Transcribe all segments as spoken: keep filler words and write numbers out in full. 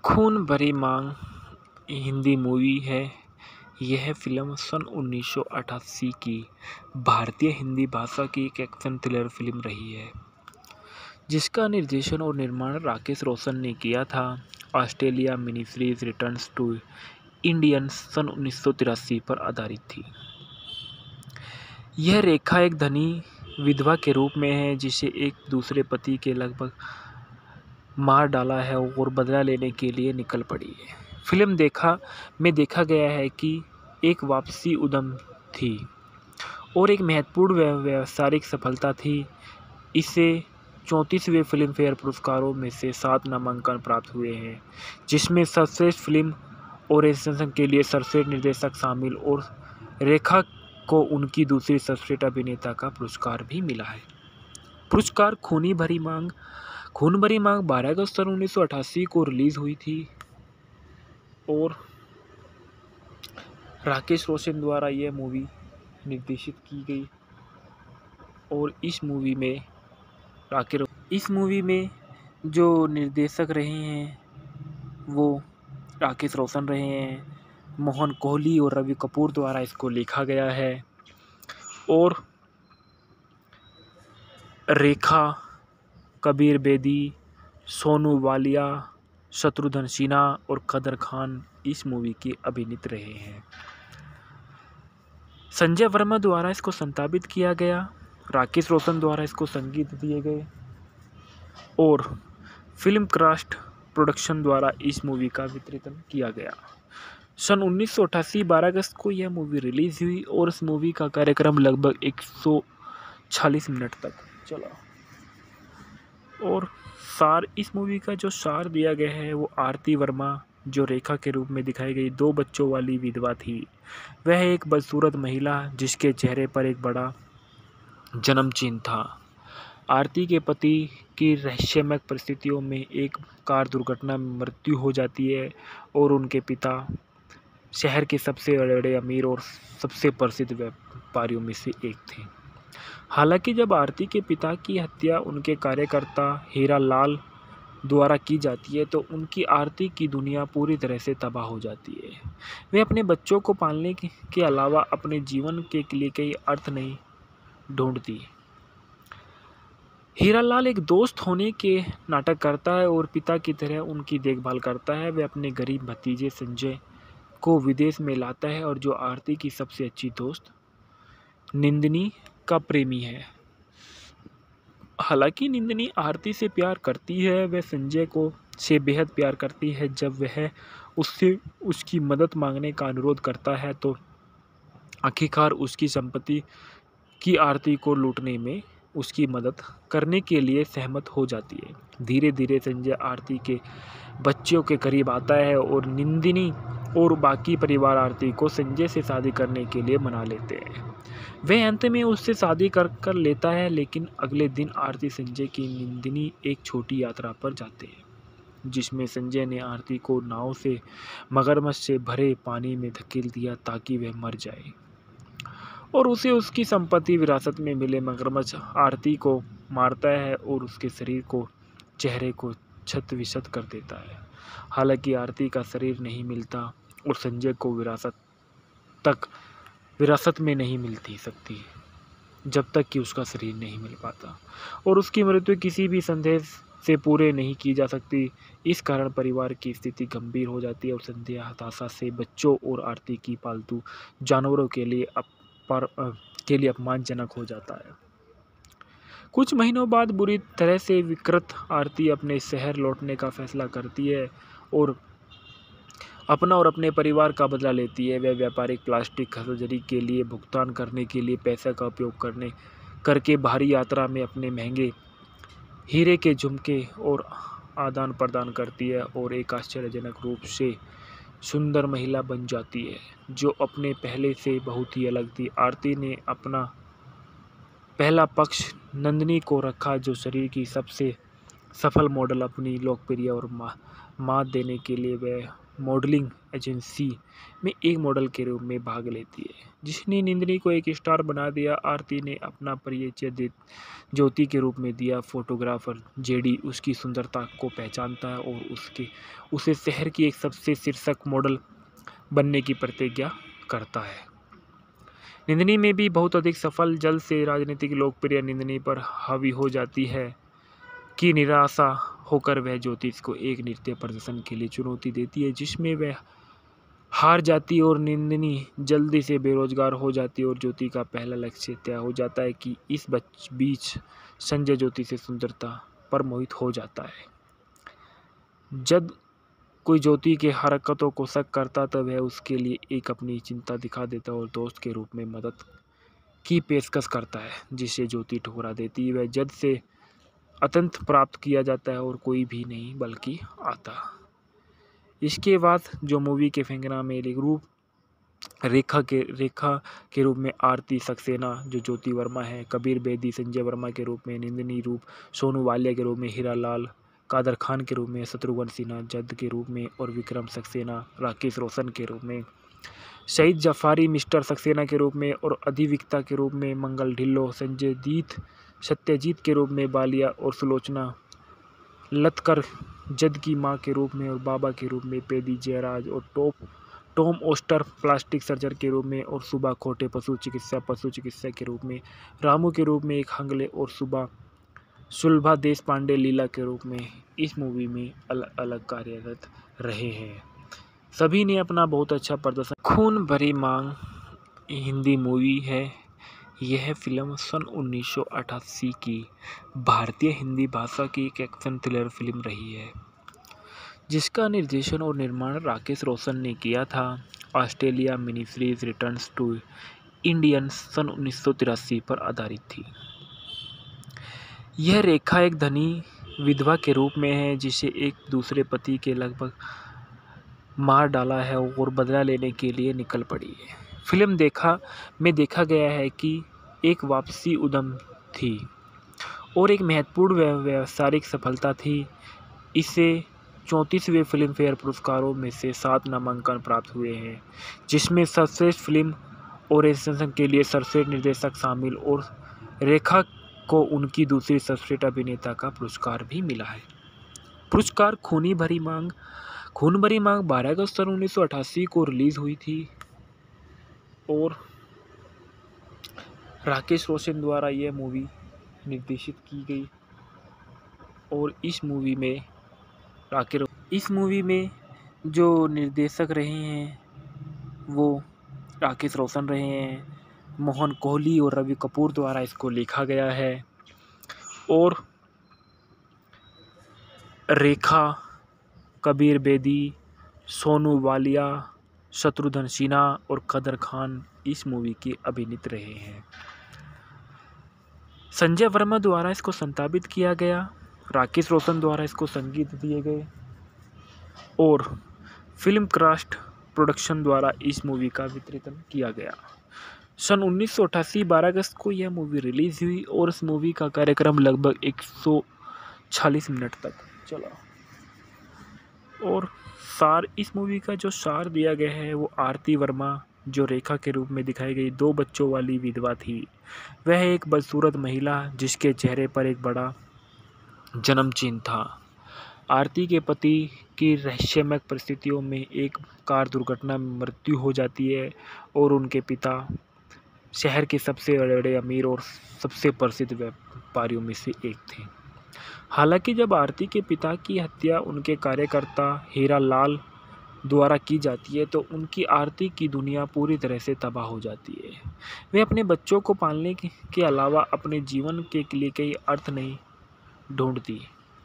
खून भरी मांग हिंदी मूवी है। यह फ़िल्म सन उन्नीस सौ अठासी की भारतीय हिंदी भाषा की एक एक्शन थ्रिलर फिल्म रही है, जिसका निर्देशन और निर्माण राकेश रोशन ने किया था। Australia mini series returns to Indians सन उन्नीस सौ तिरासी पर आधारित थी। यह रेखा एक धनी विधवा के रूप में है, जिसे एक दूसरे पति के लगभग मार डाला है और बदला लेने के लिए निकल पड़ी है। फिल्म देखा में देखा गया है कि एक वापसी उद्यम थी और एक महत्वपूर्ण व्यावसायिक सफलता थी। इसे चौंतीसवें फिल्म फेयर पुरस्कारों में से सात नामांकन प्राप्त हुए हैं, जिसमें सर्वश्रेष्ठ फिल्म ओरिएंटेशन के लिए सर्वश्रेष्ठ निर्देशक शामिल और रेखा को उनकी दूसरी सर्वश्रेष्ठ अभिनेता का पुरस्कार भी मिला है। पुरस्कार खूनी भरी मांग खून भरी मांग बारह अगस्त सन उन्नीस सौ अठासी को रिलीज हुई थी और राकेश रोशन द्वारा यह मूवी निर्देशित की गई। और इस मूवी में राकेश इस मूवी में जो निर्देशक रहे हैं वो राकेश रोशन रहे हैं। मोहन कोहली और रवि कपूर द्वारा इसको लिखा गया है और रेखा, कबीर बेदी, सोनू वालिया, शत्रुघ्न सिन्हा और कदर खान इस मूवी के अभिनीत रहे हैं। संजय वर्मा द्वारा इसको संपादित किया गया। राकेश रोशन द्वारा इसको संगीत दिए गए और फिल्म क्राफ्ट प्रोडक्शन द्वारा इस मूवी का वितरण किया गया। सन उन्नीस सौ अठासी बारह अगस्त को यह मूवी रिलीज हुई और इस मूवी का कार्यक्रम लगभग एक सौ चालीस मिनट तक चला। और सार इस मूवी का जो सार दिया गया है वो आरती वर्मा, जो रेखा के रूप में दिखाई गई दो बच्चों वाली विधवा थी। वह एक बदसूरत महिला जिसके चेहरे पर एक बड़ा जन्म चिन्ह था। आरती के पति की रहस्यमय परिस्थितियों में एक कार दुर्घटना में मृत्यु हो जाती है और उनके पिता शहर के सबसे बड़े अमीर और सबसे प्रसिद्ध व्यापारियों में से एक थे। हालांकि जब आरती के पिता की हत्या उनके कार्यकर्ता हीरा लाल द्वारा की जाती है तो उनकी आरती की दुनिया पूरी तरह से तबाह हो जाती है। वे अपने बच्चों को पालने के अलावा अपने जीवन के लिए कई अर्थ नहीं ढूंढती। हीरा लाल एक दोस्त होने के नाटक करता है और पिता की तरह उनकी देखभाल करता है। वे अपने गरीब भतीजे संजय को विदेश में लाता है और जो आरती की सबसे अच्छी दोस्त निंदिनी का प्रेमी है। हालांकि निंदिनी आरती से प्यार करती है, वह संजय को से बेहद प्यार करती है। जब वह उससे उसकी मदद मांगने का अनुरोध करता है तो आखिरकार उसकी संपत्ति की आरती को लूटने में उसकी मदद करने के लिए सहमत हो जाती है। धीरे धीरे संजय आरती के बच्चों के करीब आता है और निंदिनी और बाकी परिवार आरती को संजय से शादी करने के लिए मना लेते हैं। वह अंत में उससे शादी कर कर लेता है, लेकिन अगले दिन आरती संजय की निंदिनी एक छोटी यात्रा पर जाते हैं, जिसमें संजय ने आरती को नाव से मगरमच्छ से भरे पानी में धकेल दिया ताकि वह मर जाए और उसे उसकी संपत्ति विरासत में मिले। मगरमच्छ आरती को मारता है और उसके शरीर को चेहरे को क्षत विक्षत कर देता है। हालांकि आरती का शरीर नहीं मिलता और संजय को विरासत तक विरासत में नहीं मिलती सकती जब तक कि उसका शरीर नहीं मिल पाता और उसकी मृत्यु किसी भी संदेह से पूरे नहीं की जा सकती। इस कारण परिवार की स्थिति गंभीर हो जाती है और संध्या हताशा से बच्चों और आरती की पालतू जानवरों के लिए पर के लिए अपमानजनक हो जाता है। कुछ महीनों बाद बुरी तरह से विकृत आरती अपने शहर लौटने का फैसला करती है और अपना और अपने परिवार का बदला लेती है। वह व्यापारिक प्लास्टिक सर्जरी के लिए भुगतान करने के लिए पैसे का उपयोग करने करके बाहरी यात्रा में अपने महंगे हीरे के झुमके और आदान प्रदान करती है और एक आश्चर्यजनक रूप से सुंदर महिला बन जाती है, जो अपने पहले से बहुत ही अलग थी। आरती ने अपना पहला पक्ष नंदिनी को रखा, जो शरीर की सबसे सफल मॉडल अपनी लोकप्रिय और मात देने के लिए वह मॉडलिंग एजेंसी में एक मॉडल के रूप में भाग लेती है, जिसने नंदिनी को एक स्टार बना दिया। आरती ने अपना परिचय दे ज्योति के रूप में दिया। फोटोग्राफर जेडी उसकी सुंदरता को पहचानता है और उसके उसे शहर की एक सबसे शीर्षक मॉडल बनने की प्रतिज्ञा करता है। नंदिनी में भी बहुत अधिक सफल, जल्द से राजनीतिक लोकप्रिय नंदिनी पर हावी हो जाती है कि निराशा होकर वह ज्योतिष को एक नृत्य प्रदर्शन के लिए चुनौती देती है, जिसमें वह हार जाती और नंदिनी जल्दी से बेरोजगार हो जाती है और ज्योति का पहला लक्ष्य तय हो जाता है कि इस बीच संजय ज्योति से सुंदरता पर मोहित हो जाता है। जब कोई ज्योति के हरकतों को शक करता तो वह उसके लिए एक अपनी चिंता दिखा देता और दोस्त के रूप में मदद की पेशकश करता है, जिसे ज्योति ठुकरा देती है। वह जद से अत्यंत प्राप्त किया जाता है और कोई भी नहीं बल्कि आता। इसके बाद जो मूवी के फेंकना में रूप रेखा के रेखा के रूप में आरती सक्सेना जो ज्योति वर्मा है, कबीर बेदी संजय वर्मा के रूप में, नंदिनी रूप सोनू वालिया के रूप में, हीरा लाल कादर खान के रूप में, शत्रुघ्न सिन्हा जद के रूप में और विक्रम सक्सेना राकेश रोशन के रूप में, शहीद जफारी मिस्टर सक्सेना के रूप में और अधिविक्ता के रूप में, मंगल ढिल्लो संजय दीत सत्यजीत के रूप में, बालिया और सुलोचना लतकर जद की मां के रूप में और बाबा के रूप में, पेदी जयराज और top Tom oyster plastic surgeon के रूप में और सुबह खोटे पशु चिकित्सा पशु चिकित्सा के रूप में, रामू के रूप में एक हंगले और सुबह सुलभा देश पांडे लीला के रूप में इस मूवी में अलग अलग कार्यरत रहे हैं। सभी ने अपना बहुत अच्छा प्रदर्शन। खून भरी मांग हिंदी मूवी है। यह फिल्म सन उन्नीस सौ अठासी की भारतीय हिंदी भाषा की एक एक्शन थ्रिलर फिल्म रही है, जिसका निर्देशन और निर्माण राकेश रोशन ने किया था। Australia mini series returns to Indians सन उन्नीस सौ तिरासी पर आधारित थी। यह रेखा एक धनी विधवा के रूप में है, जिसे एक दूसरे पति के लगभग मार डाला है और बदला लेने के लिए निकल पड़ी है। फिल्म देखा में देखा गया है कि एक वापसी उद्यम थी और एक महत्वपूर्ण व्यावसायिक सफलता थी। इसे चौंतीसवें फिल्म फेयर पुरस्कारों में से सात नामांकन प्राप्त हुए हैं, जिसमें सर्वश्रेष्ठ फिल्म ओरिएंटेशन के लिए सर्वश्रेष्ठ निर्देशक शामिल और रेखा को उनकी दूसरी सर्वश्रेष्ठ अभिनेता का पुरस्कार भी मिला है। पुरस्कार खूनी भरी मांग खून भरी मांग बारह अगस्त सन उन्नीस सौ अठासी को रिलीज हुई थी और राकेश रोशन द्वारा यह मूवी निर्देशित की गई और इस मूवी में राकेश इस मूवी में जो निर्देशक रहे हैं वो राकेश रोशन रहे हैं। मोहन कोहली और रवि कपूर द्वारा इसको लिखा गया है और रेखा, कबीर बेदी, सोनू वालिया, शत्रुघ्न सिन्हा और कादर खान इस मूवी के अभिनीत रहे हैं। संजय वर्मा द्वारा इसको संपादित किया गया, राकेश रोशन द्वारा इसको संगीत दिए गए और फिल्म क्राफ्ट प्रोडक्शन द्वारा इस मूवी का वितरण किया गया। सन उन्नीस सौ अठासी बारह अगस्त को यह मूवी रिलीज हुई और इस मूवी का कार्यक्रम लगभग एक सौ चालीस मिनट तक चला और सार इस मूवी का जो सार दिया गया है वो आरती वर्मा जो रेखा के रूप में दिखाई गई दो बच्चों वाली विधवा थी। वह एक बदसूरत महिला जिसके चेहरे पर एक बड़ा जन्म चिन्ह था। आरती के पति की रहस्यमय परिस्थितियों में एक कार दुर्घटना में मृत्यु हो जाती है और उनके पिता शहर के सबसे बड़े बड़े अमीर और सबसे प्रसिद्ध व्यापारियों में से एक थे। हालांकि जब आरती के पिता की हत्या उनके कार्यकर्ता हीरा लाल द्वारा की जाती है तो उनकी आरती की दुनिया पूरी तरह से तबाह हो जाती है। वे अपने बच्चों को पालने के अलावा अपने जीवन के लिए कई अर्थ नहीं ढूंढती।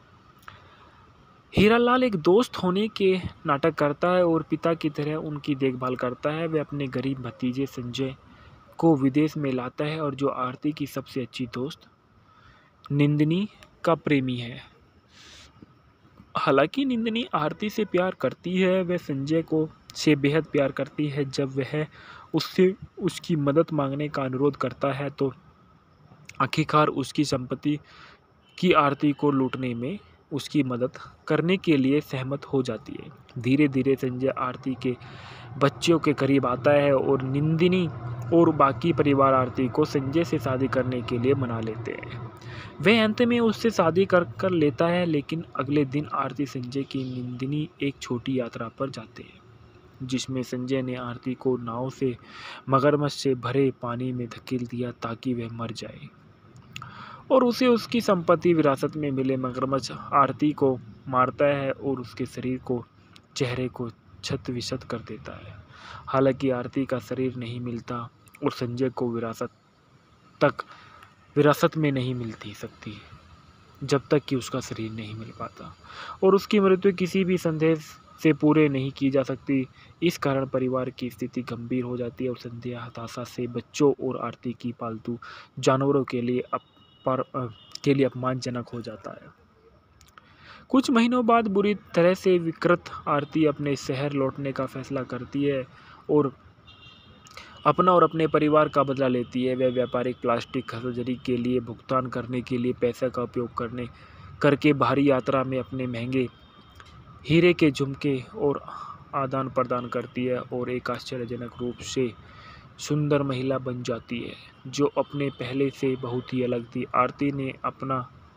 हीरा लाल एक दोस्त होने के नाटक करता है और पिता की तरह उनकी देखभाल करता है। वह अपने गरीब भतीजे संजय को विदेश में लाता है और जो आरती की सबसे अच्छी दोस्त नंदिनी का प्रेमी है। हालांकि नंदिनी आरती से प्यार करती है, वह संजय को से बेहद प्यार करती है। जब वह उससे उसकी मदद मांगने का अनुरोध करता है तो आखिरकार उसकी संपत्ति की आरती को लूटने में उसकी मदद करने के लिए सहमत हो जाती है। धीरे धीरे संजय आरती के बच्चों के करीब आता है और नंदिनी और बाकी परिवार आरती को संजय से शादी करने के लिए मना लेते हैं। वह अंत में उससे शादी कर कर लेता है, लेकिन अगले दिन आरती संजय की नंदिनी एक छोटी यात्रा पर जाते हैं जिसमें संजय ने आरती को नाव से मगरमच्छ से भरे पानी में धकेल दिया ताकि वह मर जाए और उसे उसकी संपत्ति विरासत में मिले। मगरमच्छ आरती को मारता है और उसके शरीर को चेहरे को छत विछत कर देता है। हालांकि आरती का शरीर नहीं मिलता और संजय को विरासत तक विरासत में नहीं मिलती सकती जब तक कि उसका शरीर नहीं मिल पाता और उसकी मृत्यु किसी भी संदेह से पूरे नहीं की जा सकती। इस कारण परिवार की स्थिति गंभीर हो जाती है और संध्या हताशा से बच्चों और आरती की पालतू जानवरों के लिए पर के लिए अपमानजनक हो जाता है। कुछ महीनों बाद बुरी तरह से विकृत आरती अपने शहर लौटने का फैसला करती है और अपना और अपने परिवार का बदला लेती है। वह व्यापारिक प्लास्टिक सर्जरी के लिए भुगतान करने के लिए पैसे का उपयोग करने करके भारी यात्रा में अपने महंगे हीरे के झुमके और आदान प्रदान करती है और एक आश्चर्यजनक रूप से सुंदर महिला बन जाती है जो अपने पहले से बहुत ही अलग थी। आरती ने अपना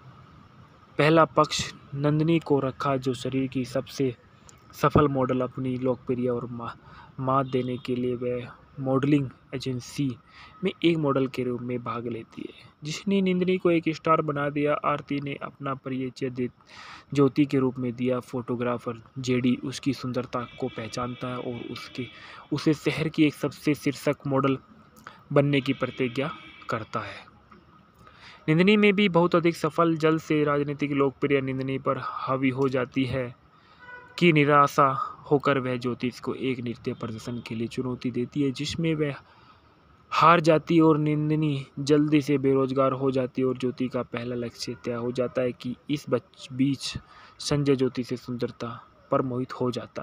पहला पक्ष नंदिनी को रखा जो शरीर की सबसे सफल मॉडल। अपनी लोकप्रिय और मात देने के लिए वह मॉडलिंग एजेंसी में एक मॉडल के रूप में भाग लेती है जिसने नंदिनी को एक स्टार बना दिया। आरती ने अपना परिचय ज्योति के रूप में दिया। फोटोग्राफर जेडी उसकी सुंदरता को पहचानता है और उसके उसे शहर की एक सबसे शीर्षक मॉडल बनने की प्रतिज्ञा करता है। नंदिनी में भी बहुत अधिक सफल जल्द से राजनीतिक लोकप्रिय नंदिनी पर हावी हो जाती है कि निराशा होकर वह ज्योतिष को एक नृत्य प्रदर्शन के लिए चुनौती देती है जिसमें वह हार जाती और नंदिनी जल्दी से बेरोजगार हो जाती और ज्योति का पहला लक्ष्य तय हो जाता है कि इस बीच संजय ज्योति से सुंदरता पर मोहित हो जाता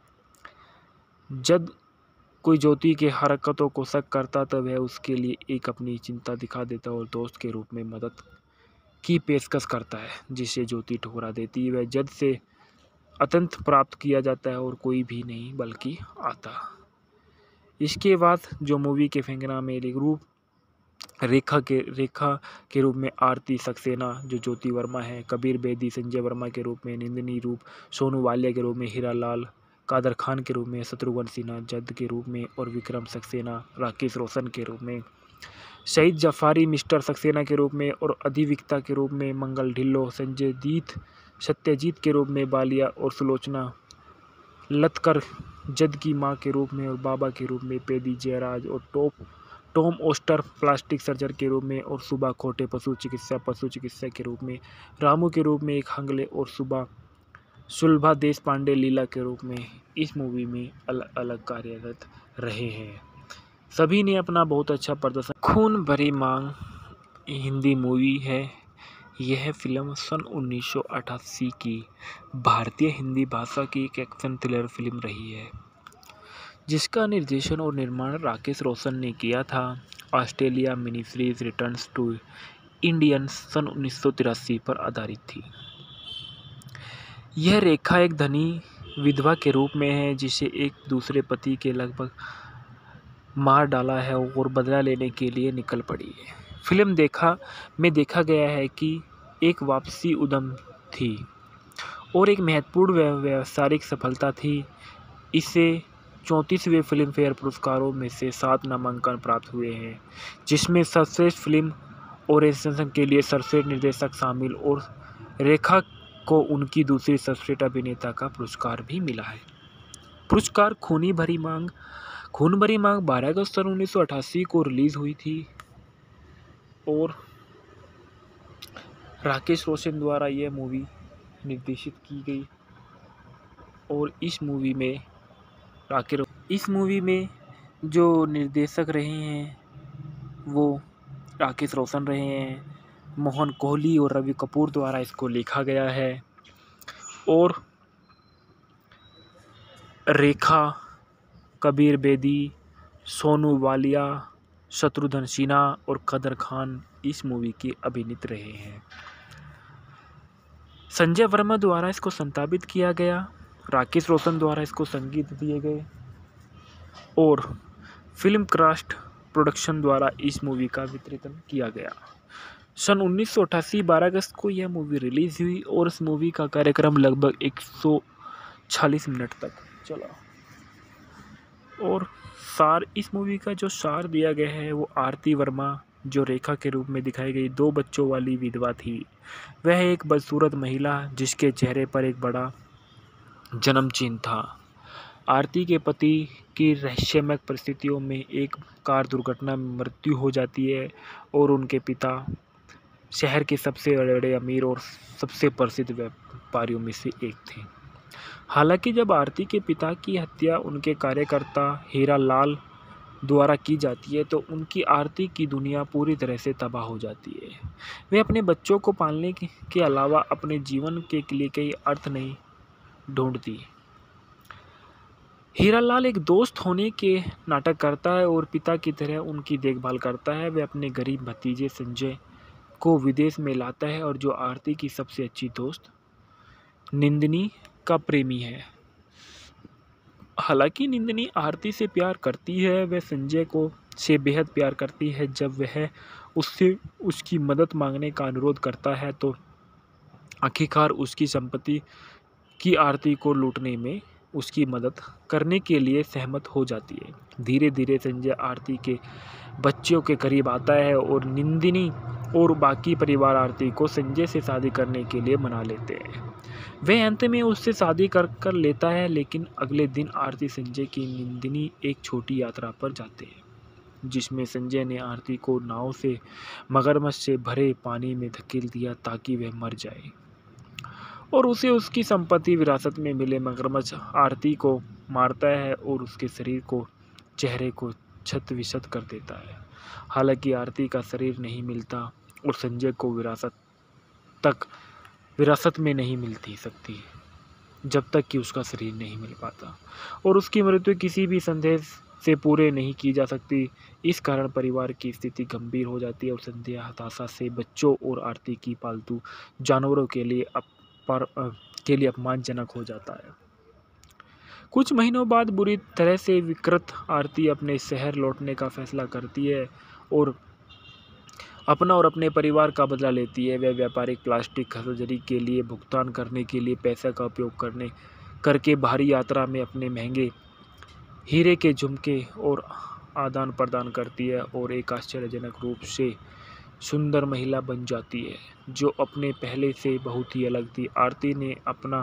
है। जब कोई ज्योति के हरकतों को शक करता तो वह उसके लिए एक अपनी चिंता दिखा देता और दोस्त के रूप में मदद की पेशकश करता है जिसे ज्योति ठुकरा देती है। वह जद से अत्यंत प्राप्त किया जाता है और कोई भी नहीं बल्कि आता। इसके बाद जो मूवी के फेंकना में रूप रेखा के रेखा के रूप में आरती सक्सेना जो ज्योति वर्मा है, कबीर बेदी संजय वर्मा के रूप में, नंदिनी रूप सोनू वालिया के रूप में, हीरा लाल कादर खान के रूप में, शत्रुघ्न सिन्हा जद के रूप में और विक्रम सक्सेना राकेश रोशन के रूप में, शहीद जफारी मिस्टर सक्सेना के रूप में और अधिविक्ता के रूप में, मंगल ढिल्लो संजय दीत सत्यजीत के रूप में, बालिया और सुलोचना लतकर जद की मां के रूप में और बाबा के रूप में, पेदी जयराज और top Tom oyster plastic surgeon के रूप में और सुबह खोटे पशु चिकित्सा पशु चिकित्सा के रूप में, रामू के रूप में एक हंगले और सुबह सुलभा देश पांडे लीला के रूप में इस मूवी में अलग अलग कार्यरत रहे हैं। सभी ने अपना बहुत अच्छा प्रदर्शन। खून भरी मांग हिंदी मूवी है। यह फिल्म सन उन्नीस सौ अठासी की भारतीय हिंदी भाषा की एक एक्शन थ्रिलर फिल्म रही है जिसका निर्देशन और निर्माण राकेश रोशन ने किया था। Australia mini series returns to Indians सन उन्नीस सौ तिरासी पर आधारित थी। यह रेखा एक धनी विधवा के रूप में है जिसे एक दूसरे पति के लगभग मार डाला है और बदला लेने के लिए निकल पड़ी है। फिल्म देखा में देखा गया है कि एक वापसी उद्यम थी और एक महत्वपूर्ण व्यावसायिक सफलता थी। इसे चौंतीसवें फिल्म फेयर पुरस्कारों में से सात नामांकन प्राप्त हुए हैं जिसमें सर्वश्रेष्ठ फिल्म ओरिएंटेशन के लिए सर्वश्रेष्ठ निर्देशक शामिल और रेखा को उनकी दूसरी सर्वश्रेष्ठ अभिनेता का पुरस्कार भी मिला है। पुरस्कार खूनी भरी मांग खून भरी मांग बारह अगस्त सन उन्नीस सौ अठासी को रिलीज हुई थी और राकेश रोशन द्वारा यह मूवी निर्देशित की गई और इस मूवी में राकेश इस मूवी में जो निर्देशक रहे हैं वो राकेश रोशन रहे हैं। मोहन कोहली और रवि कपूर द्वारा इसको लिखा गया है और रेखा, कबीर बेदी, सोनू वालिया, शत्रुघ्न सिन्हा और कादर खान इस मूवी के अभिनीत रहे हैं। संजय वर्मा द्वारा इसको संपादित किया गया, राकेश रोशन द्वारा इसको संगीत दिए गए और फिल्म क्राफ्ट प्रोडक्शन द्वारा इस मूवी का वितरण किया गया। सन उन्नीस सौ अट्ठासी बारह अगस्त को यह मूवी रिलीज हुई और इस मूवी का कार्यक्रम लगभग एक सौ चालीस मिनट तक चला। और सार इस मूवी का जो सार दिया गया है वो आरती वर्मा जो रेखा के रूप में दिखाई गई दो बच्चों वाली विधवा थी। वह एक बदसूरत महिला जिसके चेहरे पर एक बड़ा जन्म चिन्ह था। आरती के पति की रहस्यमय परिस्थितियों में एक कार दुर्घटना में मृत्यु हो जाती है और उनके पिता शहर के सबसे बड़े अमीर और सबसे प्रसिद्ध व्यापारियों में से एक थे। हालांकि जब आरती के पिता की हत्या उनके कार्यकर्ता हीरा लाल द्वारा की जाती है तो उनकी आरती की दुनिया पूरी तरह से तबाह हो जाती है। वे अपने बच्चों को पालने के अलावा अपने जीवन के लिए कई अर्थ नहीं ढूंढती। हीरालाल एक दोस्त होने के नाटक करता है और पिता की तरह उनकी देखभाल करता है। वह अपने गरीब भतीजे संजय को विदेश में लाता है और जो आरती की सबसे अच्छी दोस्त निंदिनी का प्रेमी है। हालांकि निंदिनी आरती से प्यार करती है, वह संजय को से बेहद प्यार करती है। जब वह उससे उसकी मदद मांगने का अनुरोध करता है तो आखिरकार उसकी संपत्ति की आरती को लूटने में उसकी मदद करने के लिए सहमत हो जाती है। धीरे धीरे संजय आरती के बच्चों के करीब आता है और निंदिनी और बाकी परिवार आरती को संजय से शादी करने के लिए मना लेते हैं। वह अंत में उससे शादी कर कर लेता है, लेकिन अगले दिन आरती संजय की निंदिनी एक छोटी यात्रा पर जाते हैं जिसमें संजय ने आरती को नाव से मगरमच्छ से भरे पानी में धकेल दिया ताकि वह मर जाए और उसे उसकी संपत्ति विरासत में मिले। मगरमच्छ आरती को मारता है और उसके शरीर को चेहरे को क्षत विक्षत कर देता है। हालांकि आरती का शरीर नहीं मिलता और संजय को विरासत तक विरासत में नहीं मिलती सकती जब तक कि उसका शरीर नहीं मिल पाता और उसकी मृत्यु किसी भी संदेह से पूरे नहीं की जा सकती। इस कारण परिवार की स्थिति गंभीर हो जाती है और संजय हताशा से बच्चों और आरती की पालतू जानवरों के लिए अप पर के लिए अपमानजनक हो जाता है। कुछ महीनों बाद बुरी तरह से विकृत आरती अपने शहर लौटने का फैसला करती है और अपना और अपने परिवार का बदला लेती है। वह व्यापारिक प्लास्टिक सर्जरी के लिए भुगतान करने के लिए पैसे का उपयोग करने करके भारी यात्रा में अपने महंगे हीरे के झुमके और आदान प्रदान करती है और एक आश्चर्यजनक रूप से सुंदर महिला बन जाती है जो अपने पहले से बहुत ही अलग थी। आरती ने अपना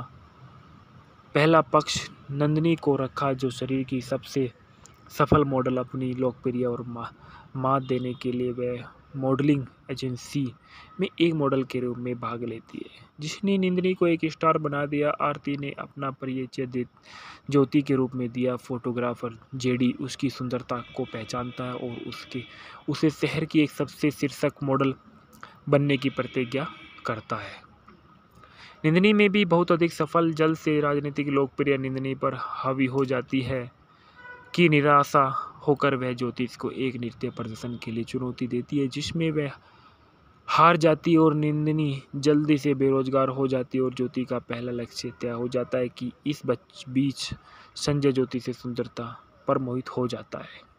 पहला पक्ष नंदिनी को रखा जो शरीर की सबसे सफल मॉडल। अपनी लोकप्रिय और मात देने के लिए वह मॉडलिंग एजेंसी में एक मॉडल के रूप में भाग लेती है जिसने नंदिनी को एक स्टार बना दिया। आरती ने अपना परिचय ज्योति के रूप में दिया। फोटोग्राफर जेडी उसकी सुंदरता को पहचानता है और उसके उसे शहर की एक सबसे शीर्षक मॉडल बनने की प्रतिज्ञा करता है। नंदिनी में भी बहुत अधिक सफल जल्द से राजनीतिक लोकप्रिय नंदिनी पर हावी हो जाती है कि निराशा होकर वह ज्योतिष को एक नृत्य प्रदर्शन के लिए चुनौती देती है जिसमें वह हार जाती और नंदिनी जल्दी से बेरोजगार हो जाती और ज्योति का पहला लक्ष्य तय हो जाता है कि इस बीच संजय ज्योति से सुंदरता पर मोहित हो जाता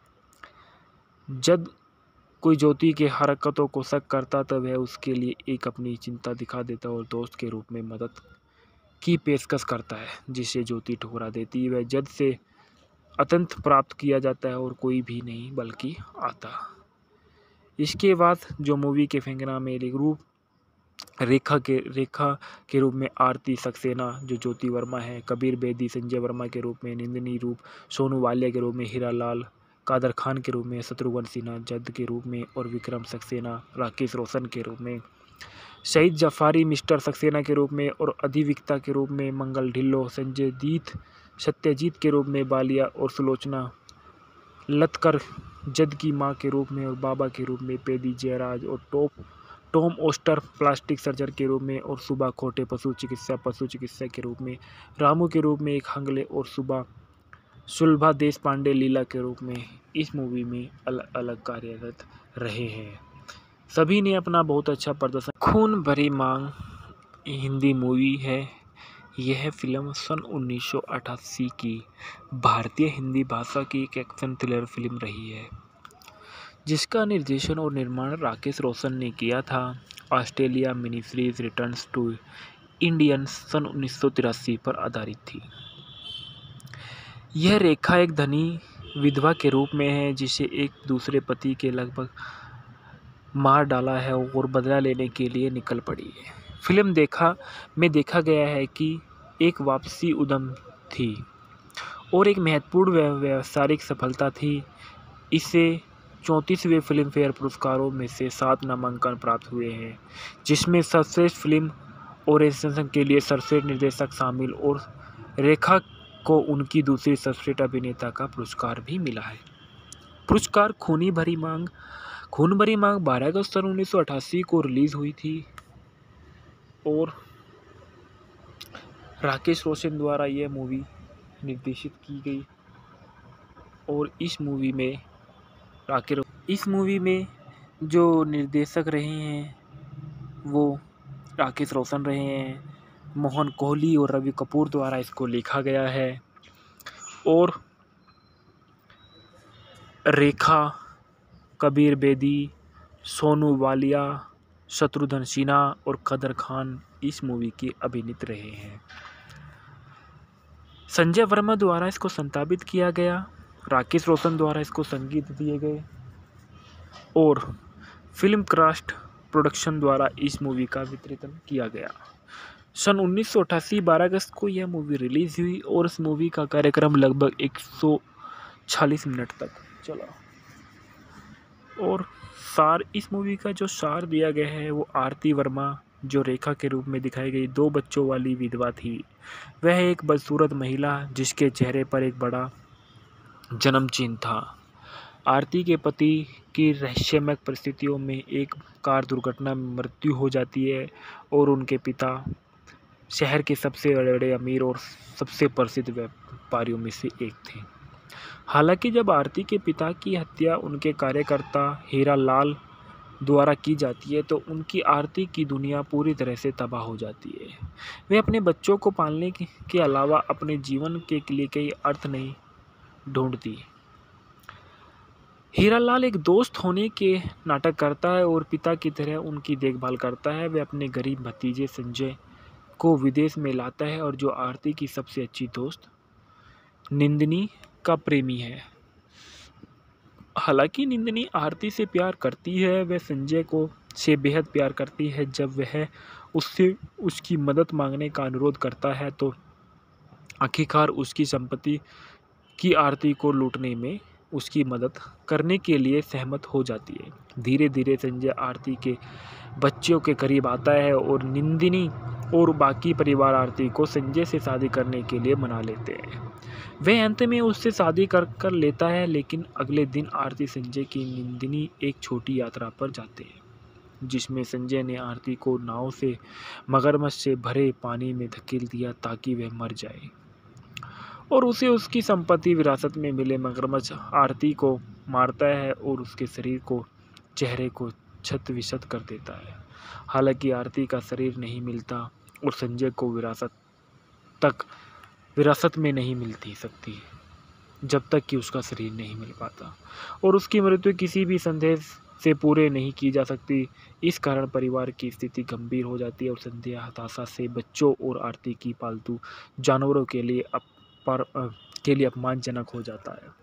है। जब कोई ज्योति के हरकतों को शक करता तो वह उसके लिए एक अपनी चिंता दिखा देता और दोस्त के रूप में मदद की पेशकश करता है जिसे ज्योति ठुकरा देती है। वह जद से अत्यंत प्राप्त किया जाता है और कोई भी नहीं बल्कि आता। इसके बाद जो मूवी के फेंकना में रूप रेखा के रेखा के रूप में आरती सक्सेना जो ज्योति वर्मा है, कबीर बेदी संजय वर्मा के रूप में, निंदिनी रूप सोनू वालिया के रूप में, हीरा लाल कादर खान के रूप में, शत्रुघ्न सिन्हा जद के रूप में और विक्रम सक्सेना राकेश रोशन के रूप में, शहीद जफारी मिस्टर सक्सेना के रूप में और अधिविक्ता के रूप में, मंगल ढिल्लो संजय दीत सत्यजीत के रूप में, बालिया और सुलोचना लतकर जद की मां के रूप में और बाबा के रूप में, पेदी जयराज और top Tom oyster plastic surgeon के रूप में और सुबह खोटे पशु चिकित्सा पशु चिकित्सा के रूप में, रामू के रूप में एक हंगले और सुबह सुलभा देश पांडे लीला के रूप में इस मूवी में अलग अलग कार्यरत रहे हैं। सभी ने अपना बहुत अच्छा प्रदर्शन। खून भरी मांग हिंदी मूवी है। यह फिल्म सन उन्नीस सौ अठासी की भारतीय हिंदी भाषा की एक एक्शन थ्रिलर फिल्म रही है, जिसका निर्देशन और निर्माण राकेश रोशन ने किया था। Australia mini series returns to Indian सन उन्नीस सौ तिरासी पर आधारित थी। यह रेखा एक धनी विधवा के रूप में है, जिसे एक दूसरे पति के लगभग मार डाला है और बदला लेने के लिए निकल पड़ी है। फिल्म देखा में देखा गया है कि एक वापसी उद्यम थी और एक महत्वपूर्ण व्यावसायिक सफलता थी। इसे चौंतीसवें फिल्म फेयर पुरस्कारों में से सात नामांकन प्राप्त हुए हैं, जिसमें सर्वश्रेष्ठ फिल्म ओरिएंटेशन के लिए सर्वश्रेष्ठ निर्देशक शामिल और रेखा को उनकी दूसरी सर्वश्रेष्ठ अभिनेता का पुरस्कार भी मिला है। पुरस्कार खूनी भरी मांग खून भरी मांग बारह अगस्त सन उन्नीस सौ अठासी को रिलीज हुई थी और राकेश रोशन द्वारा यह मूवी निर्देशित की गई और इस मूवी में राकेश इस मूवी में जो निर्देशक रहे हैं वो राकेश रोशन रहे हैं। मोहन कोहली और रवि कपूर द्वारा इसको लिखा गया है और रेखा, कबीर बेदी, सोनू वालिया, शत्रुघ्न सिन्हा और कदर खान इस मूवी के अभिनीत रहे हैं। संजय वर्मा द्वारा इसको संपादित किया गया, राकेश रोशन द्वारा इसको संगीत दिए गए और फिल्म क्राफ्ट प्रोडक्शन द्वारा इस मूवी का वितरण किया गया। सन उन्नीस सौ अठासी बारह अगस्त को यह मूवी रिलीज हुई और इस मूवी का कार्यक्रम लगभग एक सौ चालीस मिनट तक चला और सार इस मूवी का जो सार दिया गया है वो आरती वर्मा, जो रेखा के रूप में दिखाई गई दो बच्चों वाली विधवा थी। वह एक बदसूरत महिला जिसके चेहरे पर एक बड़ा जन्म चिन्ह था। आरती के पति की रहस्यमय परिस्थितियों में एक कार दुर्घटना में मृत्यु हो जाती है और उनके पिता शहर के सबसे बड़े बड़े अमीर और सबसे प्रसिद्ध व्यापारियों में से एक थे। हालांकि जब आरती के पिता की हत्या उनके कार्यकर्ता हीरा लाल द्वारा की जाती है तो उनकी आरती की दुनिया पूरी तरह से तबाह हो जाती है। वे अपने बच्चों को पालने के अलावा अपने जीवन के लिए कई अर्थ नहीं ढूंढती। हीरा लाल एक दोस्त होने के नाटक करता है और पिता की तरह उनकी देखभाल करता है। वे अपने गरीब भतीजे संजय को विदेश में लाता है और जो आरती की सबसे अच्छी दोस्त निंदिनी का प्रेमी है। हालांकि निंदिनी आरती से प्यार करती है, वह संजय को से बेहद प्यार करती है। जब वह उससे उसकी मदद मांगने का अनुरोध करता है तो आखिरकार उसकी संपत्ति की आरती को लूटने में उसकी मदद करने के लिए सहमत हो जाती है। धीरे धीरे संजय आरती के बच्चों के करीब आता है और निंदिनी और बाकी परिवार आरती को संजय से शादी करने के लिए मना लेते हैं। वह अंत में उससे शादी कर कर लेता है, लेकिन अगले दिन आरती संजय की निंदिनी एक छोटी यात्रा पर जाते हैं, जिसमें संजय ने आरती को नाव से मगरमच्छ से भरे पानी में धकेल दिया ताकि वह मर जाए और उसे उसकी संपत्ति विरासत में मिले। मगरमच्छ आरती को मारता है और उसके शरीर को चेहरे को क्षत विक्षत कर देता है। हालांकि आरती का शरीर नहीं मिलता और संजय को विरासत तक विरासत में नहीं मिलती सकती जब तक कि उसका शरीर नहीं मिल पाता और उसकी मृत्यु किसी भी संदेह से पूरे नहीं की जा सकती। इस कारण परिवार की स्थिति गंभीर हो जाती है और संजय हताशा से बच्चों और आरती की पालतू जानवरों के लिए अप पर के लिए अपमानजनक हो जाता है।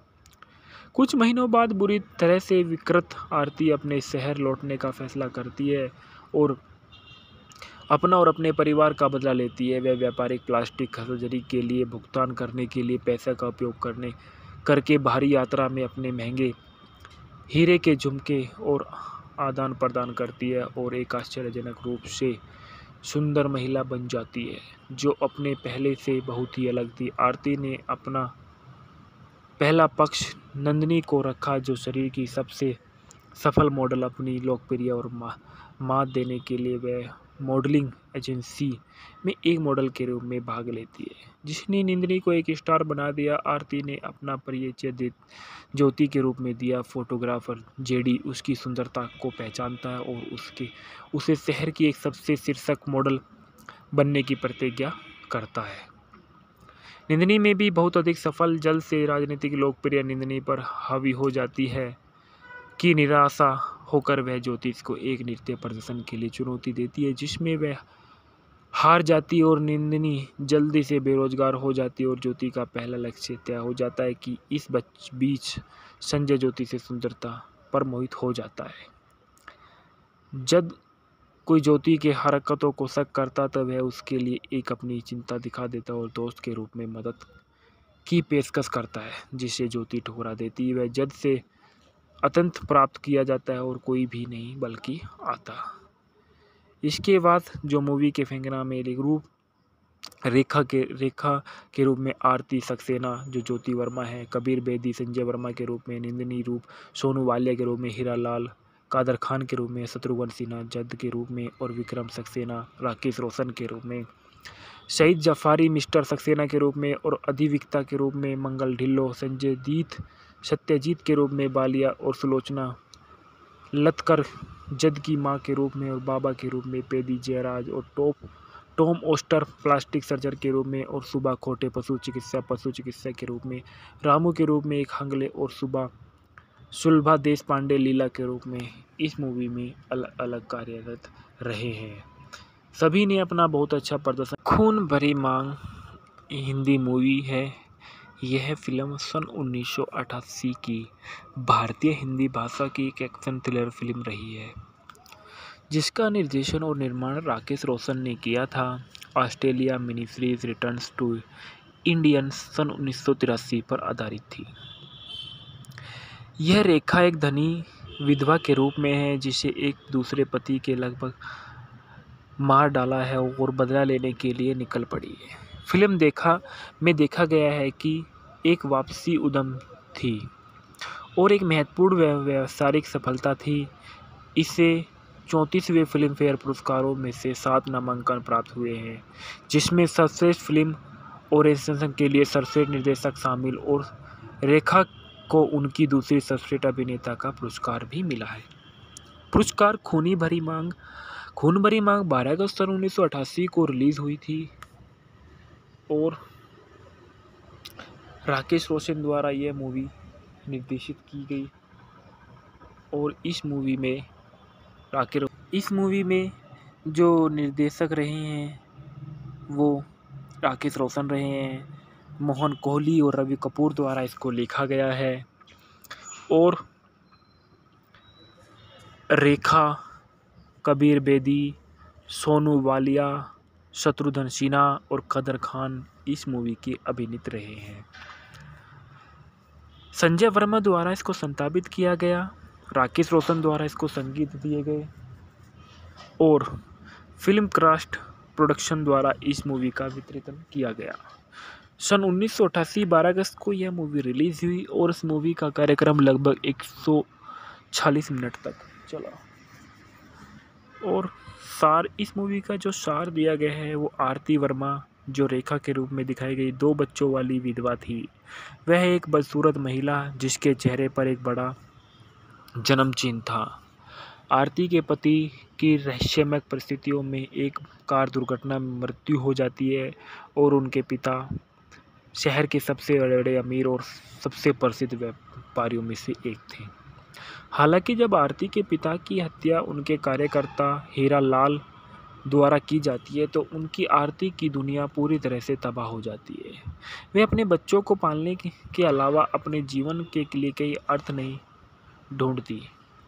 कुछ महीनों बाद बुरी तरह से विकृत आरती अपने शहर लौटने का फैसला करती है और अपना और अपने परिवार का बदला लेती है। वह व्यापारिक प्लास्टिक सर्जरी के लिए भुगतान करने के लिए पैसे का उपयोग करने करके बाहरी यात्रा में अपने महंगे हीरे के झुमके और आदान प्रदान करती है और एक आश्चर्यजनक रूप से सुंदर महिला बन जाती है जो अपने पहले से बहुत ही अलग थी। आरती ने अपना पहला पक्ष नंदिनी को रखा, जो शरीर की सबसे सफल मॉडल अपनी लोकप्रिय और मात देने के लिए वह मॉडलिंग एजेंसी में एक मॉडल के रूप में भाग लेती है, जिसने नंदिनी को एक स्टार बना दिया। आरती ने अपना परिचय दे ज्योति के रूप में दिया। फोटोग्राफर जेडी उसकी सुंदरता को पहचानता है और उसके उसे शहर की एक सबसे शीर्षक मॉडल बनने की प्रतिज्ञा करता है। नंदिनी में भी बहुत अधिक सफल, जल्द से राजनीतिक लोकप्रिय नंदिनी पर हावी हो जाती है कि निराशा होकर वह ज्योतिष को एक नृत्य प्रदर्शन के लिए चुनौती देती है, जिसमें वह हार जाती है और नंदिनी जल्दी से बेरोजगार हो जाती है। और ज्योति का पहला लक्ष्य तय हो जाता है कि इस बीच संजय ज्योति से सुंदरता पर मोहित हो जाता है। जब कोई ज्योति के हरकतों को शक करता तब वह उसके लिए एक अपनी चिंता दिखा देता है और दोस्त के रूप में मदद की पेशकश करता है, जिसे ज्योति ठुकरा देती है। वह जज से अत्यंत प्राप्त किया जाता है और कोई भी नहीं बल्कि आता। इसके बाद जो मूवी के फेंगना में रूप रेखा के रेखा के रूप में आरती सक्सेना जो ज्योति वर्मा है, कबीर बेदी संजय वर्मा के रूप में, नंदिनी रूप सोनू वालिया के रूप में, हीरा लाल कादर खान के रूप में, शत्रुघ्न सिन्हा जद के रूप में और विक्रम सक्सेना राकेश रोशन के रूप में, शहीद जफारी मिस्टर सक्सेना के रूप में और अधिविक्ता के रूप में, मंगल ढिल्लो संजय दीत सत्यजीत के रूप में, बालिया और सुलोचना लतकर जद की मां के रूप में और बाबा के रूप में, पेदी जयराज और top Tom oyster plastic surgeon के रूप में और सुबह खोटे पशु चिकित्सा पशु चिकित्सा के रूप में, रामू के रूप में एक हंगले और सुबह सुलभा देश पांडे लीला के रूप में इस मूवी में अलग अलग कार्यरत रहे हैं। सभी ने अपना बहुत अच्छा प्रदर्शन। खून भरी मांग हिंदी मूवी है। यह फिल्म सन उन्नीस सौ अठासी की भारतीय हिंदी भाषा की एक एक्शन थ्रिलर फिल्म रही है, जिसका निर्देशन और निर्माण राकेश रोशन ने किया था। Australia mini series returns to Indians सन उन्नीस सौ तिरासी पर आधारित थी। यह रेखा एक धनी विधवा के रूप में है, जिसे एक दूसरे पति के लगभग मार डाला है और बदला लेने के लिए निकल पड़ी है। फिल्म देखा में देखा गया है कि एक वापसी उद्यम थी और एक महत्वपूर्ण व्यावसायिक सफलता थी। इसे चौंतीसवें फिल्म फेयर पुरस्कारों में से सात नामांकन प्राप्त हुए हैं, जिसमें सर्वश्रेष्ठ फिल्म ओरिएंटेशन के लिए सर्वश्रेष्ठ निर्देशक शामिल और रेखा को उनकी दूसरी सर्वश्रेष्ठ अभिनेता का पुरस्कार भी मिला है। पुरस्कार खूनी भरी मांग खून भरी मांग बारह अगस्त सन उन्नीस सौ अठासी को रिलीज हुई थी और राकेश रोशन द्वारा यह मूवी निर्देशित की गई और इस मूवी में राकेश इस मूवी में जो निर्देशक रहे हैं वो राकेश रोशन रहे हैं। मोहन कोहली और रवि कपूर द्वारा इसको लिखा गया है और रेखा, कबीर बेदी, सोनू वालिया, शत्रुघ्न सिन्हा और कादर खान इस मूवी के अभिनीत रहे हैं। संजय वर्मा द्वारा इसको संपादित किया गया, राकेश रोशन द्वारा इसको संगीत दिए गए और फिल्म क्राफ्ट प्रोडक्शन द्वारा इस मूवी का वितरण किया गया। सन उन्नीस सौ अठासी बारह अगस्त को यह मूवी रिलीज हुई और इस मूवी का कार्यक्रम लगभग एक सौ चालीस मिनट तक चला और सार इस मूवी का जो सार दिया गया है वो आरती वर्मा जो रेखा के रूप में दिखाई गई दो बच्चों वाली विधवा थी। वह एक बदसूरत महिला जिसके चेहरे पर एक बड़ा जन्म चिन्ह था। आरती के पति की रहस्यमय परिस्थितियों में एक कार दुर्घटना में मृत्यु हो जाती है और उनके पिता शहर के सबसे बड़े अमीर और सबसे प्रसिद्ध व्यापारियों में से एक थे। हालांकि जब आरती के पिता की हत्या उनके कार्यकर्ता हीरा लाल द्वारा की जाती है तो उनकी आरती की दुनिया पूरी तरह से तबाह हो जाती है। वे अपने बच्चों को पालने के अलावा अपने जीवन के लिए कई अर्थ नहीं ढूंढती।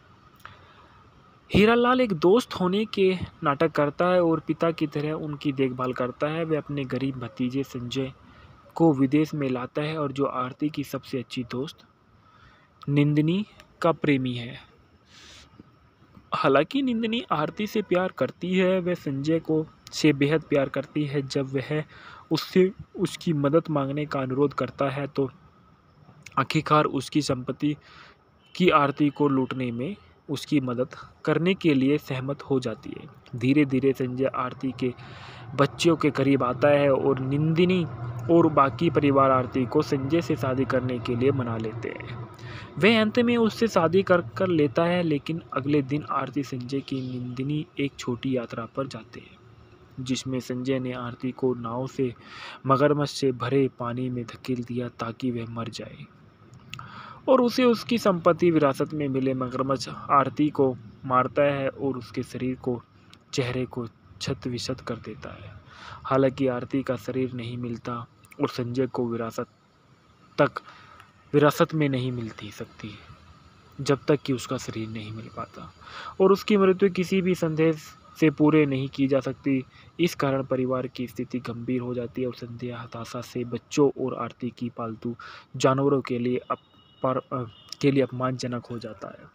हीरा लाल एक दोस्त होने के नाटक करता है और पिता की तरह उनकी देखभाल करता है। वह अपने गरीब भतीजे संजय को विदेश में लाता है और जो आरती की सबसे अच्छी दोस्त नंदिनी का प्रेमी है। हालांकि नंदिनी आरती से प्यार करती है, वह संजय को से बेहद प्यार करती है। जब वह उससे उसकी मदद मांगने का अनुरोध करता है तो आखिरकार उसकी संपत्ति की आरती को लूटने में उसकी मदद करने के लिए सहमत हो जाती है। धीरे धीरे संजय आरती के बच्चों के करीब आता है और नंदिनी और बाकी परिवार आरती को संजय से शादी करने के लिए मना लेते हैं। वह अंत में उससे शादी कर कर लेता है, लेकिन अगले दिन आरती संजय की नंदिनी एक छोटी यात्रा पर जाते हैं, जिसमें संजय ने आरती को नाव से मगरमच्छ से भरे पानी में धकेल दिया ताकि वह मर जाए और उसे उसकी संपत्ति विरासत में मिले। मगरमच्छ आरती को मारता है और उसके शरीर को चेहरे को क्षत विक्षत कर देता है। हालांकि आरती का शरीर नहीं मिलता और संजय को विरासत तक विरासत में नहीं मिलती सकती जब तक कि उसका शरीर नहीं मिल पाता और उसकी मृत्यु किसी भी संदेह से पूरे नहीं की जा सकती। इस कारण परिवार की स्थिति गंभीर हो जाती है और संजय हताशा से बच्चों और आरती की पालतू जानवरों के लिए पर के लिए अपमानजनक हो जाता है।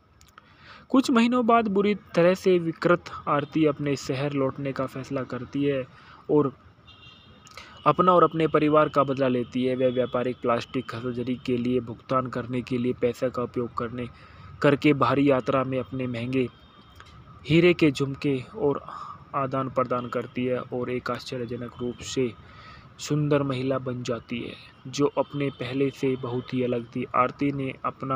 कुछ महीनों बाद बुरी तरह से विकृत आरती अपने शहर लौटने का फैसला करती है और अपना और अपने परिवार का बदला लेती है। वह व्यापारिक प्लास्टिक सर्जरी के लिए भुगतान करने के लिए पैसे का उपयोग करने करके बाहरी यात्रा में अपने महंगे हीरे के झुमके और आदान प्रदान करती है और एक आश्चर्यजनक रूप से सुंदर महिला बन जाती है जो अपने पहले से बहुत ही अलग थी। आरती ने अपना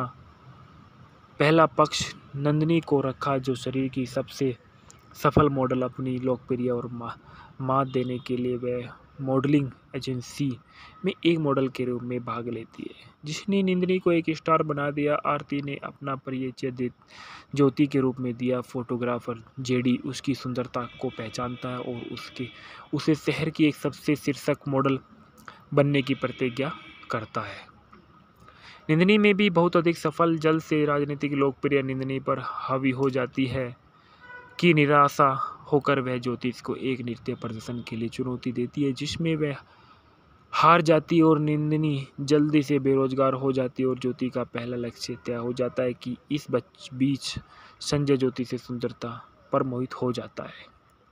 पहला पक्ष नंदिनी को रखा, जो शरीर की सबसे सफल मॉडल। अपनी लोकप्रिय और मात देने के लिए वह मॉडलिंग एजेंसी में एक मॉडल के रूप में भाग लेती है, जिसने नंदिनी को एक स्टार बना दिया। आरती ने अपना परिचय ज्योति के रूप में दिया। फोटोग्राफर जेडी उसकी सुंदरता को पहचानता है और उसके उसे शहर की एक सबसे शीर्षक मॉडल बनने की प्रतिज्ञा करता है। नंदिनी में भी बहुत अधिक सफल जल्द से राजनीतिक लोकप्रिय नंदिनी पर हावी हो जाती है कि निराशा होकर वह ज्योतिष को एक नृत्य प्रदर्शन के लिए चुनौती देती है, जिसमें वह हार जाती और नंदिनी जल्दी से बेरोजगार हो जाती और ज्योति का पहला लक्ष्य तय हो जाता है कि इस बीच संजय ज्योति से सुंदरता पर मोहित हो जाता है।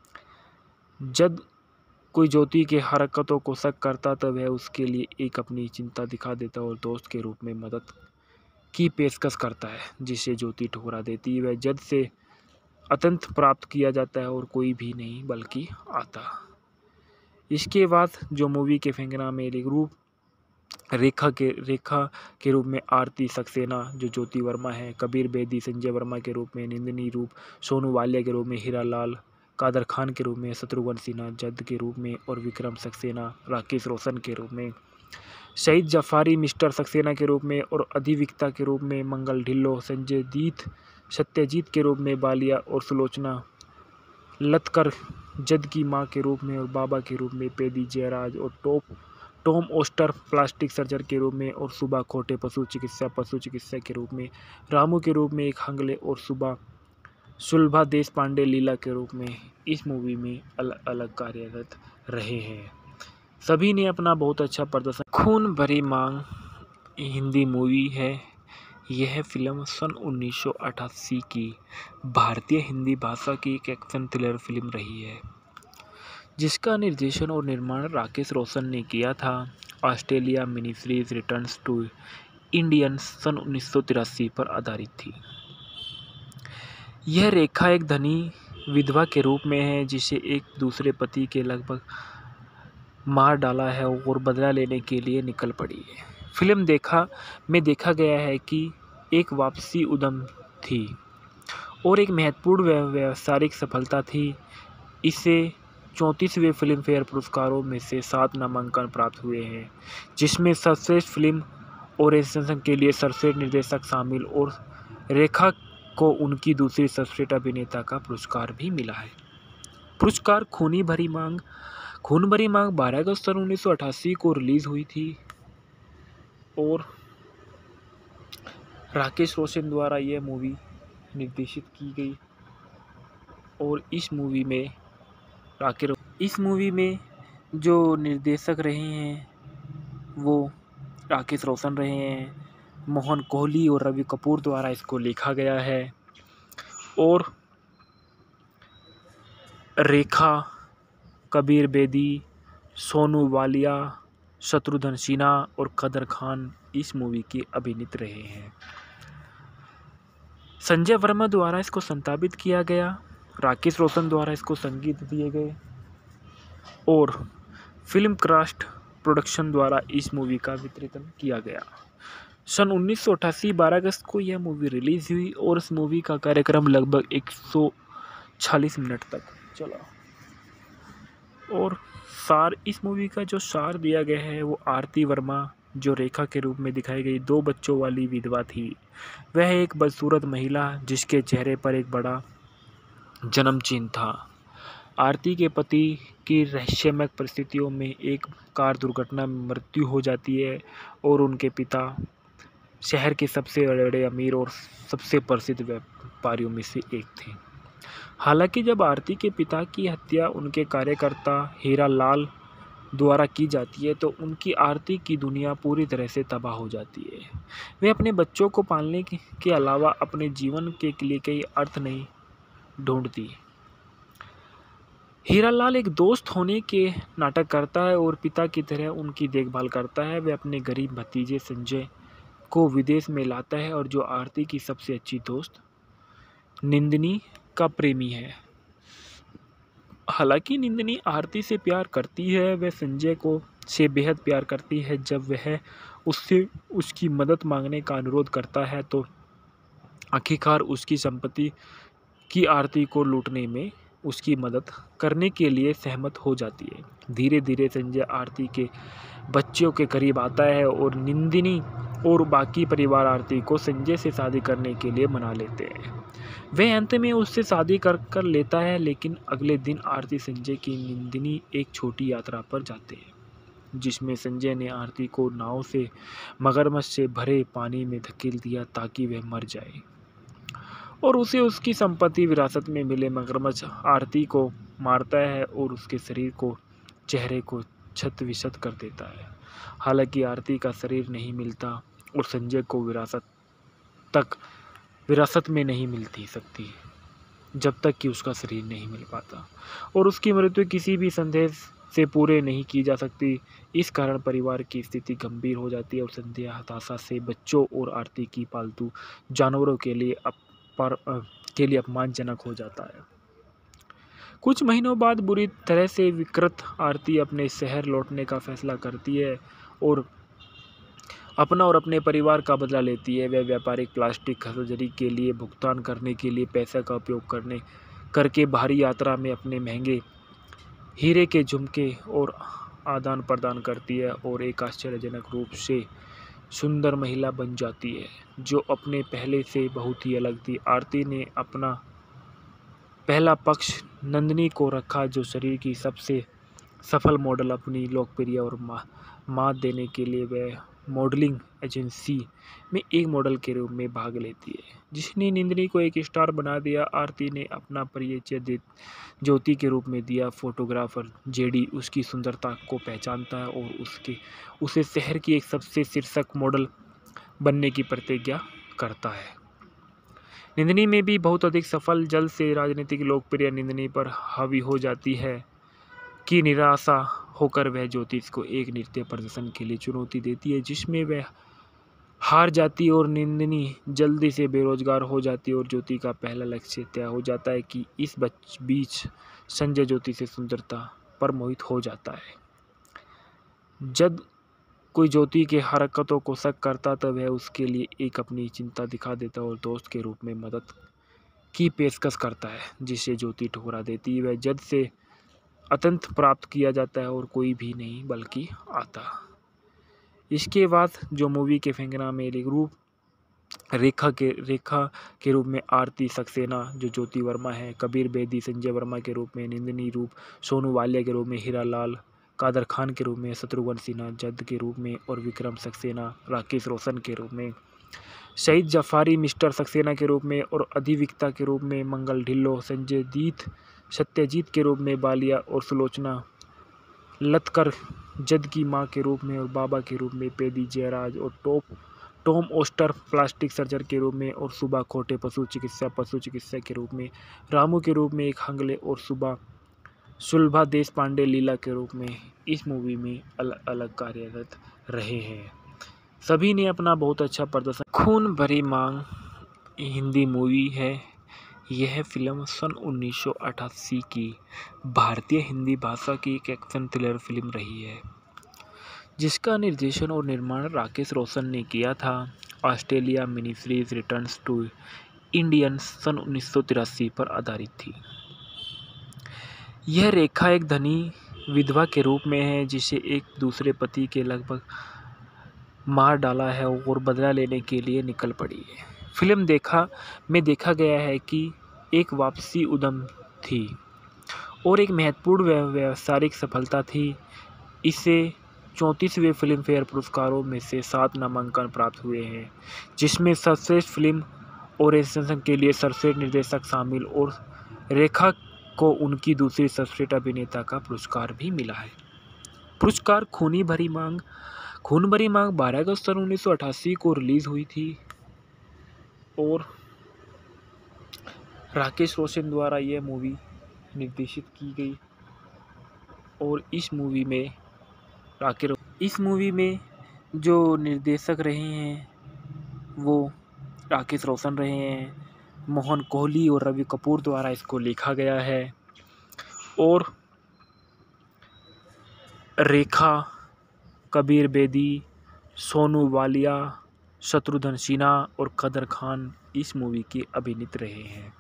जब कोई ज्योति के हरकतों को शक करता तब वह उसके लिए एक अपनी चिंता दिखा देता और दोस्त के रूप में मदद की पेशकश करता है, जिसे ज्योति ठुकरा देती है। वह जद से अत्यंत प्राप्त किया जाता है और कोई भी नहीं बल्कि आता। इसके बाद जो मूवी के फेंकना में रूप रेखा के रेखा के रूप में आरती सक्सेना जो ज्योति वर्मा है, कबीर बेदी संजय वर्मा के रूप में, नंदिनी रूप सोनू वालिया के रूप में, हीरा लाल कादर खान के रूप में, शत्रुघ्न सिन्हा जद के रूप में और विक्रम सक्सेना राकेश रोशन के रूप में, शहीद जफारी मिस्टर सक्सेना के रूप में और अधिविक्ता के रूप में, मंगल ढिल्लो संजय दीत सत्यजीत के रूप में, बालिया और सुलोचना लतकर जद की मां के रूप में और बाबा के रूप में, पेदी जयराज और top Tom oyster plastic surgeon के रूप में और सुबह खोटे पशु चिकित्सा पशु चिकित्सा के रूप में, रामू के रूप में एक हंगले और सुबह सुलभा देश पांडे लीला के रूप में इस मूवी में अलग अलग कार्यरत रहे हैं। सभी ने अपना बहुत अच्छा प्रदर्शन। खून भरी मांग हिंदी मूवी है। यह फिल्म सन उन्नीस सौ अठासी की भारतीय हिंदी भाषा की एक एक्शन थ्रिलर फिल्म रही है, जिसका निर्देशन और निर्माण राकेश रोशन ने किया था। Australia mini series returns to Indians सन उन्नीस सौ तिरासी पर आधारित थी। यह रेखा एक धनी विधवा के रूप में है जिसे एक दूसरे पति के लगभग मार डाला है और बदला लेने के लिए निकल पड़ी है। फिल्म देखा में देखा गया है कि एक वापसी उद्यम थी और एक महत्वपूर्ण व्यावसायिक सफलता थी। इसे चौंतीसवें फिल्म फेयर पुरस्कारों में से सात नामांकन प्राप्त हुए हैं, जिसमें सर्वश्रेष्ठ फिल्म ओरिएंटेशन के लिए सर्वश्रेष्ठ निर्देशक शामिल और रेखा को उनकी दूसरी सर्वश्रेष्ठ अभिनेता का पुरस्कार भी मिला है। पुरस्कार खूनी भरी मांग खून भरी मांग बारह अगस्त सन उन्नीस सौ अठासी को रिलीज हुई थी और राकेश रोशन द्वारा यह मूवी निर्देशित की गई और इस मूवी में राकेश इस मूवी में जो निर्देशक रहे हैं वो राकेश रोशन रहे हैं। मोहन कोहली और रवि कपूर द्वारा इसको लिखा गया है और रेखा, कबीर बेदी, सोनू वालिया, शत्रुघ्न सिन्हा और कादर खान इस मूवी के अभिनीत रहे हैं। संजय वर्मा द्वारा इसको संपादित किया गया, राकेश रोशन द्वारा इसको संगीत दिए गए और फिल्म क्राफ्ट प्रोडक्शन द्वारा इस मूवी का वितरण किया गया। सन उन्नीस सौ अट्ठासी बारह अगस्त को यह मूवी रिलीज हुई और इस मूवी का कार्यक्रम लगभग एक सौ चालीस मिनट तक चला। और सार इस मूवी का जो सार दिया गया है वो आरती वर्मा जो रेखा के रूप में दिखाई गई दो बच्चों वाली विधवा थी। वह एक बदसूरत महिला जिसके चेहरे पर एक बड़ा जन्म चिन्ह था। आरती के पति की रहस्यमय परिस्थितियों में एक कार दुर्घटना में मृत्यु हो जाती है और उनके पिता शहर के सबसे बड़े अमीर और सबसे प्रसिद्ध व्यापारियों में से एक थे। हालांकि जब आरती के पिता की हत्या उनके कार्यकर्ता हीरा लाल द्वारा की जाती है तो उनकी आरती की दुनिया पूरी तरह से तबाह हो जाती है। वे अपने बच्चों को पालने के अलावा अपने जीवन के लिए कई अर्थ नहीं ढूंढती। हीरालाल एक दोस्त होने के नाटक करता है और पिता की तरह उनकी देखभाल करता है। वह अपने गरीब भतीजे संजय को विदेश में लाता है और जो आरती की सबसे अच्छी दोस्त निंदिनी का प्रेमी है। हालांकि निंदिनी आरती से प्यार करती है, वह संजय को से बेहद प्यार करती है। जब वह उससे उसकी मदद मांगने का अनुरोध करता है तो आखिरकार उसकी संपत्ति की आरती को लूटने में उसकी मदद करने के लिए सहमत हो जाती है। धीरे धीरे संजय आरती के बच्चों के करीब आता है और निंदिनी और बाकी परिवार आरती को संजय से शादी करने के लिए मना लेते हैं। वह अंत में उससे शादी कर कर लेता है, लेकिन अगले दिन आरती संजय की निंदिनी एक छोटी यात्रा पर जाते हैं जिसमें संजय ने आरती को नाव से मगरमच्छ से भरे पानी में धकेल दिया ताकि वह मर जाए और उसे उसकी संपत्ति विरासत में मिले। मगरमच्छ आरती को मारता है और उसके शरीर को चेहरे को क्षत विक्षत कर देता है। हालांकि आरती का शरीर नहीं मिलता और संजय को विरासत तक विरासत में नहीं मिलती सकती जब तक कि उसका शरीर नहीं मिल पाता और उसकी मृत्यु किसी भी संदेह से पूरे नहीं की जा सकती। इस कारण परिवार की स्थिति गंभीर हो जाती है और संजय हताशा से बच्चों और आरती की पालतू जानवरों के लिए पर के लिए अपमानजनक हो जाता है। कुछ महीनों बाद बुरी तरह से विकृत आरती अपने शहर लौटने का फैसला करती है और अपना और अपने परिवार का बदला लेती है। वह व्यापारिक प्लास्टिक सर्जरी के लिए भुगतान करने के लिए पैसे का उपयोग करने करके बाहरी यात्रा में अपने महंगे हीरे के झुमके और आदान प्रदान करती है और एक आश्चर्यजनक रूप से सुंदर महिला बन जाती है जो अपने पहले से बहुत ही अलग थी। आरती ने अपना पहला पक्ष नंदिनी को रखा जो शरीर की सबसे सफल मॉडल अपनी लोकप्रिय और मात देने के लिए वह मॉडलिंग एजेंसी में एक मॉडल के रूप में भाग लेती है जिसने नंदिनी को एक स्टार बना दिया। आरती ने अपना परिचय ज्योति के रूप में दिया। फोटोग्राफर जेडी उसकी सुंदरता को पहचानता है और उसके उसे शहर की एक सबसे शीर्षक मॉडल बनने की प्रतिज्ञा करता है। नंदिनी में भी बहुत अधिक सफल जल्द से राजनीतिक लोकप्रिय नंदिनी पर हावी हो जाती है कि निराशा होकर वह ज्योतिष को एक नृत्य प्रदर्शन के लिए चुनौती देती है जिसमें वह हार जाती और नंदिनी जल्दी से बेरोजगार हो जाती और ज्योति का पहला लक्ष्य तय हो जाता है कि इस बीच संजय ज्योति से सुंदरता पर मोहित हो जाता है। जब कोई ज्योति के हरकतों को शक करता तब वह उसके लिए एक अपनी चिंता दिखा देता और दोस्त के रूप में मदद की पेशकश करता है जिसे ज्योति ठुकरा देती है। वह जद से अत्यंत प्राप्त किया जाता है और कोई भी नहीं बल्कि आता। इसके बाद जो मूवी के फेंकना में रूप रेखा के रेखा के रूप में आरती सक्सेना जो ज्योति वर्मा है, कबीर बेदी संजय वर्मा के रूप में, नंदिनी रूप सोनू वालिया के रूप में, हीरा लाल कादर खान के रूप में, शत्रुघ्न सिन्हा जद के रूप में और विक्रम सक्सेना राकेश रोशन के रूप में, शहीद जफारी मिस्टर सक्सेना के रूप में और अधिविक्ता के रूप में, मंगल ढिल्लो संजय दीत सत्यजीत के रूप में, बालिया और सुलोचना लतकर जद की मां के रूप में और बाबा के रूप में, पेदी जयराज और top Tom oyster plastic surgeon के रूप में और सुबह खोटे पशु चिकित्सा पशु चिकित्सा के रूप में, रामू के रूप में एक हंगले और सुबह सुलभा देश पांडे लीला के रूप में इस मूवी में अलग अलग कार्यरत रहे हैं। सभी ने अपना बहुत अच्छा प्रदर्शन। खून भरी मांग हिंदी मूवी है। यह फिल्म सन उन्नीस सौ अठासी की भारतीय हिंदी भाषा की एक एक्शन थ्रिलर फिल्म रही है, जिसका निर्देशन और निर्माण राकेश रोशन ने किया था। Australia mini series returns to Indian सन उन्नीस सौ तिरासी पर आधारित थी। यह रेखा एक धनी विधवा के रूप में है, जिसे एक दूसरे पति के लगभग मार डाला है और बदला लेने के लिए निकल पड़ी है। फिल्म देखा में देखा गया है कि एक वापसी उद्यम थी और एक महत्वपूर्ण व्यावसायिक सफलता थी। इसे चौंतीसवें फिल्म फेयर पुरस्कारों में से सात नामांकन प्राप्त हुए हैं, जिसमें सर्वश्रेष्ठ फिल्म ओरिएंटेशन के लिए सर्वश्रेष्ठ निर्देशक शामिल और रेखा को उनकी दूसरी सर्वश्रेष्ठ अभिनेता का पुरस्कार भी मिला है। पुरस्कार खूनी भरी मांग खून भरी मांग बारह अगस्त सन उन्नीस सौ अठासी को रिलीज हुई थी और राकेश रोशन द्वारा यह मूवी निर्देशित की गई और इस मूवी में राकेश इस मूवी में जो निर्देशक रहे हैं वो राकेश रोशन रहे हैं। मोहन कोहली और रवि कपूर द्वारा इसको लिखा गया है और रेखा, कबीर बेदी, सोनू वालिया, शत्रुघ्न सिन्हा और कदर खान इस मूवी के अभिनीत रहे हैं।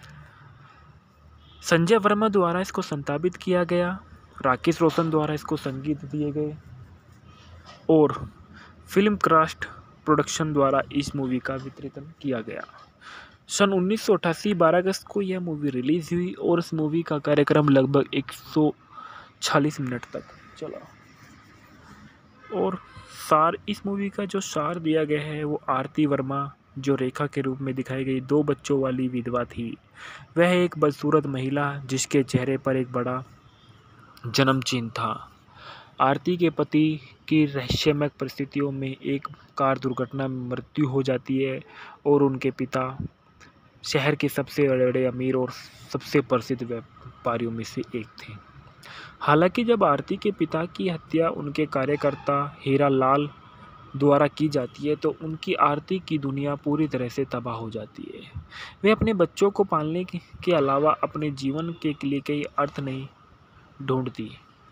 संजय वर्मा द्वारा इसको संपादित किया गया, राकेश रोशन द्वारा इसको संगीत दिए गए और फिल्म क्राफ्ट प्रोडक्शन द्वारा इस मूवी का वितरण किया गया। सन उन्नीस सौ अठासी बारह अगस्त को यह मूवी रिलीज हुई और इस मूवी का कार्यक्रम लगभग एक सौ चालीस मिनट तक चला और सार इस मूवी का जो सार दिया गया है वो आरती वर्मा, जो रेखा के रूप में दिखाई गई दो बच्चों वाली विधवा थी। वह एक बदसूरत महिला जिसके चेहरे पर एक बड़ा जन्म चिन्ह था। आरती के पति की रहस्यमय परिस्थितियों में एक कार दुर्घटना में मृत्यु हो जाती है और उनके पिता शहर के सबसे बड़े अमीर और सबसे प्रसिद्ध व्यापारियों में से एक थे। हालांकि जब आरती के पिता की हत्या उनके कार्यकर्ता हीरा लाल द्वारा की जाती है तो उनकी आरती की दुनिया पूरी तरह से तबाह हो जाती है। वे अपने बच्चों को पालने के अलावा अपने जीवन के लिए कई अर्थ नहीं ढूंढती।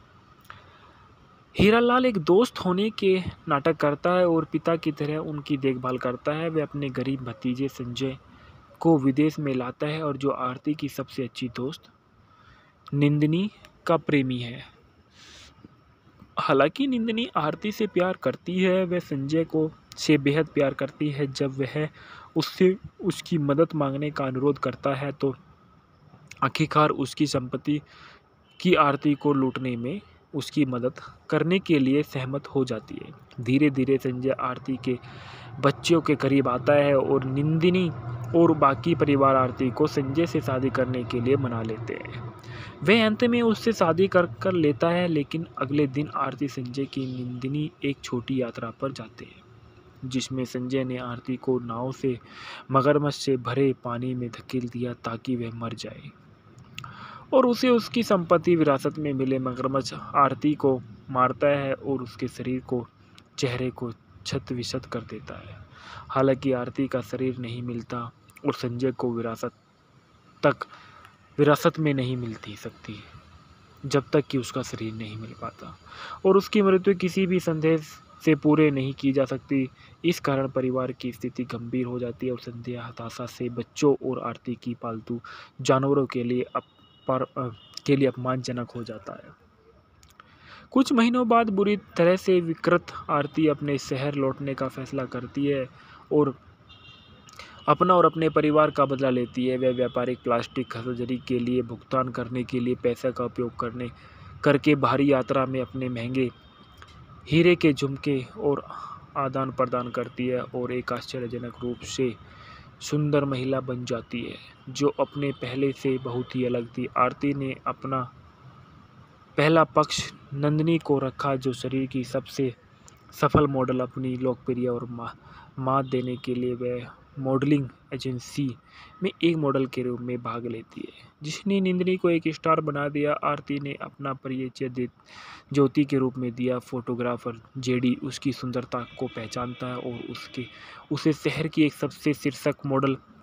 हीरालाल एक दोस्त होने के नाटक करता है और पिता की तरह उनकी देखभाल करता है। वह अपने गरीब भतीजे संजय को विदेश में लाता है और जो आरती की सबसे अच्छी दोस्त निंदिनी का प्रेमी है। हालांकि निंदिनी आरती से प्यार करती है, वह संजय को से बेहद प्यार करती है। जब वह उससे उसकी मदद मांगने का अनुरोध करता है तो आखिरकार उसकी संपत्ति की आरती को लूटने में उसकी मदद करने के लिए सहमत हो जाती है। धीरे धीरे संजय आरती के बच्चों के करीब आता है और निंदिनी और बाकी परिवार आरती को संजय से शादी करने के लिए मना लेते हैं। वह अंत में उससे शादी कर कर लेता है, लेकिन अगले दिन आरती संजय की निंदिनी एक छोटी यात्रा पर जाते हैं, जिसमें संजय ने आरती को नाव से मगरमच्छ से भरे पानी में धकेल दिया ताकि वह मर जाए और उसे उसकी संपत्ति विरासत में मिले। मगरमच्छ आरती को मारता है और उसके शरीर को चेहरे को क्षत विक्षत कर देता है। हालांकि आरती का शरीर नहीं मिलता और संजय को विरासत तक विरासत में नहीं मिलती सकती जब तक कि उसका शरीर नहीं मिल पाता और उसकी मृत्यु किसी भी संदेह से पूरे नहीं की जा सकती। इस कारण परिवार की स्थिति गंभीर हो जाती है और संजय हताशा से बच्चों और आरती की पालतू जानवरों के लिए अप पर के लिए अपमानजनक हो जाता है। कुछ महीनों बाद बुरी तरह से विकृत आरती अपने शहर लौटने का फैसला करती है और अपना और अपने परिवार का बदला लेती है। वह व्यापारिक प्लास्टिक सर्जरी के लिए भुगतान करने के लिए पैसे का उपयोग करने करके बाहरी यात्रा में अपने महंगे हीरे के झुमके और आदान प्रदान करती है और एक आश्चर्यजनक रूप से सुंदर महिला बन जाती है जो अपने पहले से बहुत ही अलग थी। आरती ने अपना पहला पक्ष नंदिनी को रखा, जो शरीर की सबसे सफल मॉडल। अपनी लोकप्रिय और मात देने के लिए वह मॉडलिंग एजेंसी में एक मॉडल के रूप में भाग लेती है, जिसने नंदिनी को एक स्टार बना दिया। आरती ने अपना परिचय ज्योति के रूप में दिया। फोटोग्राफर जेडी उसकी सुंदरता को पहचानता है और उसके उसे शहर की एक सबसे शीर्षक मॉडल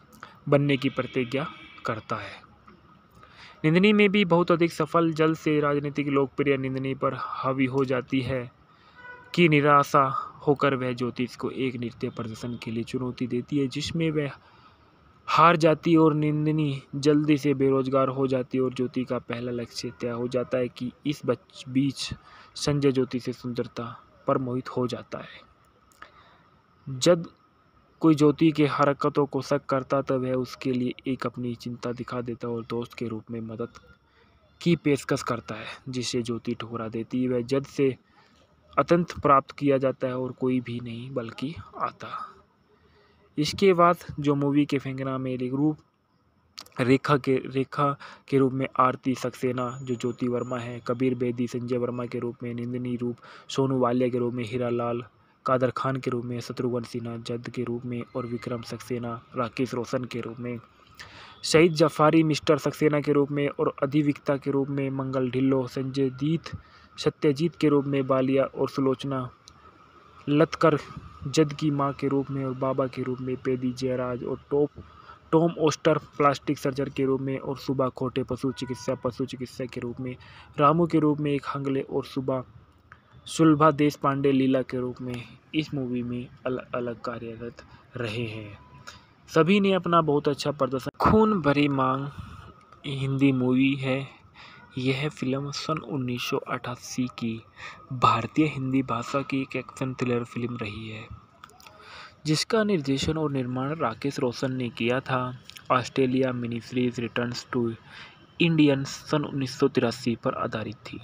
बनने की प्रतिज्ञा करता है। निंदिनी में भी बहुत अधिक सफल जल्द से राजनीतिक लोकप्रिय निंदिनी पर हावी हो जाती है कि निराशा होकर वह ज्योतिष को एक नृत्य प्रदर्शन के लिए चुनौती देती है, जिसमें वह हार जाती और निंदिनी जल्दी से बेरोजगार हो जाती और ज्योति का पहला लक्ष्य तय हो जाता है कि इस बीच संजय ज्योति से सुंदरता पर मोहित हो जाता है। जब कोई ज्योति के हरकतों को शक करता तब वह उसके लिए एक अपनी चिंता दिखा देता और दोस्त के रूप में मदद की पेशकश करता है, जिसे ज्योति ठुकरा देती है। वह जज से अत्यंत प्राप्त किया जाता है और कोई भी नहीं बल्कि आता। इसके बाद जो मूवी के फेंकना में रूप रेखा के रेखा के रूप में आरती सक्सेना जो ज्योति वर्मा है, कबीर बेदी संजय वर्मा के रूप में, निंदिनी रूप सोनू वालिया के रूप में, हीरा लाल कादर खान के रूप में, शत्रुघ्न सिन्हा जद के रूप में और विक्रम सक्सेना राकेश रोशन के रूप में, शहीद जफारी मिस्टर सक्सेना के रूप में और अधिविक्ता के रूप में, मंगल ढिल्लो संजय दीत सत्यजीत के रूप में, बालिया और सुलोचना लतकर जद की मां के रूप में और बाबा के रूप में, पेदी जयराज और top Tom oyster plastic surgeon के रूप में और सुबह खोटे पशु चिकित्सा पशु चिकित्सा के रूप में, रामू के रूप में एक हंगले और सुबह सुलभा देश पांडे लीला के रूप में इस मूवी में अलग अलग कार्यरत रहे हैं। सभी ने अपना बहुत अच्छा प्रदर्शन। खून भरी मांग हिंदी मूवी है। यह फिल्म सन उन्नीस सौ अठासी की भारतीय हिंदी भाषा की एक एक्शन थ्रिलर फिल्म रही है, जिसका निर्देशन और निर्माण राकेश रोशन ने किया था। Australia mini series returns to Indians सन उन्नीस सौ तिरासी पर आधारित थी।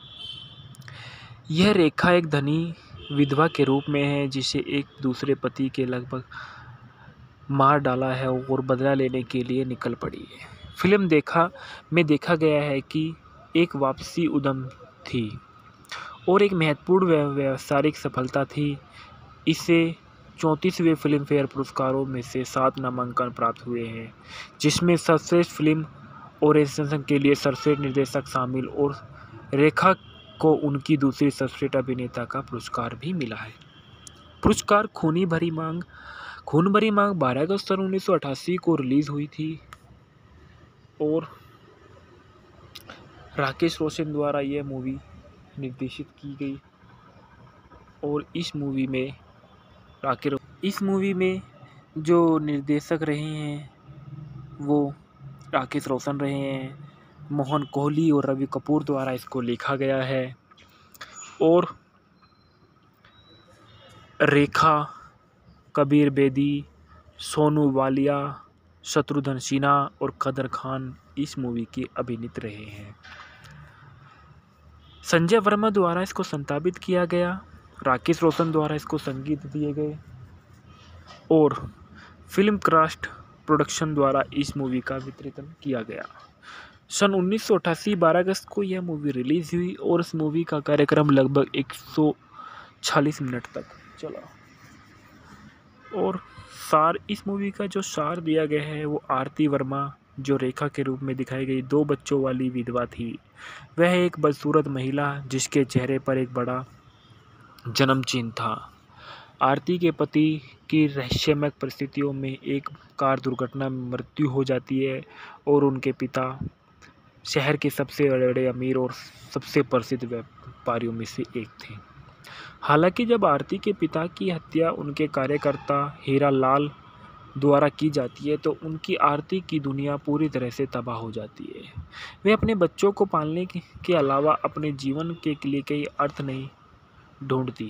यह रेखा एक धनी विधवा के रूप में है जिसे एक दूसरे पति के लगभग मार डाला है और बदला लेने के लिए निकल पड़ी है। फिल्म देखा में देखा गया है कि एक वापसी उद्यम थी और एक महत्वपूर्ण व्यावसायिक सफलता थी। इसे चौंतीसवें फिल्म फेयर पुरस्कारों में से सात नामांकन प्राप्त हुए हैं, जिसमें सर्वश्रेष्ठ फिल्म ओरिएंटेशन के लिए सर्वश्रेष्ठ निर्देशक शामिल और रेखा को उनकी दूसरी सर्वश्रेष्ठ अभिनेता का पुरस्कार भी मिला है। पुरस्कार खूनी भरी मांग खून भरी मांग बारह अगस्त सन उन्नीस सौ अठासी को रिलीज हुई थी और राकेश रोशन द्वारा यह मूवी निर्देशित की गई और इस मूवी में राकेश इस मूवी में जो निर्देशक रहे हैं वो राकेश रोशन रहे हैं। मोहन कोहली और रवि कपूर द्वारा इसको लिखा गया है और रेखा, कबीर बेदी, सोनू वालिया, शत्रुघ्न सिन्हा और कादर खान इस मूवी के अभिनीत रहे हैं। संजय वर्मा द्वारा इसको संपादित किया गया, राकेश रोशन द्वारा इसको संगीत दिए गए और फिल्म क्राफ्ट प्रोडक्शन द्वारा इस मूवी का वितरण किया गया। सन उन्नीस सौ अठासी बारह अगस्त को यह मूवी रिलीज हुई और इस मूवी का कार्यक्रम लगभग एक सौ चालीस मिनट तक चला और सार इस मूवी का जो सार दिया गया है वो आरती वर्मा जो रेखा के रूप में दिखाई गई दो बच्चों वाली विधवा थी। वह एक बदसूरत महिला जिसके चेहरे पर एक बड़ा जन्म चिन्ह था। आरती के पति की रहस्यमय परिस्थितियों में एक कार दुर्घटना में मृत्यु हो जाती है और उनके पिता शहर के सबसे बड़े अमीर और सबसे प्रसिद्ध व्यापारियों में से एक थे। हालांकि जब आरती के पिता की हत्या उनके कार्यकर्ता हीरा लाल द्वारा की जाती है तो उनकी आरती की दुनिया पूरी तरह से तबाह हो जाती है। वे अपने बच्चों को पालने के अलावा अपने जीवन के लिए कई अर्थ नहीं ढूंढती।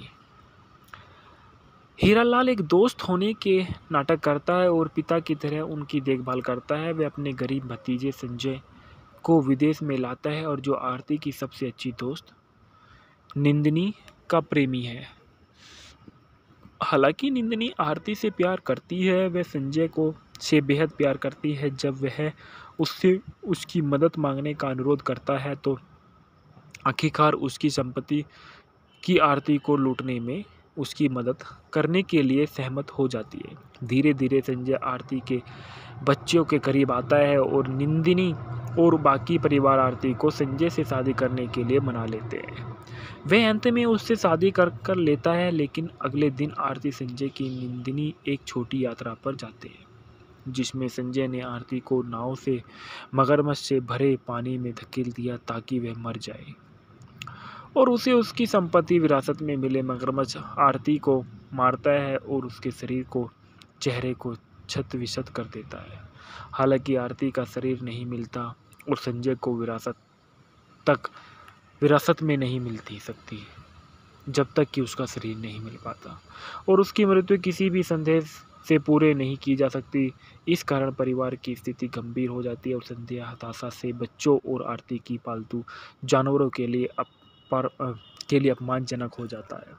हीरा लाल एक दोस्त होने के नाटक करता है और पिता की तरह उनकी देखभाल करता है। वह अपने गरीब भतीजे संजय को विदेश में लाता है और जो आरती की सबसे अच्छी दोस्त निंदिनी का प्रेमी है। हालांकि निंदिनी आरती से प्यार करती है, वह संजय को से बेहद प्यार करती है। जब वह उससे उसकी मदद मांगने का अनुरोध करता है तो आखिरकार उसकी संपत्ति की आरती को लूटने में उसकी मदद करने के लिए सहमत हो जाती है। धीरे धीरे संजय आरती के बच्चों के करीब आता है और निंदिनी और बाकी परिवार आरती को संजय से शादी करने के लिए मना लेते हैं। वह अंत में उससे शादी कर कर लेता है, लेकिन अगले दिन आरती संजय की निंदिनी एक छोटी यात्रा पर जाते हैं। जिसमें संजय ने आरती को नाव से मगरमच्छ से भरे पानी में धकेल दिया ताकि वह मर जाए और उसे उसकी संपत्ति विरासत में मिले। मगरमच्छ आरती को मारता है और उसके शरीर को चेहरे को क्षत विक्षत कर देता है। हालांकि आरती का शरीर नहीं मिलता और संजय को विरासत तक विरासत में नहीं मिलती सकती जब तक कि उसका शरीर नहीं मिल पाता और उसकी मृत्यु किसी भी संदेह से पूरे नहीं की जा सकती। इस कारण परिवार की स्थिति गंभीर हो जाती है और संजय हताशा से बच्चों और आरती की पालतू जानवरों के लिए पर के लिए अपमानजनक हो जाता है।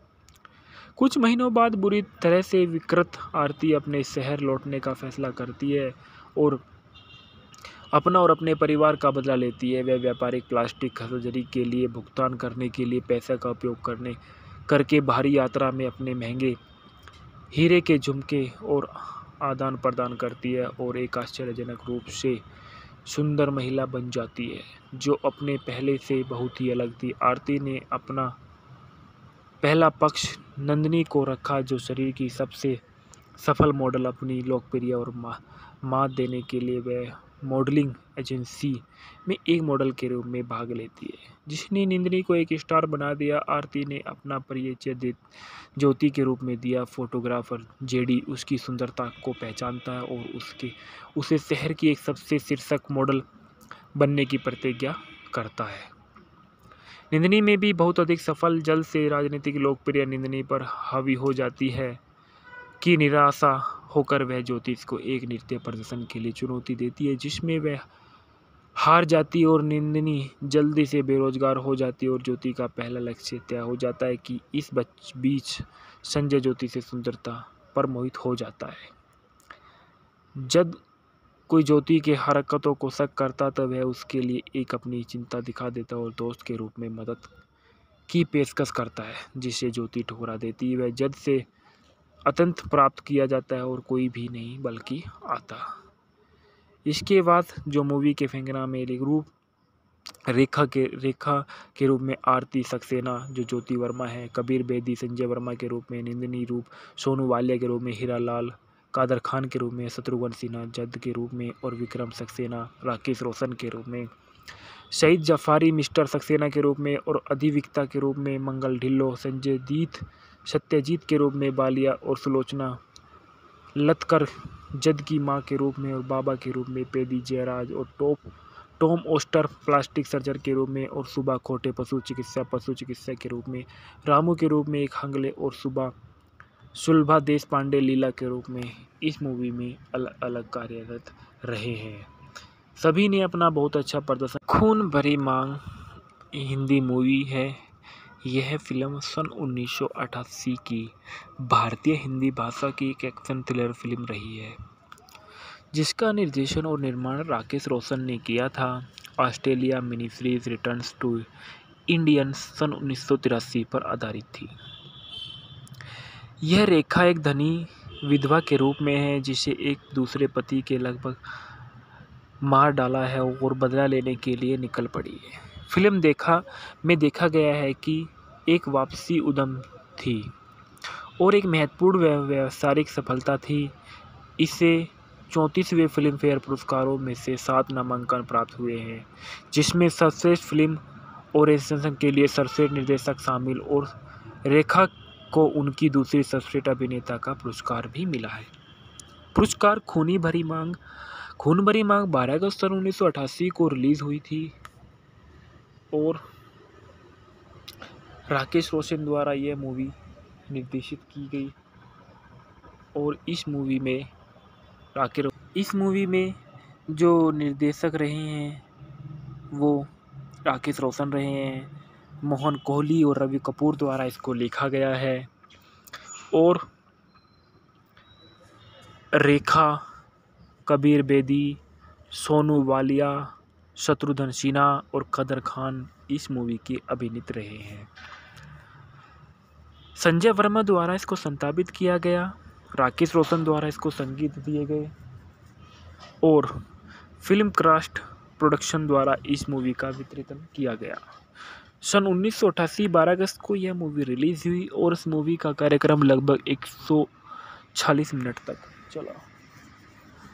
कुछ महीनों बाद बुरी तरह से विकृत आरती अपने शहर लौटने का फैसला करती है और अपना और अपने परिवार का बदला लेती है। वह व्यापारिक प्लास्टिक सर्जरी के लिए भुगतान करने के लिए पैसे का उपयोग करने करके बाहरी यात्रा में अपने महंगे हीरे के झुमके और आदान प्रदान करती है और एक आश्चर्यजनक रूप से सुंदर महिला बन जाती है जो अपने पहले से बहुत ही अलग थी। आरती ने अपना पहला पक्ष नंदिनी को रखा जो शरीर की सबसे सफल मॉडल। अपनी लोकप्रिय और मात देने के लिए वह मॉडलिंग एजेंसी में एक मॉडल के रूप में भाग लेती है जिसने नंदिनी को एक स्टार बना दिया। आरती ने अपना परिचय ज्योति के रूप में दिया। फोटोग्राफर जेडी उसकी सुंदरता को पहचानता है और उसके उसे शहर की एक सबसे शीर्षक मॉडल बनने की प्रतिज्ञा करता है। नंदिनी में भी बहुत अधिक सफल जल्द से राजनीतिक लोकप्रिय नंदिनी पर हावी हो जाती है कि निराशा होकर वह ज्योतिष को एक नृत्य प्रदर्शन के लिए चुनौती देती है जिसमें वह हार जाती और नंदिनी जल्दी से बेरोजगार हो जाती और ज्योति का पहला लक्ष्य तय हो जाता है कि इस बीच संजय ज्योति से सुंदरता पर मोहित हो जाता है। जब कोई ज्योति के हरकतों को शक करता तब वह उसके लिए एक अपनी चिंता दिखा देता और दोस्त के रूप में मदद की पेशकश करता है जिसे ज्योति ठुकरा देती है। वह जद से अत्यंत प्राप्त किया जाता है और कोई भी नहीं बल्कि आता। इसके बाद जो मूवी के फेंगना में रूप रेखा के रेखा के रूप में आरती सक्सेना जो ज्योति वर्मा है, कबीर बेदी संजय वर्मा के रूप में, नंदिनी रूप सोनू वालिया के रूप में, हीरा लाल कादर खान के रूप में, शत्रुघ्न सिन्हा जद के रूप में और विक्रम सक्सेना राकेश रोशन के रूप में, शहीद जफारी मिस्टर सक्सेना के रूप में और अधिविक्ता के रूप में, मंगल ढिल्लो संजय दीत सत्यजीत के रूप में, बालिया और सुलोचना लतकर जद की मां के रूप में और बाबा के रूप में, पेदी जयराज और top Tom oyster plastic surgeon के रूप में और सुबह खोटे पशु चिकित्सा पशु चिकित्सा के रूप में, रामू के रूप में एक हंगले और सुबह सुलभा देश पांडे लीला के रूप में इस मूवी में अलग अलग कार्यरत रहे हैं। सभी ने अपना बहुत अच्छा प्रदर्शन। खून भरी मांग हिंदी मूवी है। यह फिल्म सन उन्नीस सौ अठासी की भारतीय हिंदी भाषा की एक एक्शन थ्रिलर फिल्म रही है जिसका निर्देशन और निर्माण राकेश रोशन ने किया था। Australia mini series returns to Indians सन उन्नीस सौ तिरासी पर आधारित थी। यह रेखा एक धनी विधवा के रूप में है जिसे एक दूसरे पति के लगभग मार डाला है और बदला लेने के लिए निकल पड़ी है। फिल्म देखा में देखा गया है कि एक वापसी उद्यम थी और एक महत्वपूर्ण व्यावसायिक सफलता थी। इसे चौंतीसवें फिल्म फेयर पुरस्कारों में से सात नामांकन प्राप्त हुए हैं जिसमें सर्वश्रेष्ठ फिल्म ओरिएंटेशन के लिए सर्वश्रेष्ठ निर्देशक शामिल और रेखा को उनकी दूसरी सर्वश्रेष्ठ अभिनेता का पुरस्कार भी मिला है। पुरस्कार खूनी भरी मांग खून भरी मांग बारह अगस्त सन उन्नीस सौ अठासी को रिलीज हुई थी और राकेश रोशन द्वारा यह मूवी निर्देशित की गई और इस मूवी में राकेश इस मूवी में जो निर्देशक रहे हैं वो राकेश रोशन रहे हैं। मोहन कोहली और रवि कपूर द्वारा इसको लिखा गया है और रेखा, कबीर बेदी, सोनू वालिया, शत्रुघ्न सिन्हा और कादर खान इस मूवी के अभिनीत रहे हैं। संजय वर्मा द्वारा इसको संपादित किया गया, राकेश रोशन द्वारा इसको संगीत दिए गए और फिल्म क्राफ्ट प्रोडक्शन द्वारा इस मूवी का वितरण किया गया। सन उन्नीस सौ अठासी बारह अगस्त को यह मूवी रिलीज हुई और इस मूवी का कार्यक्रम लगभग एक सौ चालीस मिनट तक चला।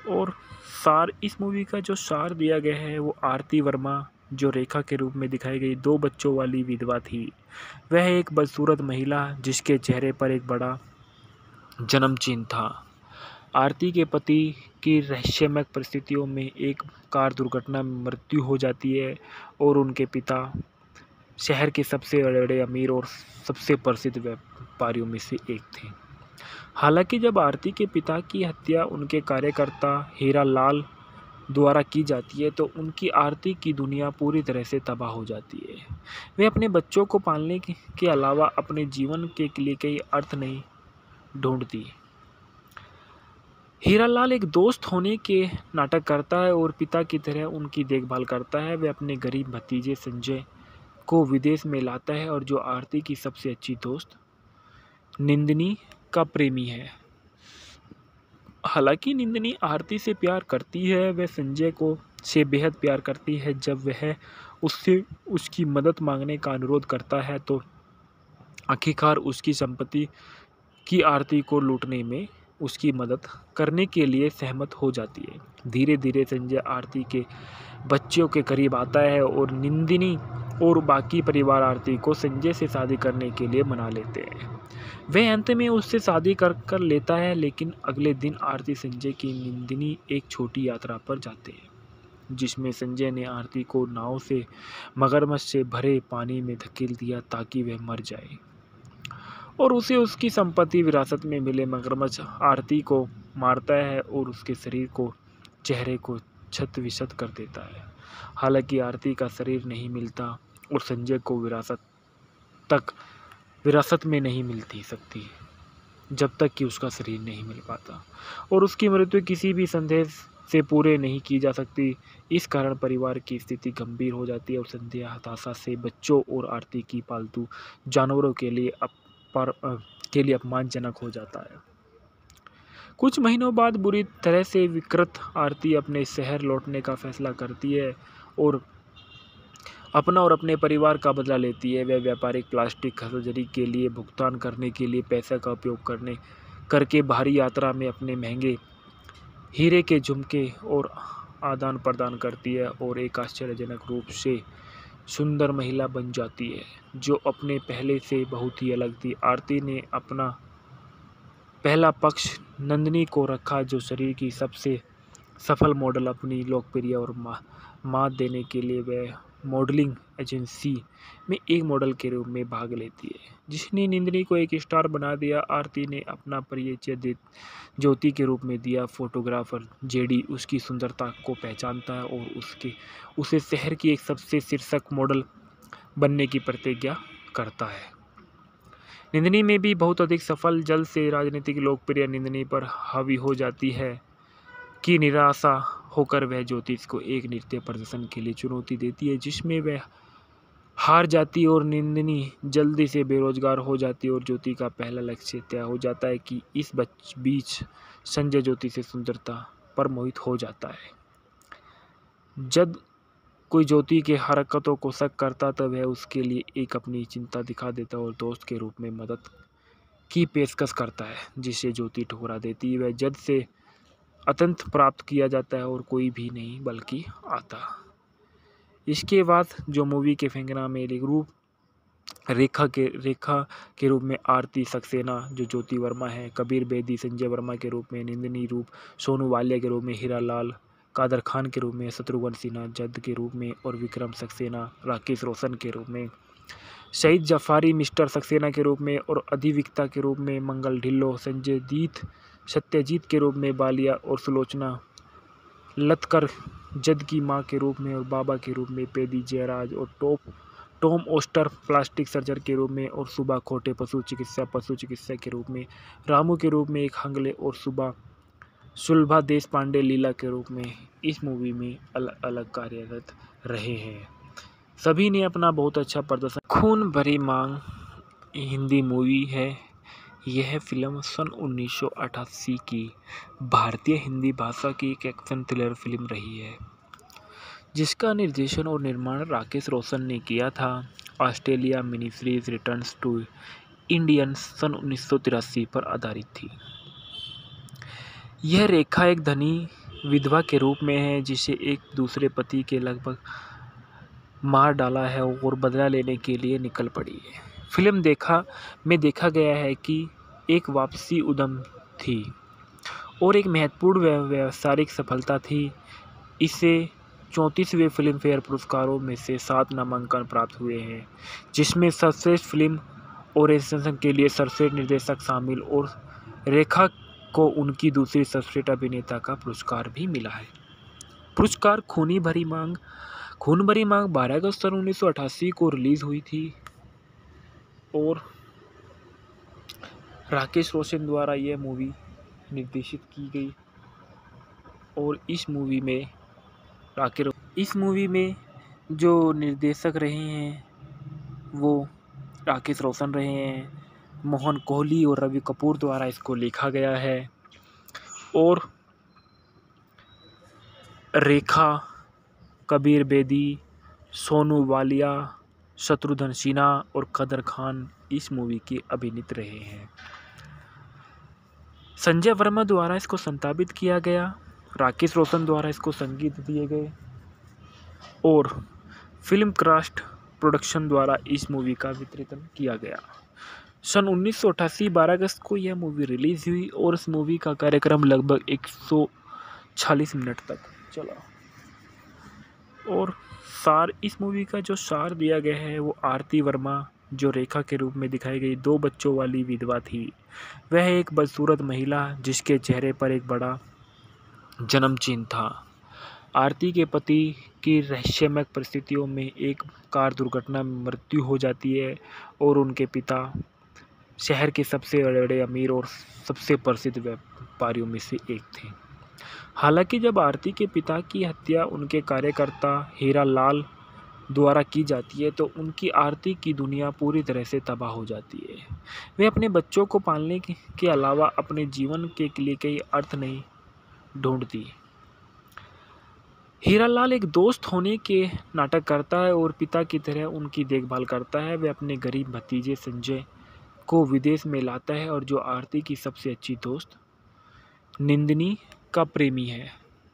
और सार इस मूवी का जो सार दिया गया है वो आरती वर्मा जो रेखा के रूप में दिखाई गई दो बच्चों वाली विधवा थी। वह एक बदसूरत महिला जिसके चेहरे पर एक बड़ा जन्म चिन्ह था। आरती के पति की रहस्यमय परिस्थितियों में एक कार दुर्घटना में मृत्यु हो जाती है और उनके पिता शहर के सबसे बड़े अमीर और सबसे प्रसिद्ध व्यापारियों में से एक थे। हालांकि जब आरती के पिता की हत्या उनके कार्यकर्ता हीरा लाल द्वारा की जाती है तो उनकी आरती की दुनिया पूरी तरह से तबाह हो जाती है। वे अपने बच्चों को पालने के अलावा अपने जीवन के लिए कई अर्थ नहीं ढूंढती। हीरालाल एक दोस्त होने के नाटक करता है और पिता की तरह उनकी देखभाल करता है। वह अपने गरीब भतीजे संजय को विदेश में लाता है और जो आरती की सबसे अच्छी दोस्त निंदिनी का प्रेमी है। हालांकि निंदिनी आरती से प्यार करती है, वह संजय को से बेहद प्यार करती है। जब वह उससे उसकी मदद मांगने का अनुरोध करता है तो आखिरकार उसकी संपत्ति की आरती को लूटने में उसकी मदद करने के लिए सहमत हो जाती है। धीरे धीरे संजय आरती के बच्चों के करीब आता है और निंदिनी और बाकी परिवार आरती को संजय से शादी करने के लिए मना लेते हैं। वह अंत में उससे शादी कर कर लेता है, लेकिन अगले दिन आरती संजय की निंदिनी एक छोटी यात्रा पर जाते हैं जिसमें संजय ने आरती को नाव से मगरमच्छ से भरे पानी में धकेल दिया ताकि वह मर जाए और उसे उसकी संपत्ति विरासत में मिले। मगरमच्छ आरती को मारता है और उसके शरीर को चेहरे को क्षत विक्षत कर देता है। हालांकि आरती का शरीर नहीं मिलता और संजय को विरासत तक विरासत में नहीं मिलती सकती जब तक कि उसका शरीर नहीं मिल पाता और उसकी मृत्यु किसी भी संदेह से पूरे नहीं की जा सकती। इस कारण परिवार की स्थिति गंभीर हो जाती है और संजय हताशा से बच्चों और आरती की पालतू जानवरों के लिए अप पर के लिए अपमानजनक हो जाता है। कुछ महीनों बाद बुरी तरह से विकृत आरती अपने शहर लौटने का फैसला करती है और अपना और अपने परिवार का बदला लेती है। वह व्यापारिक प्लास्टिक सर्जरी के लिए भुगतान करने के लिए पैसे का उपयोग करने करके बाहरी यात्रा में अपने महंगे हीरे के झुमके और आदान प्रदान करती है और एक आश्चर्यजनक रूप से सुंदर महिला बन जाती है जो अपने पहले से बहुत ही अलग थी। आरती ने अपना पहला पक्ष नंदिनी को रखा जो शरीर की सबसे सफल मॉडल अपनी लोकप्रिय और मात देने के लिए वह मॉडलिंग एजेंसी में एक मॉडल के रूप में भाग लेती है जिसने नंदिनी को एक स्टार बना दिया। आरती ने अपना परिचय ज्योति के रूप में दिया। फोटोग्राफर जेडी उसकी सुंदरता को पहचानता है और उसके उसे शहर की एक सबसे शीर्षक मॉडल बनने की प्रतिज्ञा करता है। नंदिनी में भी बहुत अधिक सफल जल्द से राजनीतिक लोकप्रिय नंदिनी पर हावी हो जाती है कि निराशा होकर वह ज्योतिष को एक नृत्य प्रदर्शन के लिए चुनौती देती है जिसमें वह हार जाती और नंदिनी जल्दी से बेरोजगार हो जाती और ज्योति का पहला लक्ष्य तय हो जाता है कि इस बीच संजय ज्योति से सुंदरता पर मोहित हो जाता है। जब कोई ज्योति के हरकतों को शक करता तब वह उसके लिए एक अपनी चिंता दिखा देता और दोस्त के रूप में मदद की पेशकश करता है जिसे ज्योति ठुकरा देती है। वह जद से अत्यंत प्राप्त किया जाता है और कोई भी नहीं बल्कि आता। इसके बाद जो मूवी के फेंकना में रूप रेखा के रेखा के रूप में आरती सक्सेना जो ज्योति वर्मा है, कबीर बेदी संजय वर्मा के रूप में, नंदिनी रूप सोनू वालिया के रूप में, हीरा लाल कादर खान के रूप में, शत्रुघ्न सिन्हा जद के रूप में और विक्रम सक्सेना राकेश रोशन के रूप में, शहीद जफारी मिस्टर सक्सेना के रूप में और अधिविक्ता के रूप में, मंगल ढिल्लो संजय दीत सत्यजीत के रूप में, बालिया और सुलोचना लतकर जद की मां के रूप में और बाबा के रूप में, पेदी जयराज और top Tom oyster plastic surgeon के रूप में और सुबह खोटे पशु चिकित्सा पशु चिकित्सा के रूप में, रामू के रूप में एक हंगले और सुबह सुलभा देश पांडे लीला के रूप में इस मूवी में अलग अलग कार्यरत रहे हैं। सभी ने अपना बहुत अच्छा प्रदर्शन। खून भरी मांग हिंदी मूवी है। यह फिल्म सन उन्नीस सौ अठासी की भारतीय हिंदी भाषा की एक एक्शन थ्रिलर फिल्म रही है जिसका निर्देशन और निर्माण राकेश रोशन ने किया था। Australia mini series returns to Indians सन उन्नीस सौ तिरासी पर आधारित थी। यह रेखा एक धनी विधवा के रूप में है, जिसे एक दूसरे पति के लगभग मार डाला है और बदला लेने के लिए निकल पड़ी है। फिल्म देखा में देखा गया है कि एक वापसी उद्यम थी और एक महत्वपूर्ण व्यावसायिक सफलता थी। इसे चौंतीसवें फिल्म फेयर पुरस्कारों में से सात नामांकन प्राप्त हुए हैं, जिसमें सर्वश्रेष्ठ फिल्म ओरिएंटेशन के लिए सर्वश्रेष्ठ निर्देशक शामिल और रेखा को उनकी दूसरी सर्वश्रेष्ठ अभिनेता का पुरस्कार भी मिला है। पुरस्कार खूनी भरी मांग खून भरी मांग बारह अगस्त सन उन्नीस सौ अठासी को रिलीज हुई थी और राकेश रोशन द्वारा यह मूवी निर्देशित की गई और इस मूवी में राकेश इस मूवी में जो निर्देशक रहे हैं वो राकेश रोशन रहे हैं। मोहन कोहली और रवि कपूर द्वारा इसको लिखा गया है और रेखा, कबीर बेदी, सोनू वालिया, शत्रुघ्न सिन्हा और कदर खान इस मूवी के अभिनीत रहे हैं। संजय वर्मा द्वारा इसको संपादित किया गया, राकेश रोशन द्वारा इसको संगीत दिए गए और फिल्म क्राफ्ट प्रोडक्शन द्वारा इस मूवी का वितरण किया गया। सन उन्नीस सौ अठासी बारह अगस्त को यह मूवी रिलीज हुई और इस मूवी का कार्यक्रम लगभग एक सौ चालीस मिनट तक चला और सार इस मूवी का जो सार दिया गया है वो आरती वर्मा, जो रेखा के रूप में दिखाई गई दो बच्चों वाली विधवा थी। वह एक बदसूरत महिला जिसके चेहरे पर एक बड़ा जन्म चिन्ह था। आरती के पति की रहस्यमय परिस्थितियों में एक कार दुर्घटना में मृत्यु हो जाती है और उनके पिता शहर के सबसे बड़े अमीर और सबसे प्रसिद्ध व्यापारियों में से एक थे। हालांकि जब आरती के पिता की हत्या उनके कार्यकर्ता हीरा लाल द्वारा की जाती है तो उनकी आरती की दुनिया पूरी तरह से तबाह हो जाती है। वे अपने बच्चों को पालने के अलावा अपने जीवन के लिए कई अर्थ नहीं ढूंढती। हीरालाल एक दोस्त होने के नाटक करता है और पिता की तरह उनकी देखभाल करता है। वह अपने गरीब भतीजे संजय को विदेश में लाता है और जो आरती की सबसे अच्छी दोस्त निंदिनी का प्रेमी है।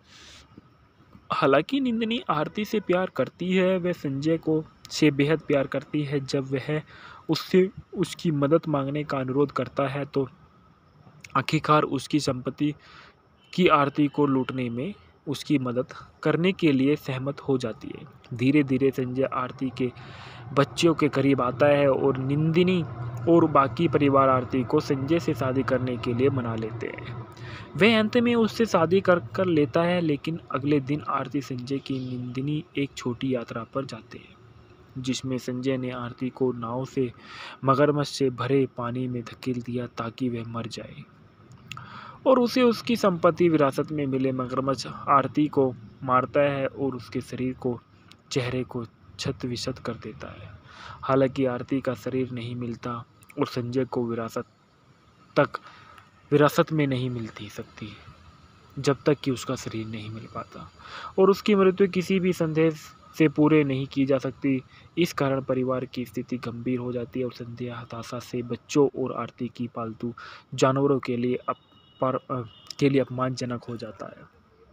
हालांकि निंदिनी आरती से प्यार करती है, वह संजय को से बेहद प्यार करती है। जब वह उससे उसकी मदद मांगने का अनुरोध करता है तो आखिरकार उसकी संपत्ति की आरती को लूटने में उसकी मदद करने के लिए सहमत हो जाती है। धीरे धीरे संजय आरती के बच्चों के करीब आता है और निंदिनी और बाकी परिवार आरती को संजय से शादी करने के लिए मना लेते हैं। वह अंत में उससे शादी कर कर लेता है, लेकिन अगले दिन आरती संजय की निंदिनी एक छोटी यात्रा पर जाते हैं जिसमें संजय ने आरती को नाव से मगरमच्छ से भरे पानी में धकेल दिया ताकि वह मर जाए और उसे उसकी संपत्ति विरासत में मिले। मगरमच्छ आरती को मारता है और उसके शरीर को चेहरे को क्षत विक्षत कर देता है। हालांकि आरती का शरीर नहीं मिलता और संजय को विरासत तक विरासत में नहीं मिलती सकती जब तक कि उसका शरीर नहीं मिल पाता और उसकी मृत्यु किसी भी संदेह से पूरे नहीं की जा सकती। इस कारण परिवार की स्थिति गंभीर हो जाती है और संजय हताशा से बच्चों और आरती की पालतू जानवरों के लिए पर के लिए अपमानजनक हो जाता है।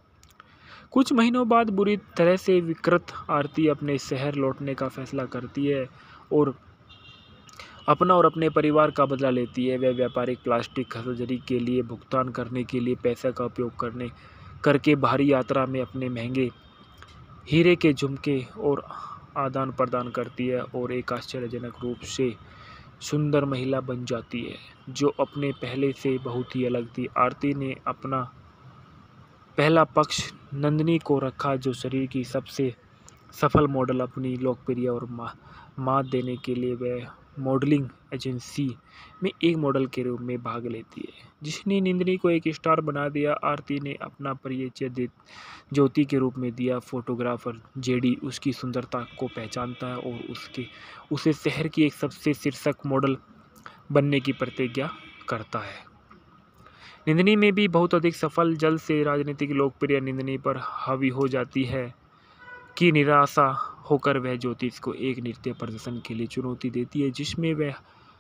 कुछ महीनों बाद बुरी तरह से विकृत आरती अपने शहर लौटने का फैसला करती है और अपना और अपने परिवार का बदला लेती है। वह व्यापारिक प्लास्टिक सर्जरी के लिए भुगतान करने के लिए पैसे का उपयोग करने करके बाहरी यात्रा में अपने महंगे हीरे के झुमके और आदान प्रदान करती है और एक आश्चर्यजनक रूप से सुंदर महिला बन जाती है जो अपने पहले से बहुत ही अलग थी। आरती ने अपना पहला पक्ष नंदिनी को रखा, जो शरीर की सबसे सफल मॉडल। अपनी लोकप्रिय और मात देने के लिए वह मॉडलिंग एजेंसी में एक मॉडल के रूप में भाग लेती है जिसने नंदिनी को एक स्टार बना दिया। आरती ने अपना परिचय ज्योति के रूप में दिया। फोटोग्राफर जेडी उसकी सुंदरता को पहचानता है और उसके उसे शहर की एक सबसे शीर्षक मॉडल बनने की प्रतिज्ञा करता है। नंदिनी में भी बहुत अधिक सफल जल्द से राजनीतिक लोकप्रिय नंदिनी पर हावी हो जाती है कि निराशा होकर वह ज्योतिष को एक नृत्य प्रदर्शन के लिए चुनौती देती है जिसमें वह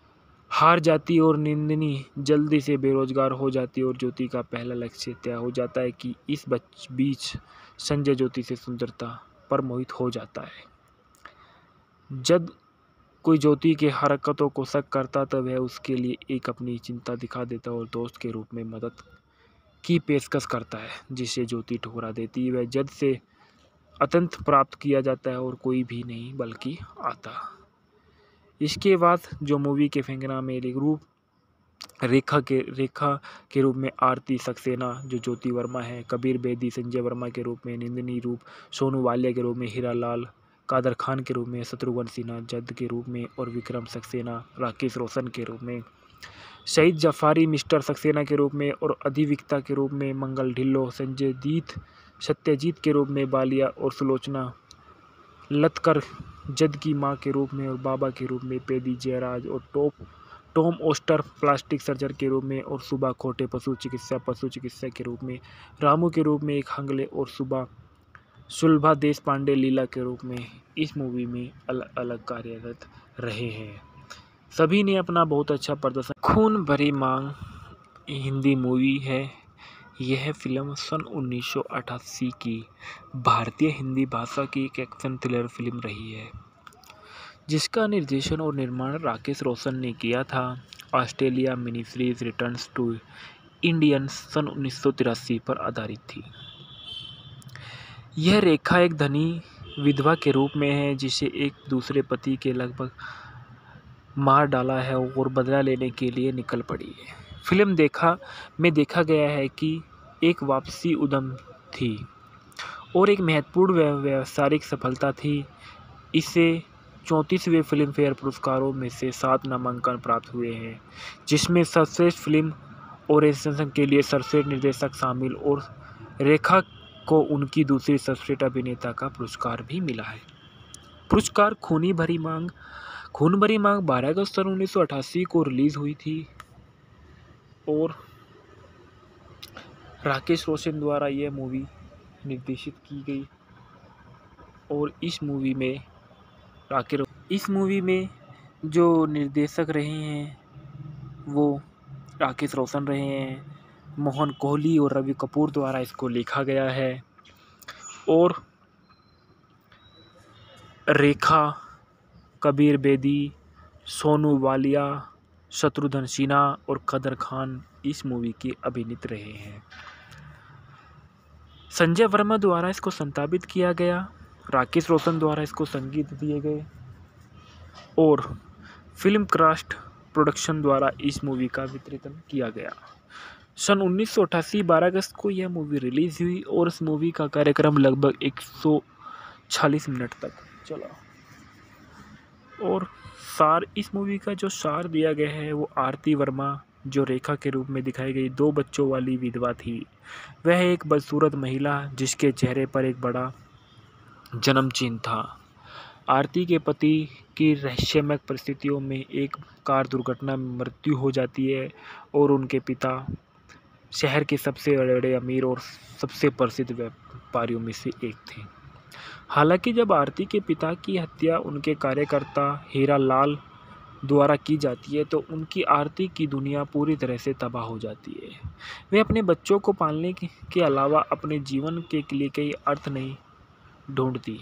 हार जाती और निंदिनी जल्दी से बेरोजगार हो जाती और ज्योति का पहला लक्ष्य तय हो जाता है कि इस बच बीच संजय ज्योति से सुंदरता पर मोहित हो जाता है। जब कोई ज्योति की हरकतों को शक करता तब वह उसके लिए एक अपनी चिंता दिखा देता और दोस्त के रूप में मदद की पेशकश करता है, जिसे ज्योति ठुकरा देती है। वह जद से अत्यंत प्राप्त किया जाता है और कोई भी नहीं बल्कि आता। इसके बाद जो मूवी के फेंकना में रूप रेखा के रेखा के रूप में आरती सक्सेना जो ज्योति वर्मा है, कबीर बेदी संजय वर्मा के रूप में, निंदिनी रूप सोनू वालिया के रूप में, हीरा लाल कादर खान के रूप में, शत्रुघ्न सिन्हा जद के रूप में और विक्रम सक्सेना राकेश रोशन के रूप में, शहीद जफारी मिस्टर सक्सेना के रूप में और अधिविक्ता के रूप में, मंगल ढिल्लो संजय दीत सत्यजीत के रूप में, बालिया और सुलोचना लतकर जद की मां के रूप में और बाबा के रूप में, पेदी जयराज और top Tom oyster plastic surgeon के रूप में और सुबह खोटे पशु चिकित्सा पशु चिकित्सा के रूप में, रामू के रूप में एक हंगले और सुबह सुलभा देश पांडे लीला के रूप में इस मूवी में अलग अलग कार्यरत रहे हैं। सभी ने अपना बहुत अच्छा प्रदर्शन। खून भरी मांग हिंदी मूवी है। यह फिल्म सन उन्नीस सौ अठासी की भारतीय हिंदी भाषा की एक एक्शन थ्रिलर फिल्म रही है, जिसका निर्देशन और निर्माण राकेश रोशन ने किया था। Australia mini series returns to Indians सन उन्नीस सौ तिरासी पर आधारित थी। यह रेखा एक धनी विधवा के रूप में है जिसे एक दूसरे पति के लगभग मार डाला है और बदला लेने के लिए निकल पड़ी है। फिल्म देखा में देखा गया है कि एक वापसी उद्यम थी और एक महत्वपूर्ण व्यावसायिक सफलता थी। इसे चौंतीसवें फिल्म फेयर पुरस्कारों में से सात नामांकन प्राप्त हुए हैं, जिसमें सर्वश्रेष्ठ फिल्म ओरिएंटेशन के लिए सर्वश्रेष्ठ निर्देशक शामिल और रेखा को उनकी दूसरी सर्वश्रेष्ठ अभिनेता का पुरस्कार भी मिला है। पुरस्कार खूनी भरी मांग खून भरी मांग बारह अगस्त सन उन्नीस सौ अठासी को रिलीज हुई थी और राकेश रोशन द्वारा यह मूवी निर्देशित की गई और इस मूवी में राकेश इस मूवी में जो निर्देशक रहे हैं वो राकेश रोशन रहे हैं। मोहन कोहली और रवि कपूर द्वारा इसको लिखा गया है और रेखा, कबीर बेदी, सोनू वालिया, शत्रुघ्न सिन्हा और कादर खान इस मूवी के अभिनीत रहे हैं। संजय वर्मा द्वारा इसको संपादित किया गया, राकेश रोशन द्वारा इसको संगीत दिए गए और फिल्म क्राफ्ट प्रोडक्शन द्वारा इस मूवी का वितरण किया गया। सन उन्नीस सौ अठासी बारह अगस्त को यह मूवी रिलीज हुई और इस मूवी का कार्यक्रम लगभग एक सौ चालीस मिनट तक चला और सार इस मूवी का जो सार दिया गया है वो आरती वर्मा जो रेखा के रूप में दिखाई गई दो बच्चों वाली विधवा थी। वह एक बदसूरत महिला जिसके चेहरे पर एक बड़ा जन्म चिन्ह था। आरती के पति की रहस्यमय परिस्थितियों में एक कार दुर्घटना में मृत्यु हो जाती है और उनके पिता शहर के सबसे बड़े अमीर और सबसे प्रसिद्ध व्यापारियों में से एक थे। हालांकि जब आरती के पिता की हत्या उनके कार्यकर्ता हीरा लाल द्वारा की जाती है तो उनकी आरती की दुनिया पूरी तरह से तबाह हो जाती है। वे अपने बच्चों को पालने के अलावा अपने जीवन के लिए कई अर्थ नहीं ढूंढती।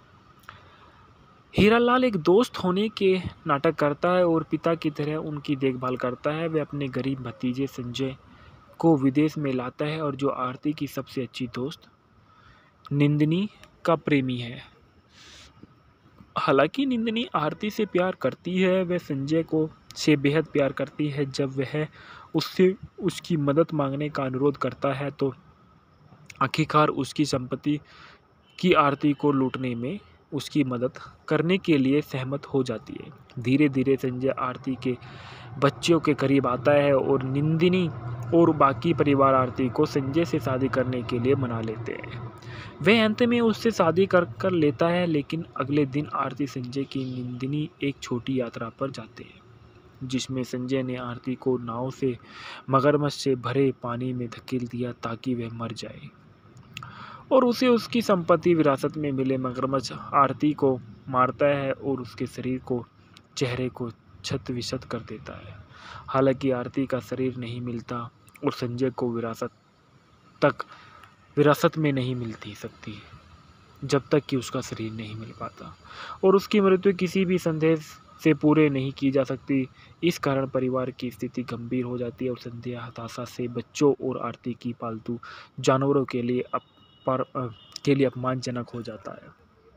हीरालाल एक दोस्त होने के नाटक करता है और पिता की तरह उनकी देखभाल करता है। वह अपने गरीब भतीजे संजय को विदेश में लाता है और जो आरती की सबसे अच्छी दोस्त निंदिनी का प्रेमी है। हालांकि निंदिनी आरती से प्यार करती है, वह संजय को से बेहद प्यार करती है। जब वह उससे उसकी मदद मांगने का अनुरोध करता है तो आखिरकार उसकी संपत्ति की आरती को लूटने में उसकी मदद करने के लिए सहमत हो जाती है। धीरे धीरे संजय आरती के बच्चों के करीब आता है और निंदिनी और बाकी परिवार आरती को संजय से शादी करने के लिए मना लेते हैं। वह अंत में उससे शादी कर कर लेता है, लेकिन अगले दिन आरती संजय की निंदिनी एक छोटी यात्रा पर जाते हैं जिसमें संजय ने आरती को नाव से मगरमच्छ से भरे पानी में धकेल दिया ताकि वह मर जाए और उसे उसकी संपत्ति विरासत में मिले। मगरमच्छ आरती को मारता है और उसके शरीर को चेहरे को छत विछत कर देता है। हालांकि आरती का शरीर नहीं मिलता और संजय को विरासत तक विरासत में नहीं मिलती सकती जब तक कि उसका शरीर नहीं मिल पाता, और उसकी मृत्यु किसी भी संदेह से पूरे नहीं की जा सकती। इस कारण परिवार की स्थिति गंभीर हो जाती है और संजय हताशा से बच्चों और आरती की पालतू जानवरों के लिए अपर के लिए अपमानजनक हो जाता है।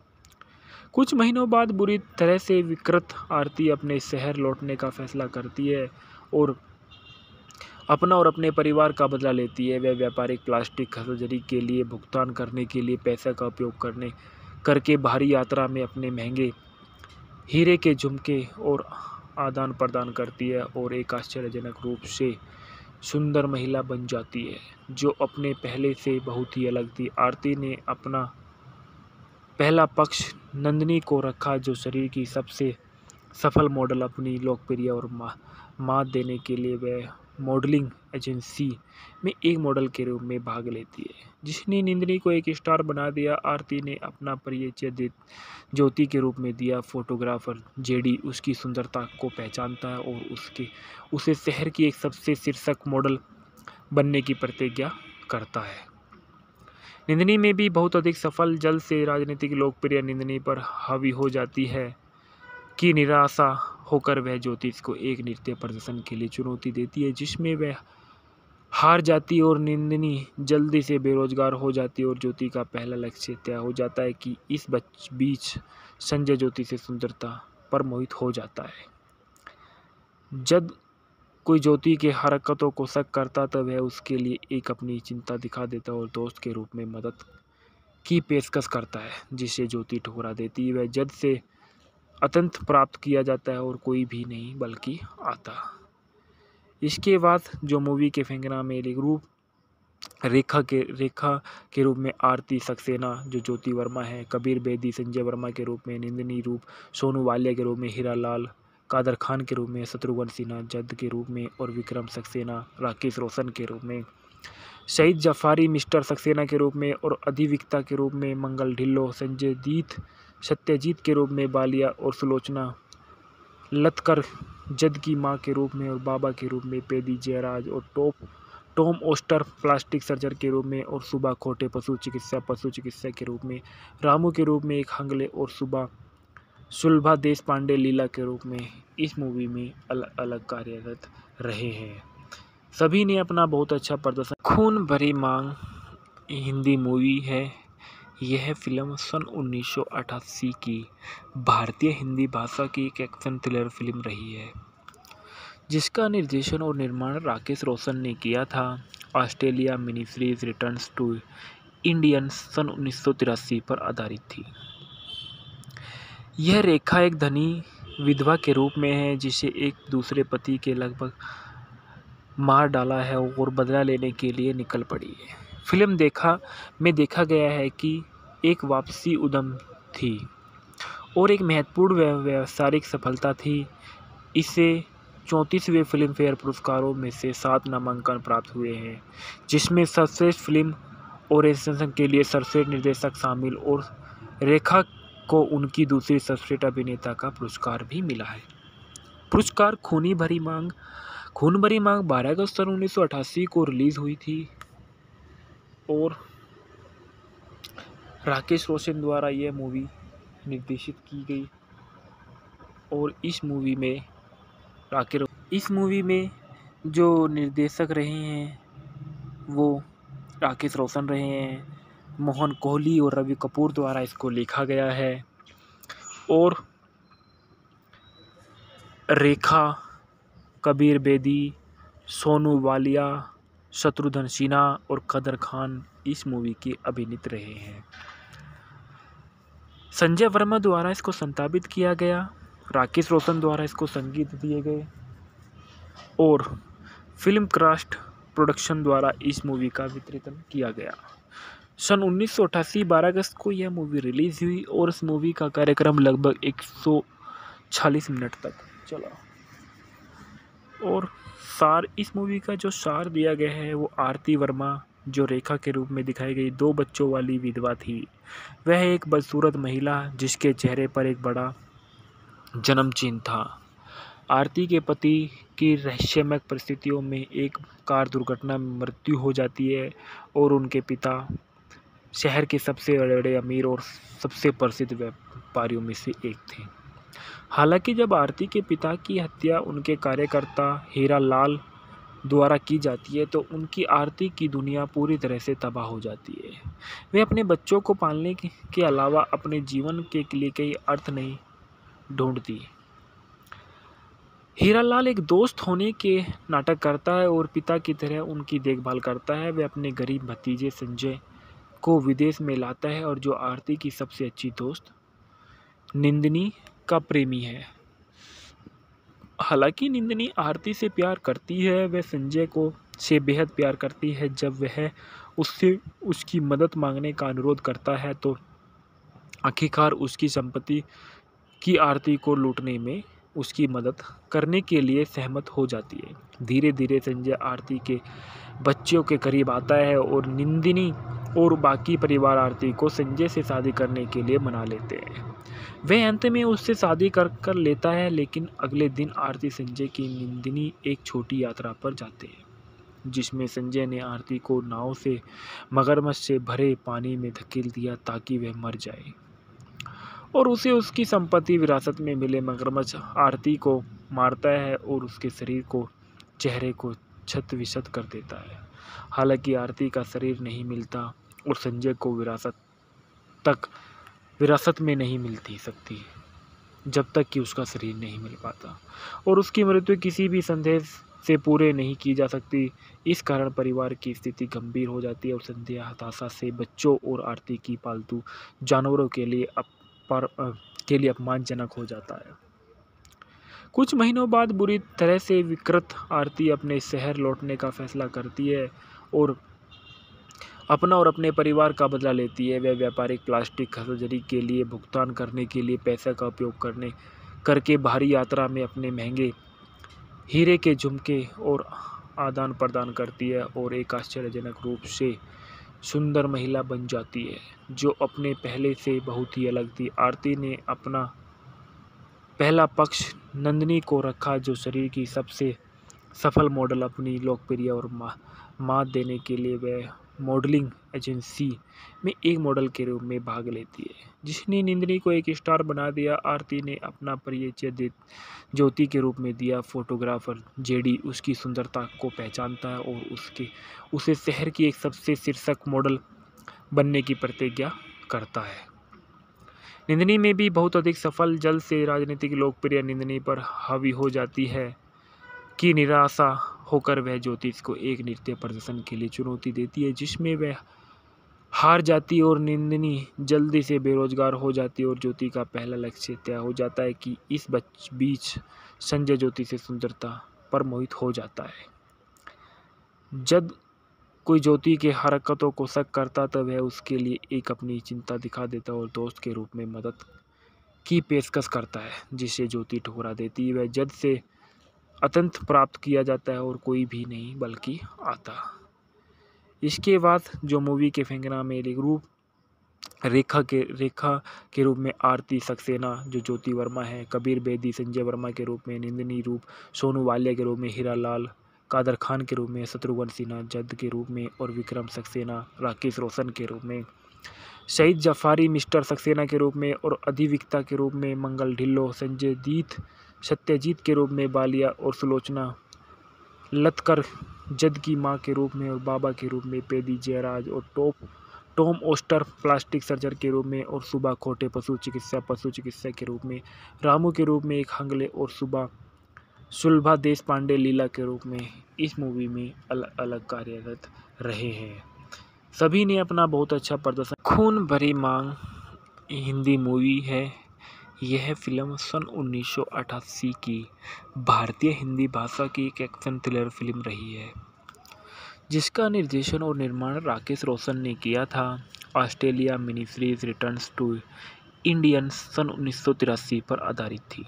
कुछ महीनों बाद बुरी तरह से विकृत आरती अपने शहर लौटने का फैसला करती है और अपना और अपने परिवार का बदला लेती है। वह व्यापारिक प्लास्टिक सर्जरी के लिए भुगतान करने के लिए पैसे का उपयोग करने करके बाहरी यात्रा में अपने महंगे हीरे के झुमके और आदान प्रदान करती है और एक आश्चर्यजनक रूप से सुंदर महिला बन जाती है जो अपने पहले से बहुत ही अलग थी। आरती ने अपना पहला पक्ष नंदिनी को रखा, जो शरीर की सबसे सफल मॉडल। अपनी लोकप्रिय और मात देने के लिए वह मॉडलिंग एजेंसी में एक मॉडल के रूप में भाग लेती है, जिसने नंदिनी को एक स्टार बना दिया। आरती ने अपना परिचय ज्योति के रूप में दिया। फोटोग्राफर जेडी उसकी सुंदरता को पहचानता है और उसके उसे शहर की एक सबसे शीर्षक मॉडल बनने की प्रतिज्ञा करता है। नंदिनी में भी बहुत अधिक सफल, जल्द से राजनीतिक लोकप्रिय नंदिनी पर हावी हो जाती है कि निराशा होकर वह ज्योतिष को एक नृत्य प्रदर्शन के लिए चुनौती देती है, जिसमें वह हार जाती और नंदिनी जल्दी से बेरोजगार हो जाती है और ज्योति का पहला लक्ष्य तय हो जाता है कि इस बीच संजय ज्योति से सुंदरता पर मोहित हो जाता है। जब कोई ज्योति के हरकतों को शक करता तब वह उसके लिए एक अपनी चिंता दिखा देता और दोस्त के रूप में मदद की पेशकश करता है, जिसे ज्योति ठुकरा देती है। वह जद से अत्यंत प्राप्त किया जाता है और कोई भी नहीं बल्कि आता। इसके बाद जो मूवी के फेंकना में रूप रेखा के रेखा के रूप में आरती सक्सेना जो ज्योति वर्मा है, कबीर बेदी संजय वर्मा के रूप में, नंदिनी रूप सोनू वालिया के रूप में, हीरा लाल कादर खान के रूप में, शत्रुघ्न सिन्हा जद के रूप में और विक्रम सक्सेना राकेश रोशन के रूप में, शहीद जफारी मिस्टर सक्सेना के रूप में और अधिविक्ता के रूप में, मंगल ढिल्लो संजय दीत सत्यजीत के रूप में, बालिया और सुलोचना लतकर जद की मां के रूप में और बाबा के रूप में, पेदी जयराज और top Tom oyster plastic surgeon के रूप में और सुबह खोटे पशु चिकित्सा पशु चिकित्सा के रूप में, रामू के रूप में एक हंगले और सुबह सुलभा देश पांडे लीला के रूप में इस मूवी में अलग अलग कार्यरत रहे हैं। सभी ने अपना बहुत अच्छा प्रदर्शन। खून भरी मांग हिंदी मूवी है। यह फिल्म सन उन्नीस सौ अठासी की भारतीय हिंदी भाषा की एक एक्शन थ्रिलर फिल्म रही है, जिसका निर्देशन और निर्माण राकेश रोशन ने किया था। Australia mini series returns to Indians सन उन्नीस सौ तिरासी पर आधारित थी। यह रेखा एक धनी विधवा के रूप में है जिसे एक दूसरे पति के लगभग मार डाला है और बदला लेने के लिए निकल पड़ी है। फिल्म देखा में देखा गया है कि एक वापसी उद्यम थी और एक महत्वपूर्ण व्यावसायिक सफलता थी। इसे चौंतीसवें फिल्म फेयर पुरस्कारों में से सात नामांकन प्राप्त हुए हैं, जिसमें सर्वश्रेष्ठ फिल्म ओरिएंटेशन के लिए सर्वश्रेष्ठ निर्देशक शामिल और रेखा को उनकी दूसरी सर्वश्रेष्ठ अभिनेता का पुरस्कार भी मिला है। पुरस्कार खूनी भरी मांग खून भरी मांग बारह अगस्त सन उन्नीस सौ अठासी को रिलीज हुई थी और राकेश रोशन द्वारा यह मूवी निर्देशित की गई और इस मूवी में राकेश इस मूवी में जो निर्देशक रहे हैं वो राकेश रोशन रहे हैं। मोहन कोहली और रवि कपूर द्वारा इसको लिखा गया है और रेखा, कबीर बेदी, सोनू वालिया, शत्रुघ्न सिन्हा और कादर खान इस मूवी के अभिनीत रहे हैं। संजय वर्मा द्वारा इसको संपादित किया गया, राकेश रोशन द्वारा इसको संगीत दिए गए और फिल्म क्राफ्ट प्रोडक्शन द्वारा इस मूवी का वितरण किया गया। सन उन्नीस सौ अठासी बारह अगस्त को यह मूवी रिलीज हुई और इस मूवी का कार्यक्रम लगभग एक सौ चालीस मिनट तक चला और सार इस मूवी का जो सार दिया गया है वो आरती वर्मा जो रेखा के रूप में दिखाई गई दो बच्चों वाली विधवा थी। वह एक बदसूरत महिला जिसके चेहरे पर एक बड़ा जन्म चिन्ह था। आरती के पति की रहस्यमय परिस्थितियों में एक कार दुर्घटना में मृत्यु हो जाती है और उनके पिता शहर के सबसे बड़े अमीर और सबसे प्रसिद्ध व्यापारियों में से एक थे। हालांकि जब आरती के पिता की हत्या उनके कार्यकर्ता हीरा लाल द्वारा की जाती है तो उनकी आरती की दुनिया पूरी तरह से तबाह हो जाती है। वे अपने बच्चों को पालने के अलावा अपने जीवन के लिए कई अर्थ नहीं ढूंढती। हीरालाल एक दोस्त होने के नाटक करता है और पिता की तरह उनकी देखभाल करता है। वह अपने गरीब भतीजे संजय को विदेश में लाता है और जो आरती की सबसे अच्छी दोस्त निंदिनी का प्रेमी है। हालांकि निंदिनी आरती से प्यार करती है, वह संजय को से बेहद प्यार करती है। जब वह उससे उसकी मदद मांगने का अनुरोध करता है तो आखिरकार उसकी संपत्ति की आरती को लूटने में उसकी मदद करने के लिए सहमत हो जाती है। धीरे धीरे संजय आरती के बच्चों के करीब आता है और निंदिनी और बाकी परिवार आरती को संजय से शादी करने के लिए मना लेते हैं। वह अंत में उससे शादी कर कर लेता है, लेकिन अगले दिन आरती संजय की निंदिनी एक छोटी यात्रा पर जाते हैं जिसमें संजय ने आरती को नाव से मगरमच्छ से भरे पानी में धकेल दिया ताकि वह मर जाए और उसे उसकी संपत्ति विरासत में मिले। मगरमच्छ आरती को मारता है और उसके शरीर को चेहरे को क्षत विक्षत कर देता है। हालांकि आरती का शरीर नहीं मिलता और संजय को विरासत तक विरासत में नहीं मिलती सकती जब तक कि उसका शरीर नहीं मिल पाता और उसकी मृत्यु किसी भी संदेह से पूरे नहीं की जा सकती। इस कारण परिवार की स्थिति गंभीर हो जाती है और संजय हताशा से बच्चों और आरती की पालतू जानवरों के लिए पर के लिए अपमानजनक हो जाता है। कुछ महीनों बाद बुरी तरह से विकृत आरती अपने शहर लौटने का फैसला करती है और अपना और अपने परिवार का बदला लेती है। वह व्यापारिक प्लास्टिक सर्जरी के लिए भुगतान करने के लिए पैसे का उपयोग करने करके बाहरी यात्रा में अपने महंगे हीरे के झुमके और आदान प्रदान करती है और एक आश्चर्यजनक रूप से सुंदर महिला बन जाती है जो अपने पहले से बहुत ही अलग थी। आरती ने अपना पहला पक्ष नंदिनी को रखा जो शरीर की सबसे सफल मॉडल अपनी लोकप्रिय और मात देने के लिए वह मॉडलिंग एजेंसी में एक मॉडल के रूप में भाग लेती है जिसने निंदिनी को एक स्टार बना दिया। आरती ने अपना परिचय ज्योति के रूप में दिया। फोटोग्राफर जेडी उसकी सुंदरता को पहचानता है और उसके उसे शहर की एक सबसे शीर्षक मॉडल बनने की प्रतिज्ञा करता है। निंदिनी में भी बहुत अधिक सफल जल्द से राजनीतिक लोकप्रिय निंदिनी पर हावी हो जाती है कि निराशा होकर वह ज्योतिष को एक नृत्य प्रदर्शन के लिए चुनौती देती है जिसमें वह हार जाती और निंदिनी जल्दी से बेरोजगार हो जाती और ज्योति का पहला लक्ष्य तय हो जाता है कि इस बीच संजय ज्योति से सुंदरता पर मोहित हो जाता है। जब कोई ज्योति के हरकतों को शक करता तब वह उसके लिए एक अपनी चिंता दिखा देता और दोस्त के रूप में मदद की पेशकश करता है जिसे ज्योति ठुकरा देती है। वह जद से अत्यंत प्राप्त किया जाता है और कोई भी नहीं बल्कि आता। इसके बाद जो मूवी के फेंकना में रूप रेखा के रेखा के रूप में आरती सक्सेना जो ज्योति वर्मा है, कबीर बेदी संजय वर्मा के रूप में, निंदिनी रूप सोनू वालिया के रूप में, हीरा लाल कादर खान के रूप में, शत्रुघ्न सिन्हा जद के रूप में और विक्रम सक्सेना राकेश रोशन के रूप में, शहीद जफारी मिस्टर सक्सेना के रूप में और अधिविक्ता के रूप में, मंगल ढिल्लो संजय दीत सत्यजीत के रूप में, बालिया और सुलोचना लतकर जद की मां के रूप में और बाबा के रूप में, पेदी जयराज और top Tom oyster plastic surgeon के रूप में और सुबह खोटे पशु चिकित्सा पशु चिकित्सा के रूप में, रामू के रूप में एक हंगले और सुबह सुलभा देश पांडे लीला के रूप में इस मूवी में अलग अलग कार्यरत रहे हैं। सभी ने अपना बहुत अच्छा प्रदर्शन। खून भरी मांग हिंदी मूवी है। यह फिल्म सन उन्नीस सौ अठासी की भारतीय हिंदी भाषा की एक एक्शन थ्रिलर फिल्म रही है जिसका निर्देशन और निर्माण राकेश रोशन ने किया था। Australia mini series returns to Indians सन उन्नीस सौ तिरासी पर आधारित थी।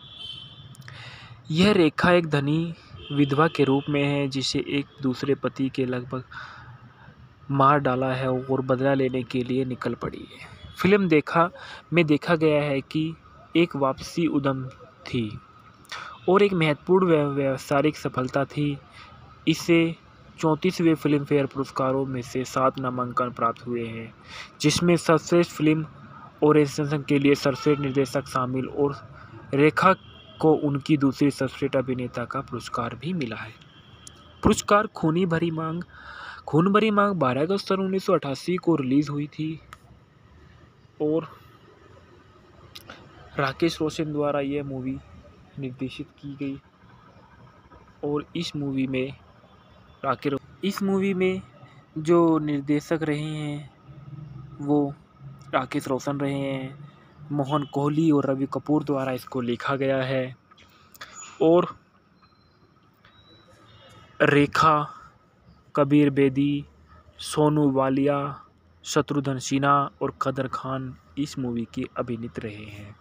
यह रेखा एक धनी विधवा के रूप में है जिसे एक दूसरे पति के लगभग मार डाला है और बदला लेने के लिए निकल पड़ी है। फिल्म देखा में देखा गया है कि एक वापसी उद्यम थी और एक महत्वपूर्ण व्यावसायिक सफलता थी। इसे चौंतीसवें फिल्म फेयर पुरस्कारों में से सात नामांकन प्राप्त हुए हैं, जिसमें सर्वश्रेष्ठ फिल्म ओरिएंटेशन के लिए सर्वश्रेष्ठ निर्देशक शामिल और रेखा को उनकी दूसरी सर्वश्रेष्ठ अभिनेता का पुरस्कार भी मिला है। पुरस्कार खूनी भरी मांग खून भरी मांग बारह अगस्त सन उन्नीस सौ अठासी को रिलीज हुई थी और राकेश रोशन द्वारा यह मूवी निर्देशित की गई और इस मूवी में राकेश इस मूवी में जो निर्देशक रहे हैं वो राकेश रोशन रहे हैं। मोहन कोहली और रवि कपूर द्वारा इसको लिखा गया है और रेखा, कबीर बेदी, सोनू वालिया, शत्रुघ्न सिन्हा और कदर खान इस मूवी के अभिनीत रहे हैं।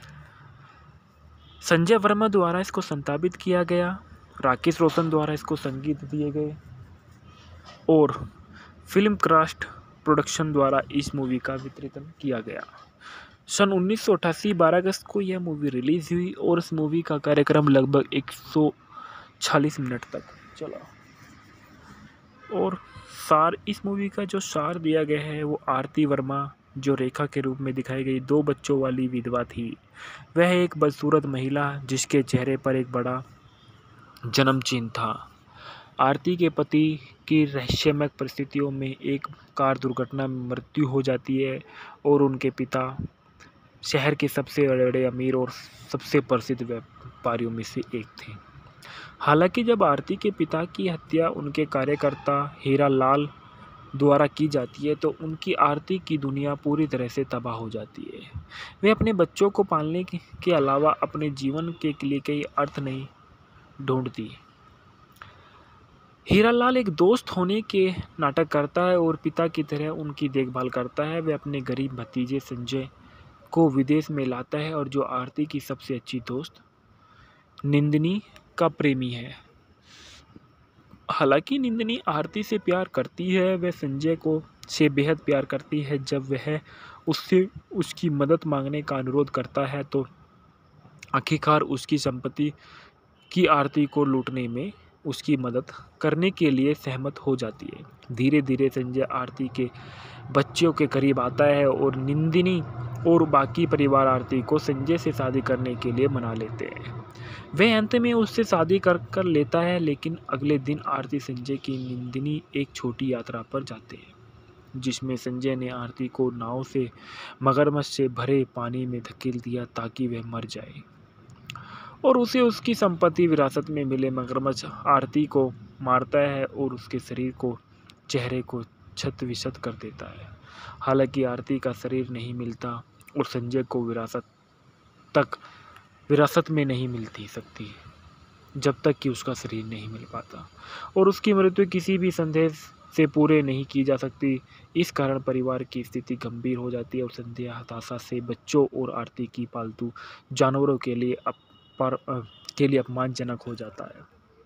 संजय वर्मा द्वारा इसको संपादित किया गया, राकेश रोशन द्वारा इसको संगीत दिए गए और फिल्म क्राफ्ट प्रोडक्शन द्वारा इस मूवी का वितरण किया गया। सन उन्नीस सौ अठासी बारह अगस्त को यह मूवी रिलीज हुई और इस मूवी का कार्यक्रम लगभग एक सौ चालीस मिनट तक चला और सार इस मूवी का जो सार दिया गया है वो आरती वर्मा जो रेखा के रूप में दिखाई गई दो बच्चों वाली विधवा थी। वह एक बदसूरत महिला जिसके चेहरे पर एक बड़ा जन्म चिन्ह था। आरती के पति की रहस्यमय परिस्थितियों में एक कार दुर्घटना में मृत्यु हो जाती है और उनके पिता शहर के सबसे बड़े अमीर और सबसे प्रसिद्ध व्यापारियों में से एक थे। हालांकि जब आरती के पिता की हत्या उनके कार्यकर्ता हीरा लाल द्वारा की जाती है तो उनकी आरती की दुनिया पूरी तरह से तबाह हो जाती है। वे अपने बच्चों को पालने के अलावा अपने जीवन के लिए कई अर्थ नहीं ढूंढती। हीरालाल एक दोस्त होने के नाटक करता है और पिता की तरह उनकी देखभाल करता है। वह अपने गरीब भतीजे संजय को विदेश में लाता है और जो आरती की सबसे अच्छी दोस्त निंदिनी का प्रेमी है। हालांकि निंदिनी आरती से प्यार करती है, वह संजय को से बेहद प्यार करती है। जब वह उससे उसकी मदद मांगने का अनुरोध करता है तो आखिरकार उसकी संपत्ति की आरती को लूटने में उसकी मदद करने के लिए सहमत हो जाती है। धीरे धीरे संजय आरती के बच्चों के करीब आता है और निंदिनी और बाकी परिवार आरती को संजय से शादी करने के लिए मना लेते हैं। वह अंत में उससे शादी कर कर लेता है, लेकिन अगले दिन आरती संजय की निंदिनी एक छोटी यात्रा पर जाते हैं जिसमें संजय ने आरती को नाव से मगरमच्छ से भरे पानी में धकेल दिया ताकि वह मर जाए और उसे उसकी संपत्ति विरासत में मिले। मगरमच्छ आरती को मारता है और उसके शरीर को चेहरे को क्षत विक्षत कर देता है। हालांकि आरती का शरीर नहीं मिलता और संजय को विरासत तक विरासत में नहीं मिलती सकती जब तक कि उसका शरीर नहीं मिल पाता और उसकी मृत्यु किसी भी संदेह से पूरे नहीं की जा सकती। इस कारण परिवार की स्थिति गंभीर हो जाती है और संजय हताशा से बच्चों और आरती की पालतू जानवरों के लिए अप पर के लिए अपमानजनक हो जाता है।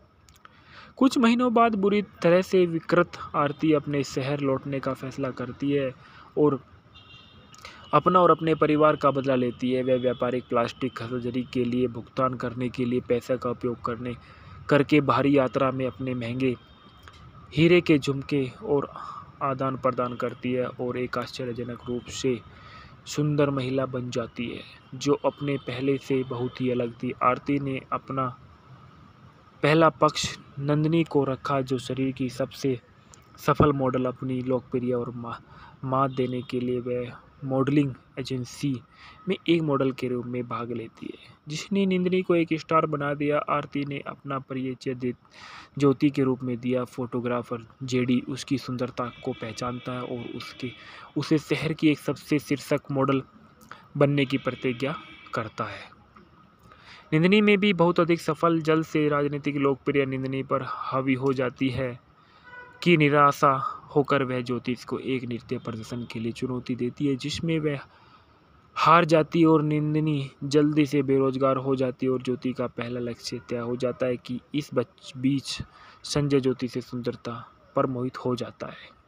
कुछ महीनों बाद बुरी तरह से विकृत आरती अपने शहर लौटने का फैसला करती है और अपना और अपने परिवार का बदला लेती है। वह व्यापारिक प्लास्टिक सर्जरी के लिए भुगतान करने के लिए पैसे का उपयोग करने करके बाहरी यात्रा में अपने महंगे हीरे के झुमके और आदान प्रदान करती है और एक आश्चर्यजनक रूप से सुंदर महिला बन जाती है जो अपने पहले से बहुत ही अलग थी। आरती ने अपना पहला पक्ष नंदिनी को रखा जो शरीर की सबसे सफल मॉडल अपनी लोकप्रिय और मात देने के लिए वह मॉडलिंग एजेंसी में एक मॉडल के रूप में भाग लेती है जिसने नंदिनी को एक स्टार बना दिया। आरती ने अपना परिचय ज्योति के रूप में दिया। फोटोग्राफर जेडी उसकी सुंदरता को पहचानता है और उसके उसे शहर की एक सबसे शीर्षक मॉडल बनने की प्रतिज्ञा करता है। नंदिनी में भी बहुत अधिक सफल जल्द से राजनीतिक लोकप्रिय नंदिनी पर हावी हो जाती है कि निराशा होकर वह ज्योतिष को एक नृत्य प्रदर्शन के लिए चुनौती देती है जिसमें वह हार जाती और नंदिनी जल्दी से बेरोजगार हो जाती और ज्योति का पहला लक्ष्य तय हो जाता है कि इस बीच संजय ज्योति से सुंदरता पर मोहित हो जाता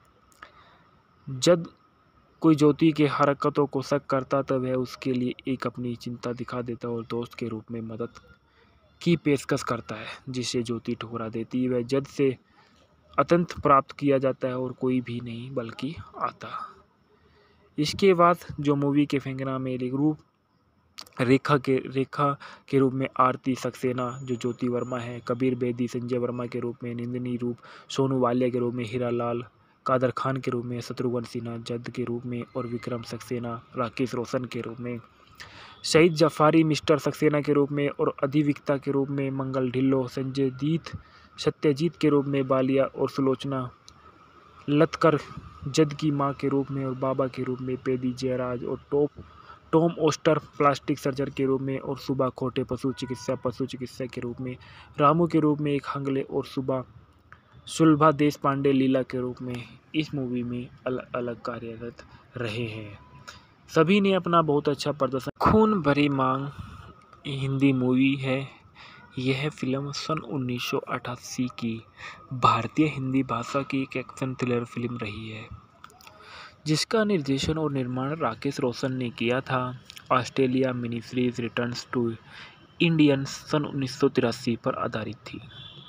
है। जब कोई ज्योति के हरकतों को शक करता तब वह उसके लिए एक अपनी चिंता दिखा देता और दोस्त के रूप में मदद की पेशकश करता है, जिसे ज्योति ठुकरा देती है। वह जद से अत्यंत प्राप्त किया जाता है और कोई भी नहीं बल्कि आता। इसके बाद जो मूवी के फेंकना में एक रूप रेखा के रेखा के रूप में आरती सक्सेना जो ज्योति वर्मा है, कबीर बेदी संजय वर्मा के रूप में, निंदिनी रूप सोनू वालिया के रूप में, हीरा लाल कादर खान के रूप में, शत्रुघ्न सिन्हा जद के रूप में और विक्रम सक्सेना राकेश रोशन के रूप में, शहीद जफारी मिस्टर सक्सेना के रूप में और अधिविक्ता के रूप में, मंगल ढिल्लो संजय दीत सत्यजीत के रूप में, बालिया और सुलोचना लतकर जद की मां के रूप में और बाबा के रूप में, पेदी जयराज और top Tom oyster plastic surgeon के रूप में और सुबह खोटे पशु चिकित्सा पशु चिकित्सा के रूप में, रामू के रूप में एक हंगले और सुबह सुलभा देश पांडे लीला के रूप में इस मूवी में अलग अलग कार्यरत रहे हैं। सभी ने अपना बहुत अच्छा प्रदर्शन। खून भरी मांग हिंदी मूवी है। यह फिल्म सन उन्नीस सौ अठासी की भारतीय हिंदी भाषा की एक एक्शन थ्रिलर फिल्म रही है, जिसका निर्देशन और निर्माण राकेश रोशन ने किया था। Australia mini series returns to Indians सन उन्नीस सौ तिरासी पर आधारित थी।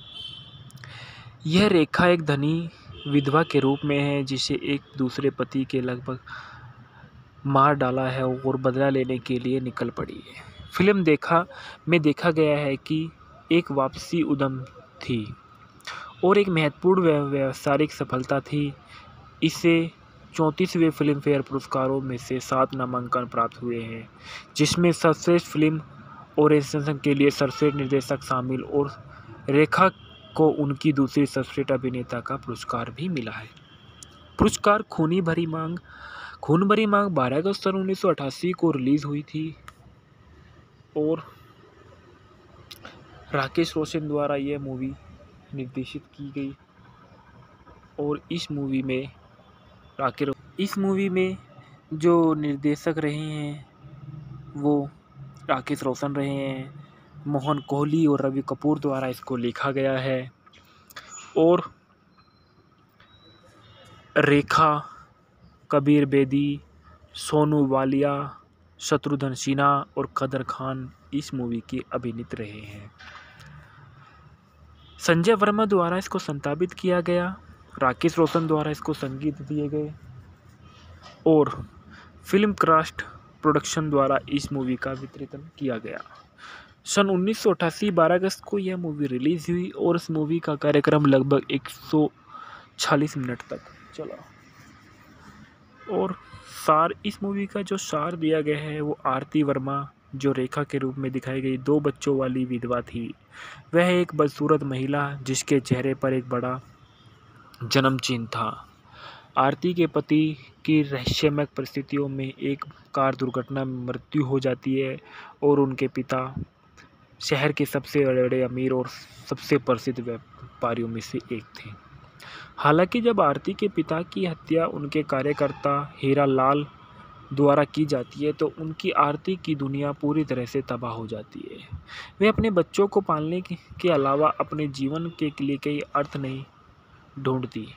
यह रेखा एक धनी विधवा के रूप में है, जिसे एक दूसरे पति के लगभग मार डाला है और बदला लेने के लिए निकल पड़ी है। फिल्म देखा में देखा गया है कि एक वापसी उद्यम थी और एक महत्वपूर्ण व्यावसायिक सफलता थी। इसे चौंतीसवें फिल्म फेयर पुरस्कारों में से सात नामांकन प्राप्त हुए हैं, जिसमें सर्वश्रेष्ठ फिल्म ओरिएंटेशन के लिए सर्वश्रेष्ठ निर्देशक शामिल और रेखा को उनकी दूसरी सर्वश्रेष्ठ अभिनेता का पुरस्कार भी मिला है। पुरस्कार खूनी भरी मांग खून भरी मांग बारह अगस्त सन उन्नीस सौ अठासी को रिलीज हुई थी और राकेश रोशन द्वारा यह मूवी निर्देशित की गई और इस मूवी में राकेश इस मूवी में जो निर्देशक रहे हैं वो राकेश रोशन रहे हैं। मोहन कोहली और रवि कपूर द्वारा इसको लिखा गया है और रेखा, कबीर बेदी, सोनू वालिया, शत्रुघ्न सिन्हा और कादर खान इस मूवी के अभिनीत रहे हैं। संजय वर्मा द्वारा इसको संपादित किया गया, राकेश रोशन द्वारा इसको संगीत दिए गए और फिल्म क्राफ्ट प्रोडक्शन द्वारा इस मूवी का वितरण किया गया। सन उन्नीस सौ अठासी बारह अगस्त को यह मूवी रिलीज हुई और इस मूवी का कार्यक्रम लगभग एक सौ चालीस मिनट तक चला और सार इस मूवी का जो सार दिया गया है वो आरती वर्मा जो रेखा के रूप में दिखाई गई दो बच्चों वाली विधवा थी। वह एक बदसूरत महिला जिसके चेहरे पर एक बड़ा जन्म चिन्ह था। आरती के पति की रहस्यमय परिस्थितियों में एक कार दुर्घटना में मृत्यु हो जाती है और उनके पिता शहर के सबसे बड़े अमीर और सबसे प्रसिद्ध व्यापारियों में से एक थे। हालांकि जब आरती के पिता की हत्या उनके कार्यकर्ता हीरा लाल द्वारा की जाती है तो उनकी आरती की दुनिया पूरी तरह से तबाह हो जाती है। वे अपने बच्चों को पालने के अलावा अपने जीवन के लिए कई अर्थ नहीं ढूंढती।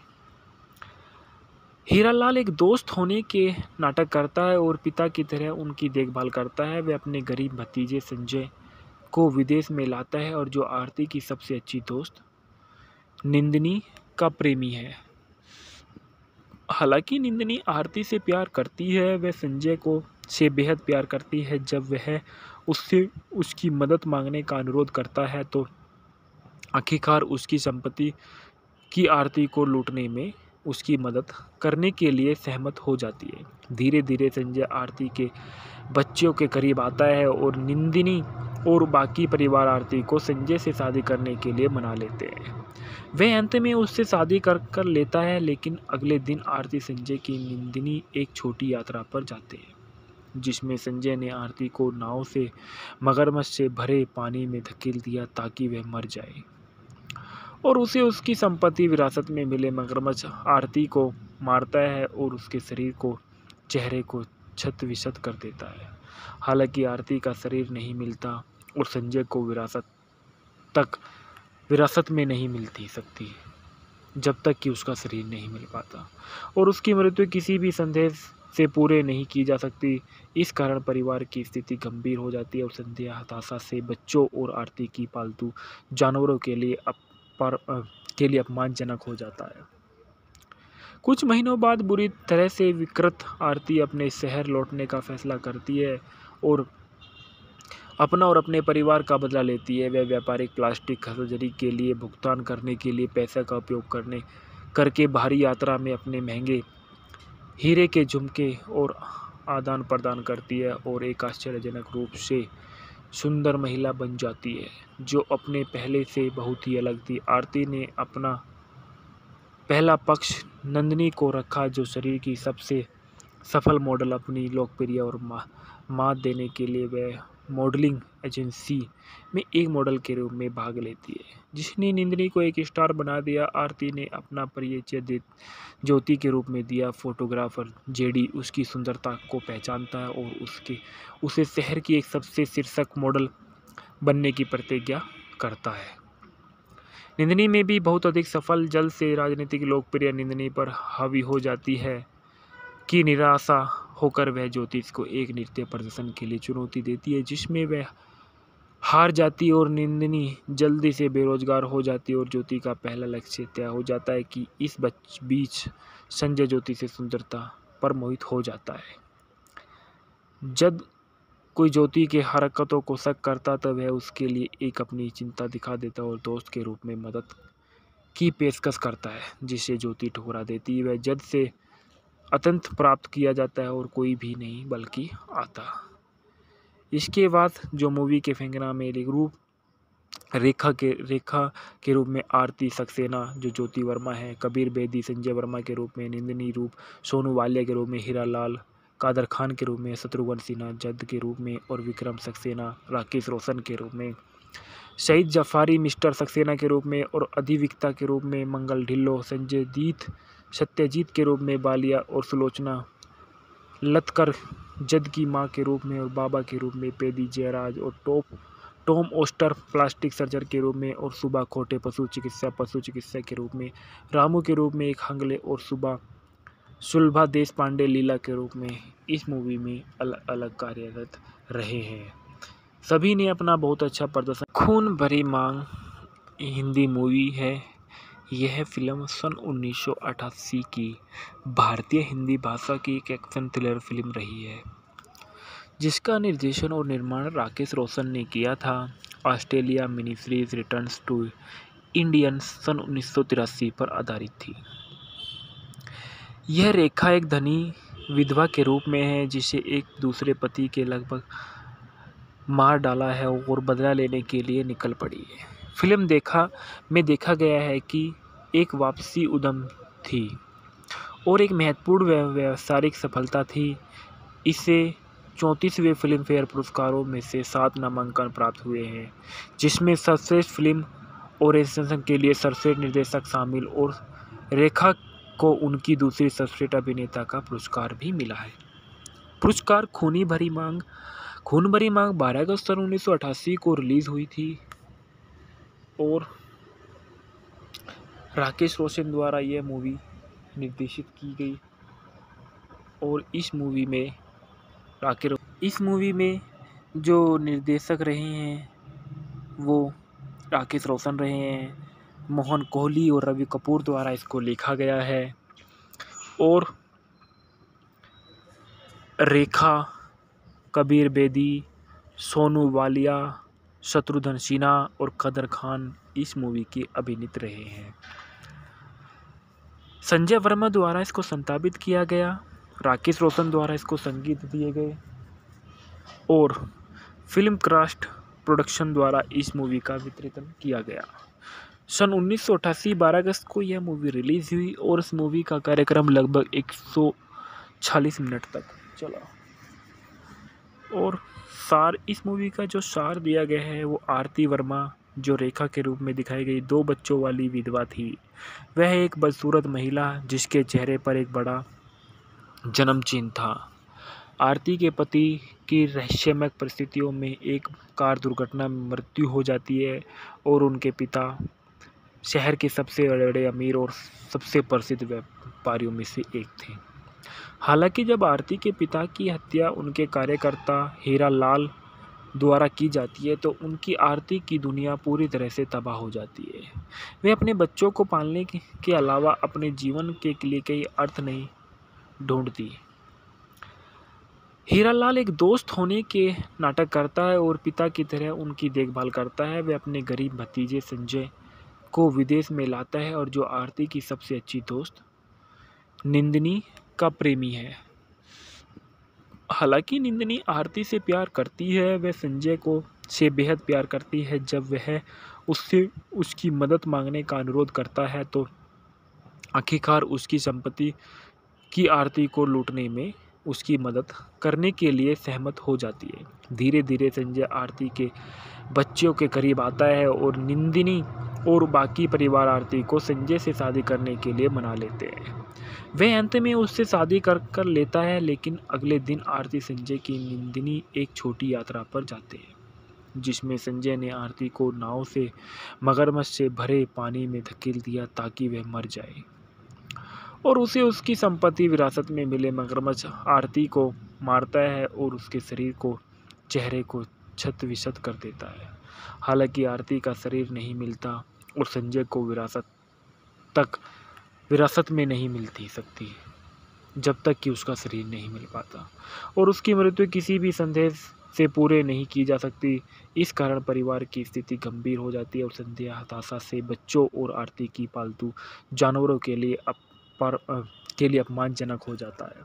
हीरा लाल एक दोस्त होने के नाटक करता है और पिता की तरह उनकी देखभाल करता है। वह अपने गरीब भतीजे संजय को विदेश में लाता है और जो आरती की सबसे अच्छी दोस्त निंदिनी का प्रेमी है। हालांकि निंदिनी आरती से प्यार करती है, वह संजय को से बेहद प्यार करती है। जब वह उससे उसकी मदद मांगने का अनुरोध करता है तो आखिरकार उसकी संपत्ति की आरती को लूटने में उसकी मदद करने के लिए सहमत हो जाती है। धीरे धीरे संजय आरती के बच्चों के करीब आता है और निंदिनी और बाकी परिवार आरती को संजय से शादी करने के लिए मना लेते हैं। वह अंत में उससे शादी कर कर लेता है, लेकिन अगले दिन आरती संजय की निंदिनी एक छोटी यात्रा पर जाते हैं, जिसमें संजय ने आरती को नाव से मगरमच्छ से भरे पानी में धकेल दिया ताकि वह मर जाए और उसे उसकी संपत्ति विरासत में मिले। मगरमच्छ आरती को मारता है और उसके शरीर को चेहरे को क्षत विक्षत कर देता है। हालांकि आरती का शरीर नहीं मिलता और संजय को विरासत तक विरासत में नहीं मिलती सकती जब तक कि उसका शरीर नहीं मिल पाता और उसकी मृत्यु किसी भी संदेश से पूरे नहीं की जा सकती। इस कारण परिवार की स्थिति गंभीर हो जाती है और संध्या हताशा से बच्चों और आरती की पालतू जानवरों के लिए अपर अ, के लिए अपमानजनक हो जाता है। कुछ महीनों बाद बुरी तरह से विकृत आरती अपने शहर लौटने का फैसला करती है और अपना और अपने परिवार का बदला लेती है। वह व्यापारिक प्लास्टिक सर्जरी के लिए भुगतान करने के लिए पैसे का उपयोग करने करके बाहरी यात्रा में अपने महंगे हीरे के झुमके और आदान प्रदान करती है और एक आश्चर्यजनक रूप से सुंदर महिला बन जाती है जो अपने पहले से बहुत ही अलग थी। आरती ने अपना पहला पक्ष नंदिनी को रखा जो शरीर की सबसे सफल मॉडल अपनी लोकप्रिय और मा, मात देने के लिए वह मॉडलिंग एजेंसी में एक मॉडल के रूप में भाग लेती है जिसने नंदिनी को एक स्टार बना दिया। आरती ने अपना परिचय ज्योति के रूप में दिया। फोटोग्राफर जेडी उसकी सुंदरता को पहचानता है और उसके उसे शहर की एक सबसे शीर्षक मॉडल बनने की प्रतिज्ञा करता है। नंदिनी में भी बहुत अधिक सफल जल्द से राजनीतिक लोकप्रिय नंदिनी पर हावी हो जाती है कि निराशा होकर वह ज्योतिष को एक नृत्य प्रदर्शन के लिए चुनौती देती है जिसमें वह हार जाती और नंदिनी जल्दी से बेरोजगार हो जाती और ज्योति का पहला लक्ष्य तय हो जाता है कि इस बीच संजय ज्योति से सुंदरता पर मोहित हो जाता है। जब कोई ज्योति के हरकतों को शक करता तब वह उसके लिए एक अपनी चिंता दिखा देता और दोस्त के रूप में मदद की पेशकश करता है जिसे ज्योति ठुकरा देती है। वह जद से अत्यंत प्राप्त किया जाता है और कोई भी नहीं बल्कि आता। इसके बाद जो मूवी के फेंकना में रूप रेखा के रेखा के रूप में आरती सक्सेना जो ज्योति वर्मा है, कबीर बेदी संजय वर्मा के रूप में, नंदिनी रूप सोनू वालिया के रूप में, हीरा लाल कादर खान के रूप में, शत्रुघ्न सिन्हा जद के रूप में और विक्रम सक्सेना राकेश रोशन के रूप में, शहीद जफारी मिस्टर सक्सेना के रूप में और अधिविक्ता के रूप में, मंगल ढिल्लो संजय दीत सत्यजीत के रूप में, बालिया और सुलोचना लतकर जद की मां के रूप में और बाबा के रूप में, पेदी जयराज और top Tom oyster plastic surgeon के रूप में और सुबह खोटे पशु चिकित्सा पशु चिकित्सा के रूप में, रामू के रूप में एक हंगले और सुबह सुलभा देश पांडे लीला के रूप में इस मूवी में अलग अलग कार्यरत रहे हैं। सभी ने अपना बहुत अच्छा प्रदर्शन। खून भरी मांग हिंदी मूवी है। यह फिल्म सन उन्नीस सौ अठासी की भारतीय हिंदी भाषा की एक एक्शन थ्रिलर फिल्म रही है जिसका निर्देशन और निर्माण राकेश रोशन ने किया था। Australia mini series returns to Indians सन उन्नीस सौ तिरासी पर आधारित थी। यह रेखा एक धनी विधवा के रूप में है जिसे एक दूसरे पति के लगभग मार डाला है और बदला लेने के लिए निकल पड़ी है। फिल्म देखा में देखा गया है कि एक वापसी उद्यम थी और एक महत्वपूर्ण व्यावसायिक सफलता थी। इसे चौंतीसवें फिल्म फेयर पुरस्कारों में से सात नामांकन प्राप्त हुए हैं जिसमें सर्वश्रेष्ठ फिल्म ओरिएंटेशन के लिए सर्वश्रेष्ठ निर्देशक शामिल और रेखा को उनकी दूसरी सर्वश्रेष्ठ अभिनेता का पुरस्कार भी मिला है। पुरस्कार खूनी भरी मांग खून भरी मांग बारह अगस्त सन उन्नीस सौ अठासी को रिलीज हुई थी और राकेश रोशन द्वारा यह मूवी निर्देशित की गई और इस मूवी में राकेश इस मूवी में जो निर्देशक रहे हैं वो राकेश रोशन रहे हैं। मोहन कोहली और रवि कपूर द्वारा इसको लिखा गया है और रेखा, कबीर बेदी, सोनू वालिया, शत्रुघ्न सिन्हा और कादर खान इस मूवी के अभिनेता रहे हैं। संजय वर्मा द्वारा इसको संपादित किया गया, राकेश रोशन द्वारा इसको संगीत दिए गए और फिल्म क्राफ्ट प्रोडक्शन द्वारा इस मूवी का वितरण किया गया। सन उन्नीस सौ अठासी बारह अगस्त को यह मूवी रिलीज हुई और इस मूवी का कार्यक्रम लगभग एक सौ चालीस मिनट तक चला और सार इस मूवी का जो सार दिया गया है वो आरती वर्मा जो रेखा के रूप में दिखाई गई दो बच्चों वाली विधवा थी। वह एक बदसूरत महिला जिसके चेहरे पर एक बड़ा जन्म चिन्ह था। आरती के पति की रहस्यमय परिस्थितियों में एक कार दुर्घटना में मृत्यु हो जाती है और उनके पिता शहर के सबसे बड़े अमीर और सबसे प्रसिद्ध व्यापारियों में से एक थे। हालांकि जब आरती के पिता की हत्या उनके कार्यकर्ता हीरा लाल द्वारा की जाती है तो उनकी आरती की दुनिया पूरी तरह से तबाह हो जाती है। वे अपने बच्चों को पालने के के अलावा अपने जीवन के लिए कई अर्थ नहीं ढूंढती। हीरालाल एक दोस्त होने के नाटक करता है और पिता की तरह उनकी देखभाल करता है। वह अपने गरीब भतीजे संजय को विदेश में लाता है और जो आरती की सबसे अच्छी दोस्त निंदिनी का प्रेमी है। हालांकि निंदिनी आरती से प्यार करती है, वह संजय को से बेहद प्यार करती है। जब वह उससे उसकी मदद मांगने का अनुरोध करता है तो आखिरकार उसकी संपत्ति की आरती को लूटने में उसकी मदद करने के लिए सहमत हो जाती है। धीरे धीरे संजय आरती के बच्चों के करीब आता है और निंदिनी और बाकी परिवार आरती को संजय से शादी करने के लिए मना लेते हैं। वह अंत में उससे शादी कर कर लेता है, लेकिन अगले दिन आरती संजय की निंदिनी एक छोटी यात्रा पर जाते हैं जिसमें संजय ने आरती को नाव से मगरमच्छ से भरे पानी में धकेल दिया ताकि वह मर जाए और उसे उसकी संपत्ति विरासत में मिले। मगरमच्छ आरती को मारता है और उसके शरीर को चेहरे को क्षत विक्षत कर देता है। हालांकि आरती का शरीर नहीं मिलता और संजय को विरासत तक विरासत में नहीं मिलती सकती जब तक कि उसका शरीर नहीं मिल पाता और उसकी मृत्यु किसी भी संदेह से पूरे नहीं की जा सकती। इस कारण परिवार की स्थिति गंभीर हो जाती है और संध्या हताशा से बच्चों और आरती की पालतू जानवरों के लिए अप पर के लिए अपमानजनक हो जाता है।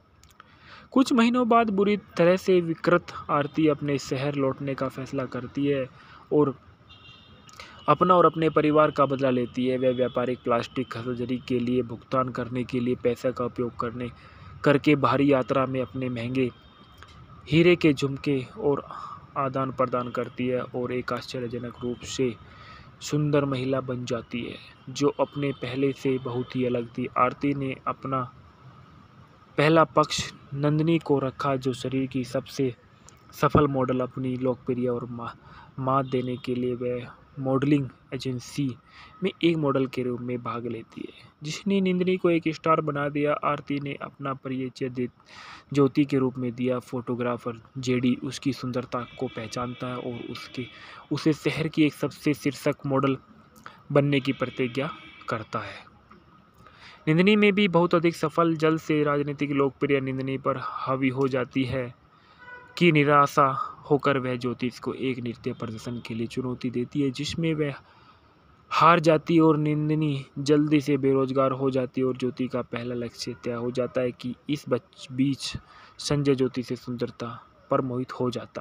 कुछ महीनों बाद बुरी तरह से विकृत आरती अपने शहर लौटने का फैसला करती है और अपना और अपने परिवार का बदला लेती है। वह व्यापारिक प्लास्टिक सर्जरी के लिए भुगतान करने के लिए पैसा का उपयोग करने करके बाहरी यात्रा में अपने महंगे हीरे के झुमके और आदान प्रदान करती है और एक आश्चर्यजनक रूप से सुंदर महिला बन जाती है जो अपने पहले से बहुत ही अलग थी। आरती ने अपना पहला पक्ष नंदिनी को रखा जो शरीर की सबसे सफल मॉडल। अपनी लोकप्रिय और मात देने के लिए वह मॉडलिंग एजेंसी में एक मॉडल के रूप में भाग लेती है जिसने नंदिनी को एक स्टार बना दिया। आरती ने अपना परिचय ज्योति के रूप में दिया। फोटोग्राफर जेडी उसकी सुंदरता को पहचानता है और उसके उसे शहर की एक सबसे शीर्षक मॉडल बनने की प्रतिज्ञा करता है। नंदिनी में भी बहुत अधिक सफल जल्द से राजनीतिक लोकप्रिय नंदिनी पर हावी हो जाती है कि निराशा होकर वह ज्योतिष को एक नृत्य प्रदर्शन के लिए चुनौती देती है जिसमें वह हार जाती और नंदिनी जल्दी से बेरोजगार हो जाती और ज्योति का पहला लक्ष्य तय हो जाता है कि इस बीच संजय ज्योति से सुंदरता पर मोहित हो जाता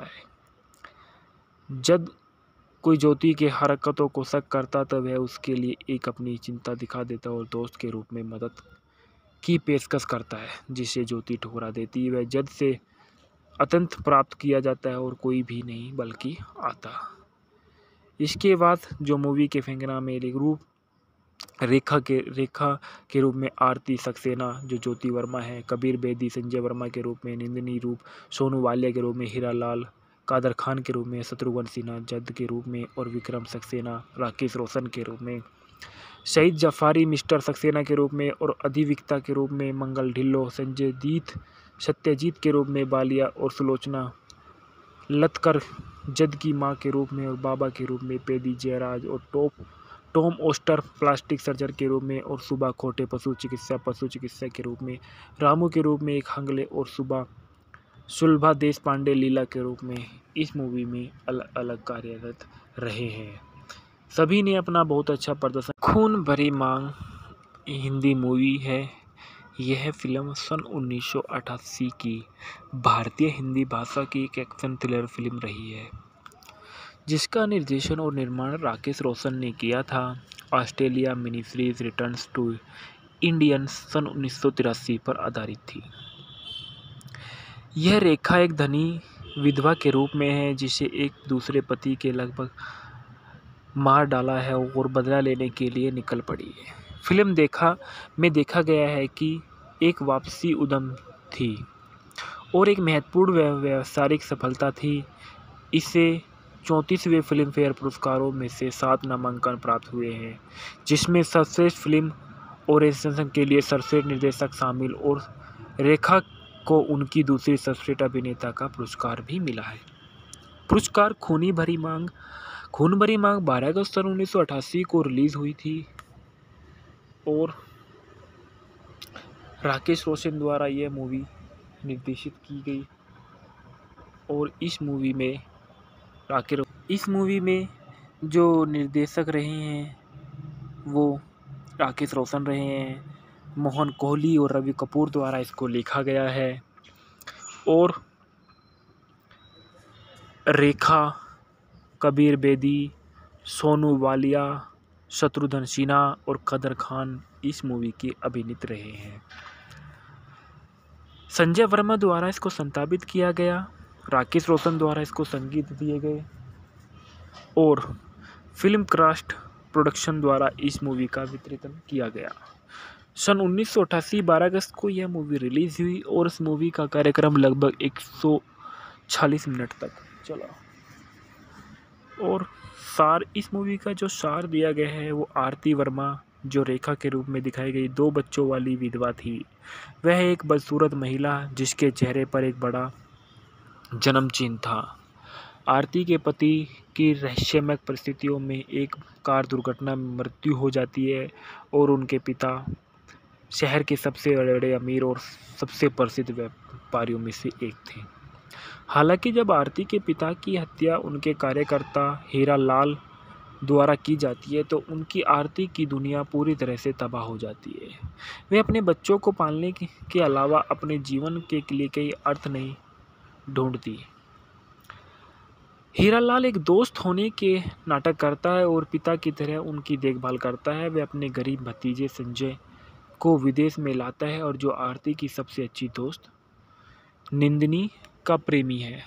है। जब कोई ज्योति के हरकतों को शक करता तब वह उसके लिए एक अपनी चिंता दिखा देता और दोस्त के रूप में मदद की पेशकश करता है जिसे ज्योति ठुकरा देती है। वह जद से अत्यंत प्राप्त किया जाता है और कोई भी नहीं बल्कि आता। इसके बाद जो मूवी के फेंकना में एक रूप रेखा के रेखा के रूप में आरती सक्सेना जो ज्योति वर्मा है, कबीर बेदी संजय वर्मा के रूप में, नंदिनी रूप सोनू वालिया के रूप में, हीरा लाल कादर खान के रूप में, शत्रुघ्न सिन्हा जद के रूप में और विक्रम सक्सेना राकेश रोशन के रूप में, शहीद जफारी मिस्टर सक्सेना के रूप में और अधिविक्ता के रूप में, मंगल ढिल्लो संजय दीत सत्यजीत के रूप में, बालिया और सुलोचना लतकर जद की मां के रूप में और बाबा के रूप में, पेदी जयराज और top Tom oyster plastic surgeon के रूप में और सुबह खोटे पशु चिकित्सा पशु चिकित्सा के रूप में, रामू के रूप में एक हंगले और सुबह सुलभा देश पांडे लीला के रूप में इस मूवी में अलग अलग कार्यरत रहे हैं। सभी ने अपना बहुत अच्छा प्रदर्शन। खून भरी मांग हिंदी मूवी है। यह फिल्म सन उन्नीस सौ अठासी की भारतीय हिंदी भाषा की एक एक्शन थ्रिलर फिल्म रही है जिसका निर्देशन और निर्माण राकेश रोशन ने किया था। Australia mini series returns to Indians सन उन्नीस सौ तिरासी पर आधारित थी। यह रेखा एक धनी विधवा के रूप में है जिसे एक दूसरे पति के लगभग मार डाला है और बदला लेने के लिए निकल पड़ी है। फिल्म देखा में देखा गया है कि एक वापसी उद्यम थी और एक महत्वपूर्ण व्यावसायिक सफलता थी। इसे चौंतीसवें फिल्म फेयर पुरस्कारों में से सात नामांकन प्राप्त हुए हैं जिसमें सर्वश्रेष्ठ फिल्म ओरिएंटेशन के लिए सर्वश्रेष्ठ निर्देशक शामिल और रेखा को उनकी दूसरी सर्वश्रेष्ठ अभिनेता का पुरस्कार भी मिला है। पुरस्कार खूनी भरी मांग खून भरी मांग बारह अगस्त सन उन्नीस सौ अठासी को रिलीज हुई थी और राकेश रोशन द्वारा यह मूवी निर्देशित की गई और इस मूवी में राकेश इस मूवी में जो निर्देशक रहे हैं वो राकेश रोशन रहे हैं। मोहन कोहली और रवि कपूर द्वारा इसको लिखा गया है और रेखा, कबीर बेदी, सोनू वालिया, शत्रुघ्न सिन्हा और कदर खान इस मूवी के अभिनीत रहे हैं। संजय वर्मा द्वारा इसको संपादित किया गया, राकेश रोशन द्वारा इसको संगीत दिए गए और फिल्म क्राफ्ट प्रोडक्शन द्वारा इस मूवी का वितरण किया गया। सन उन्नीस सौ अट्ठासी बारह अगस्त को यह मूवी रिलीज हुई और इस मूवी का कार्यक्रम लगभग एक सौ चालीस मिनट तक चला और सार इस मूवी का जो सार दिया गया है वो आरती वर्मा जो रेखा के रूप में दिखाई गई दो बच्चों वाली विधवा थी। वह एक बदसूरत महिला जिसके चेहरे पर एक बड़ा जन्म चिन्ह था। आरती के पति की रहस्यमय परिस्थितियों में एक कार दुर्घटना में मृत्यु हो जाती है और उनके पिता शहर के सबसे बड़े अमीर और सबसे प्रसिद्ध व्यापारियों में से एक थे। हालांकि जब आरती के पिता की हत्या उनके कार्यकर्ता हीरा लाल द्वारा की जाती है तो उनकी आरती की दुनिया पूरी तरह से तबाह हो जाती है। वे अपने बच्चों को पालने के अलावा अपने जीवन के लिए कई अर्थ नहीं ढूंढती। हीरा लाल एक दोस्त होने के नाटक करता है और पिता की तरह उनकी देखभाल करता है। वह अपने गरीब भतीजे संजय को विदेश में लाता है और जो आरती की सबसे अच्छी दोस्त निंदिनी का प्रेमी है।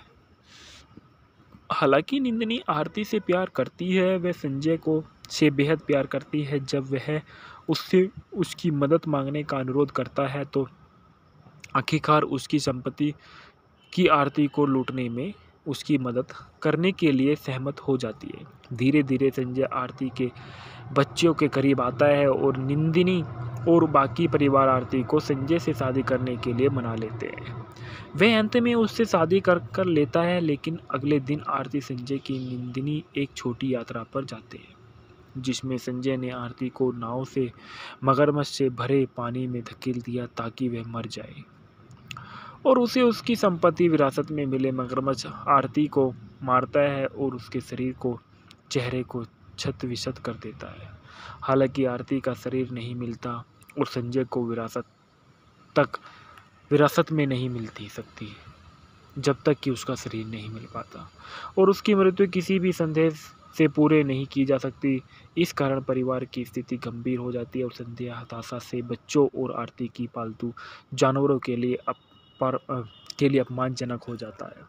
हालांकि निंदिनी आरती से प्यार करती है, वह संजय को से बेहद प्यार करती है। जब वह उससे उसकी मदद मांगने का अनुरोध करता है तो आखिरकार उसकी संपत्ति की आरती को लूटने में उसकी मदद करने के लिए सहमत हो जाती है। धीरे धीरे संजय आरती के बच्चों के करीब आता है और निंदिनी और बाकी परिवार आरती को संजय से शादी करने के लिए मना लेते हैं। वह अंत में उससे शादी कर कर लेता है, लेकिन अगले दिन आरती संजय की निंदिनी एक छोटी यात्रा पर जाते हैं जिसमें संजय ने आरती को नाव से मगरमच्छ से भरे पानी में धकेल दिया ताकि वह मर जाए और उसे उसकी संपत्ति विरासत में मिले। मगरमच्छ आरती को मारता है और उसके शरीर को चेहरे को क्षत विक्षत कर देता है। हालांकि आरती का शरीर नहीं मिलता और संजय को विरासत तक विरासत में नहीं मिलती सकती जब तक कि उसका शरीर नहीं मिल पाता और उसकी मृत्यु किसी भी संदेह से पूरे नहीं की जा सकती। इस कारण परिवार की स्थिति गंभीर हो जाती है और संध्या हताशा से बच्चों और आरती की पालतू जानवरों के लिए पर के लिए अपमानजनक हो जाता है।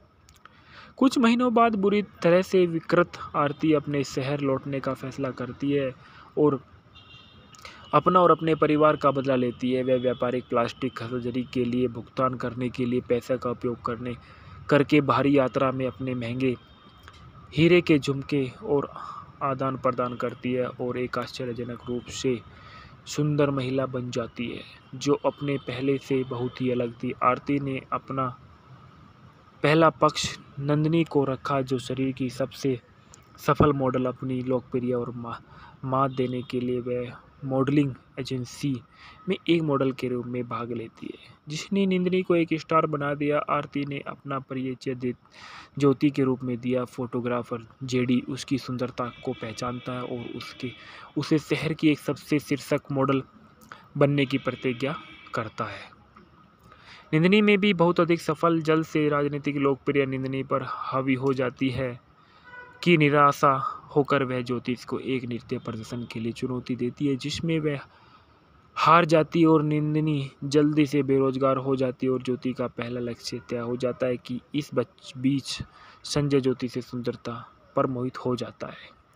कुछ महीनों बाद बुरी तरह से विकृत आरती अपने शहर लौटने का फैसला करती है और अपना और अपने परिवार का बदला लेती है। वह व्यापारिक प्लास्टिक सर्जरी के लिए भुगतान करने के लिए पैसा का उपयोग करने करके बाहरी यात्रा में अपने महंगे हीरे के झुमके और आदान प्रदान करती है और एक आश्चर्यजनक रूप से सुंदर महिला बन जाती है जो अपने पहले से बहुत ही अलग थी। आरती ने अपना पहला पक्ष नंदिनी को रखा जो शरीर की सबसे सफल मॉडल अपनी लोकप्रिय और मात देने के लिए वह मॉडलिंग एजेंसी में एक मॉडल के रूप में भाग लेती है जिसने नंदिनी को एक स्टार बना दिया। आरती ने अपना परिचय ज्योति के रूप में दिया। फोटोग्राफर जेडी उसकी सुंदरता को पहचानता है और उसके उसे शहर की एक सबसे शीर्षक मॉडल बनने की प्रतिज्ञा करता है। नंदिनी में भी बहुत अधिक सफल जल्द से राजनीतिक लोकप्रिय नंदिनी पर हावी हो जाती है कि निराशा होकर वह ज्योतिष को एक नृत्य प्रदर्शन के लिए चुनौती देती है जिसमें वह हार जाती और नंदिनी जल्दी से बेरोजगार हो जाती और ज्योति का पहला लक्ष्य तय हो जाता है कि इस बीच संजय ज्योति से सुंदरता पर मोहित हो जाता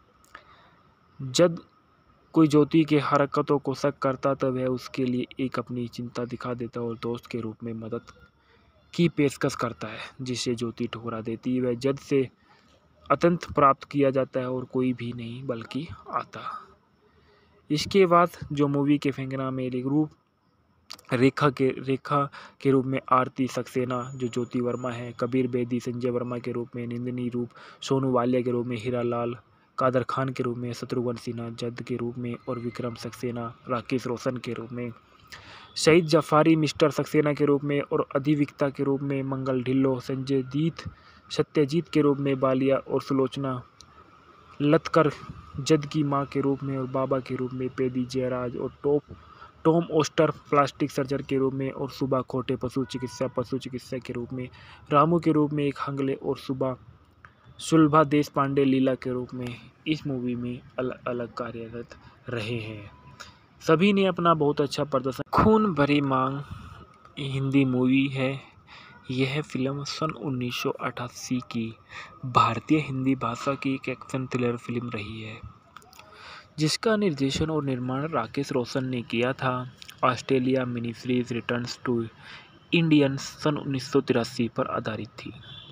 है। जब कोई ज्योति के हरकतों को शक करता तब वह उसके लिए एक अपनी चिंता दिखा देता और दोस्त के रूप में मदद की पेशकश करता है जिसे ज्योति ठुकरा देती है। वह जद से अत्यंत प्राप्त किया जाता है और कोई भी नहीं बल्कि आता। इसके बाद जो मूवी के फेंकना में एक रूप रेखा के रेखा के रूप में आरती सक्सेना जो ज्योति वर्मा है, कबीर बेदी संजय वर्मा के रूप में, निंदिनी रूप सोनू वालिया के रूप में, हीरा लाल कादर खान के रूप में, शत्रुघ्न सिन्हा जद के रूप में और विक्रम सक्सेना राकेश रोशन के रूप में, शहीद जफारी मिस्टर सक्सेना के रूप में और अधिविक्ता के रूप में, मंगल ढिल्लो संजय दीत सत्यजीत के रूप में, बालिया और सुलोचना लतकर जद की मां के रूप में और बाबा के रूप में, पेदी जयराज और top Tom oyster plastic surgeon के रूप में और सुबह खोटे पशु चिकित्सा पशु चिकित्सा के रूप में, रामू के रूप में एक हंगले और सुबह सुलभा देश पांडे लीला के रूप में इस मूवी में अलग अलग कार्यरत रहे हैं। सभी ने अपना बहुत अच्छा प्रदर्शन। खून भरी मांग हिंदी मूवी है। यह फिल्म सन उन्नीस सौ अठासी की भारतीय हिंदी भाषा की एक एक्शन थ्रिलर फिल्म रही है, जिसका निर्देशन और निर्माण राकेश रोशन ने किया था। Australia mini series returns to Indians सन उन्नीस सौ तिरासी पर आधारित थी।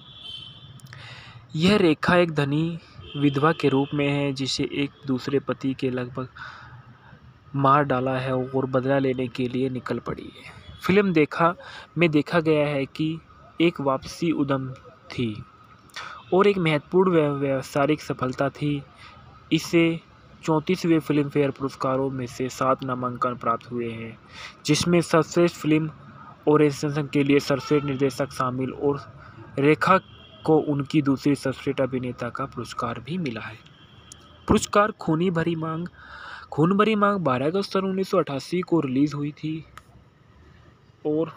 यह रेखा एक धनी विधवा के रूप में है जिसे एक दूसरे पति के लगभग मार डाला है और बदला लेने के लिए निकल पड़ी है। फिल्म देखा में देखा गया है कि एक वापसी उद्यम थी और एक महत्वपूर्ण व्यावसायिक सफलता थी। इसे चौंतीसवें फिल्म फेयर पुरस्कारों में से सात नामांकन प्राप्त हुए हैं, जिसमें सर्वश्रेष्ठ फिल्म ओरिएंटेशन के लिए सर्वश्रेष्ठ निर्देशक शामिल और रेखा को उनकी दूसरी सर्वश्रेष्ठ अभिनेता का पुरस्कार भी मिला है। पुरस्कार खूनी भरी मांग खून भरी मांग बारह अगस्त सन उन्नीस सौ अठासी को रिलीज हुई थी और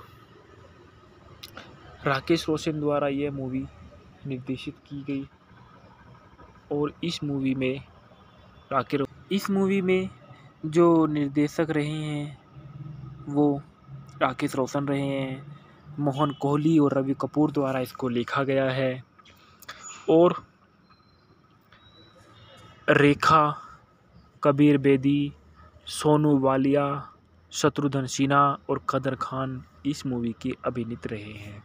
राकेश रोशन द्वारा यह मूवी निर्देशित की गई और इस मूवी में राकेश इस मूवी में जो निर्देशक रहे हैं वो राकेश रोशन रहे हैं। मोहन कोहली और रवि कपूर द्वारा इसको लिखा गया है और रेखा, कबीर बेदी, सोनू वालिया, शत्रुघ्न सिन्हा और कादर खान इस मूवी के अभिनीत रहे हैं।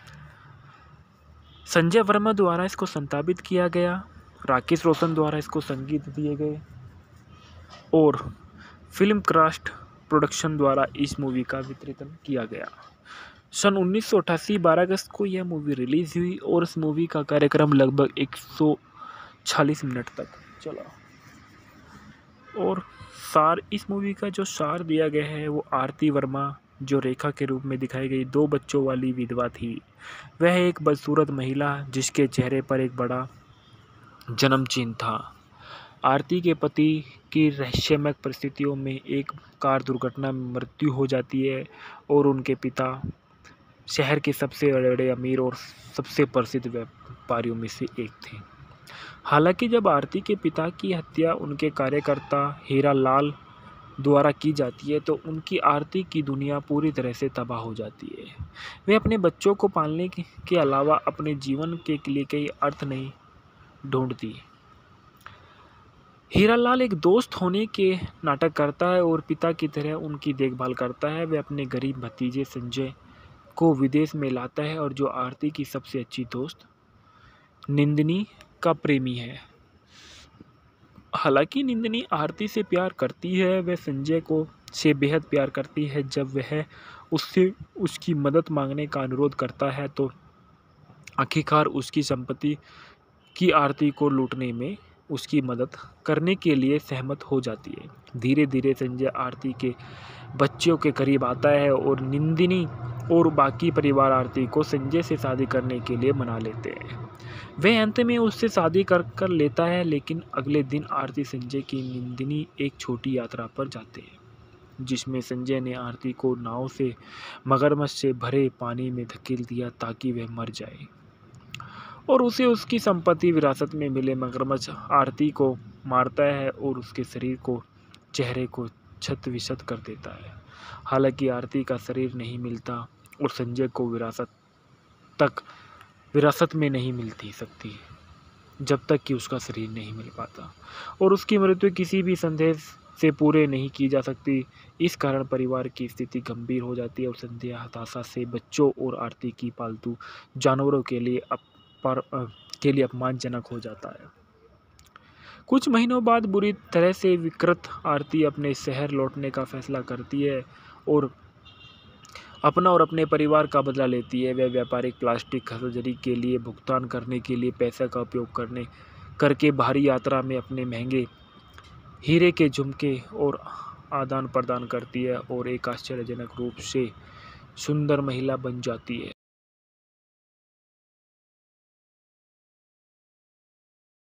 संजय वर्मा द्वारा इसको संपादित किया गया, राकेश रोशन द्वारा इसको संगीत दिए गए और फिल्म क्राफ्ट प्रोडक्शन द्वारा इस मूवी का वितरण किया गया। सन उन्नीस सौ अठासी बारह अगस्त को यह मूवी रिलीज हुई और इस मूवी का कार्यक्रम लगभग एक सौ चालीस मिनट तक चला और सार इस मूवी का जो सार दिया गया है वो आरती वर्मा जो रेखा के रूप में दिखाई गई दो बच्चों वाली विधवा थी। वह एक बदसूरत महिला जिसके चेहरे पर एक बड़ा जन्म चिन्ह था। आरती के पति की रहस्यमय परिस्थितियों में एक कार दुर्घटना में मृत्यु हो जाती है और उनके पिता शहर के सबसे बड़े अमीर और सबसे प्रसिद्ध व्यापारियों में से एक थे। हालांकि जब आरती के पिता की हत्या उनके कार्यकर्ता हीरा लाल द्वारा की जाती है तो उनकी आरती की दुनिया पूरी तरह से तबाह हो जाती है। वे अपने बच्चों को पालने के अलावा अपने जीवन के लिए कई अर्थ नहीं ढूंढती। हीरा लाल एक दोस्त होने के नाटक करता है और पिता की तरह उनकी देखभाल करता है। वह अपने गरीब भतीजे संजय को विदेश में लाता है और जो आरती की सबसे अच्छी दोस्त निंदिनी का प्रेमी है। हालांकि निंदिनी आरती से प्यार करती है, वह संजय को से बेहद प्यार करती है। जब वह उससे उसकी मदद मांगने का अनुरोध करता है तो आखिरकार उसकी संपत्ति की आरती को लूटने में उसकी मदद करने के लिए सहमत हो जाती है। धीरे धीरे संजय आरती के बच्चों के करीब आता है और निंदिनी और बाकी परिवार आरती को संजय से शादी करने के लिए मना लेते हैं। वह अंत में उससे शादी कर कर लेता है, लेकिन अगले दिन आरती संजय की निंदिनी एक छोटी यात्रा पर जाते हैं जिसमें संजय ने आरती को नाव से मगरमच्छ से भरे पानी में धकेल दिया ताकि वह मर जाए और उसे उसकी संपत्ति विरासत में मिले। मगरमच्छ आरती को मारता है और उसके शरीर को चेहरे को क्षत विक्षत कर देता है। हालांकि आरती का शरीर नहीं मिलता और संजय को विरासत तक विरासत में नहीं मिलती सकती जब तक कि उसका शरीर नहीं मिल पाता और उसकी मृत्यु किसी भी संदेह से पूरे नहीं की जा सकती। इस कारण परिवार की स्थिति गंभीर हो जाती है और संध्या हताशा से बच्चों और आरती की पालतू जानवरों के लिए पर के लिए अपमानजनक हो जाता है। कुछ महीनों बाद बुरी तरह से विकृत आरती अपने शहर लौटने का फैसला करती है और अपना और अपने परिवार का बदला लेती है। वह व्यापारिक प्लास्टिक सर्जरी के लिए भुगतान करने के लिए पैसा का उपयोग करने करके बाहरी यात्रा में अपने महंगे हीरे के झुमके और आदान प्रदान करती है और एक आश्चर्यजनक रूप से सुंदर महिला बन जाती है।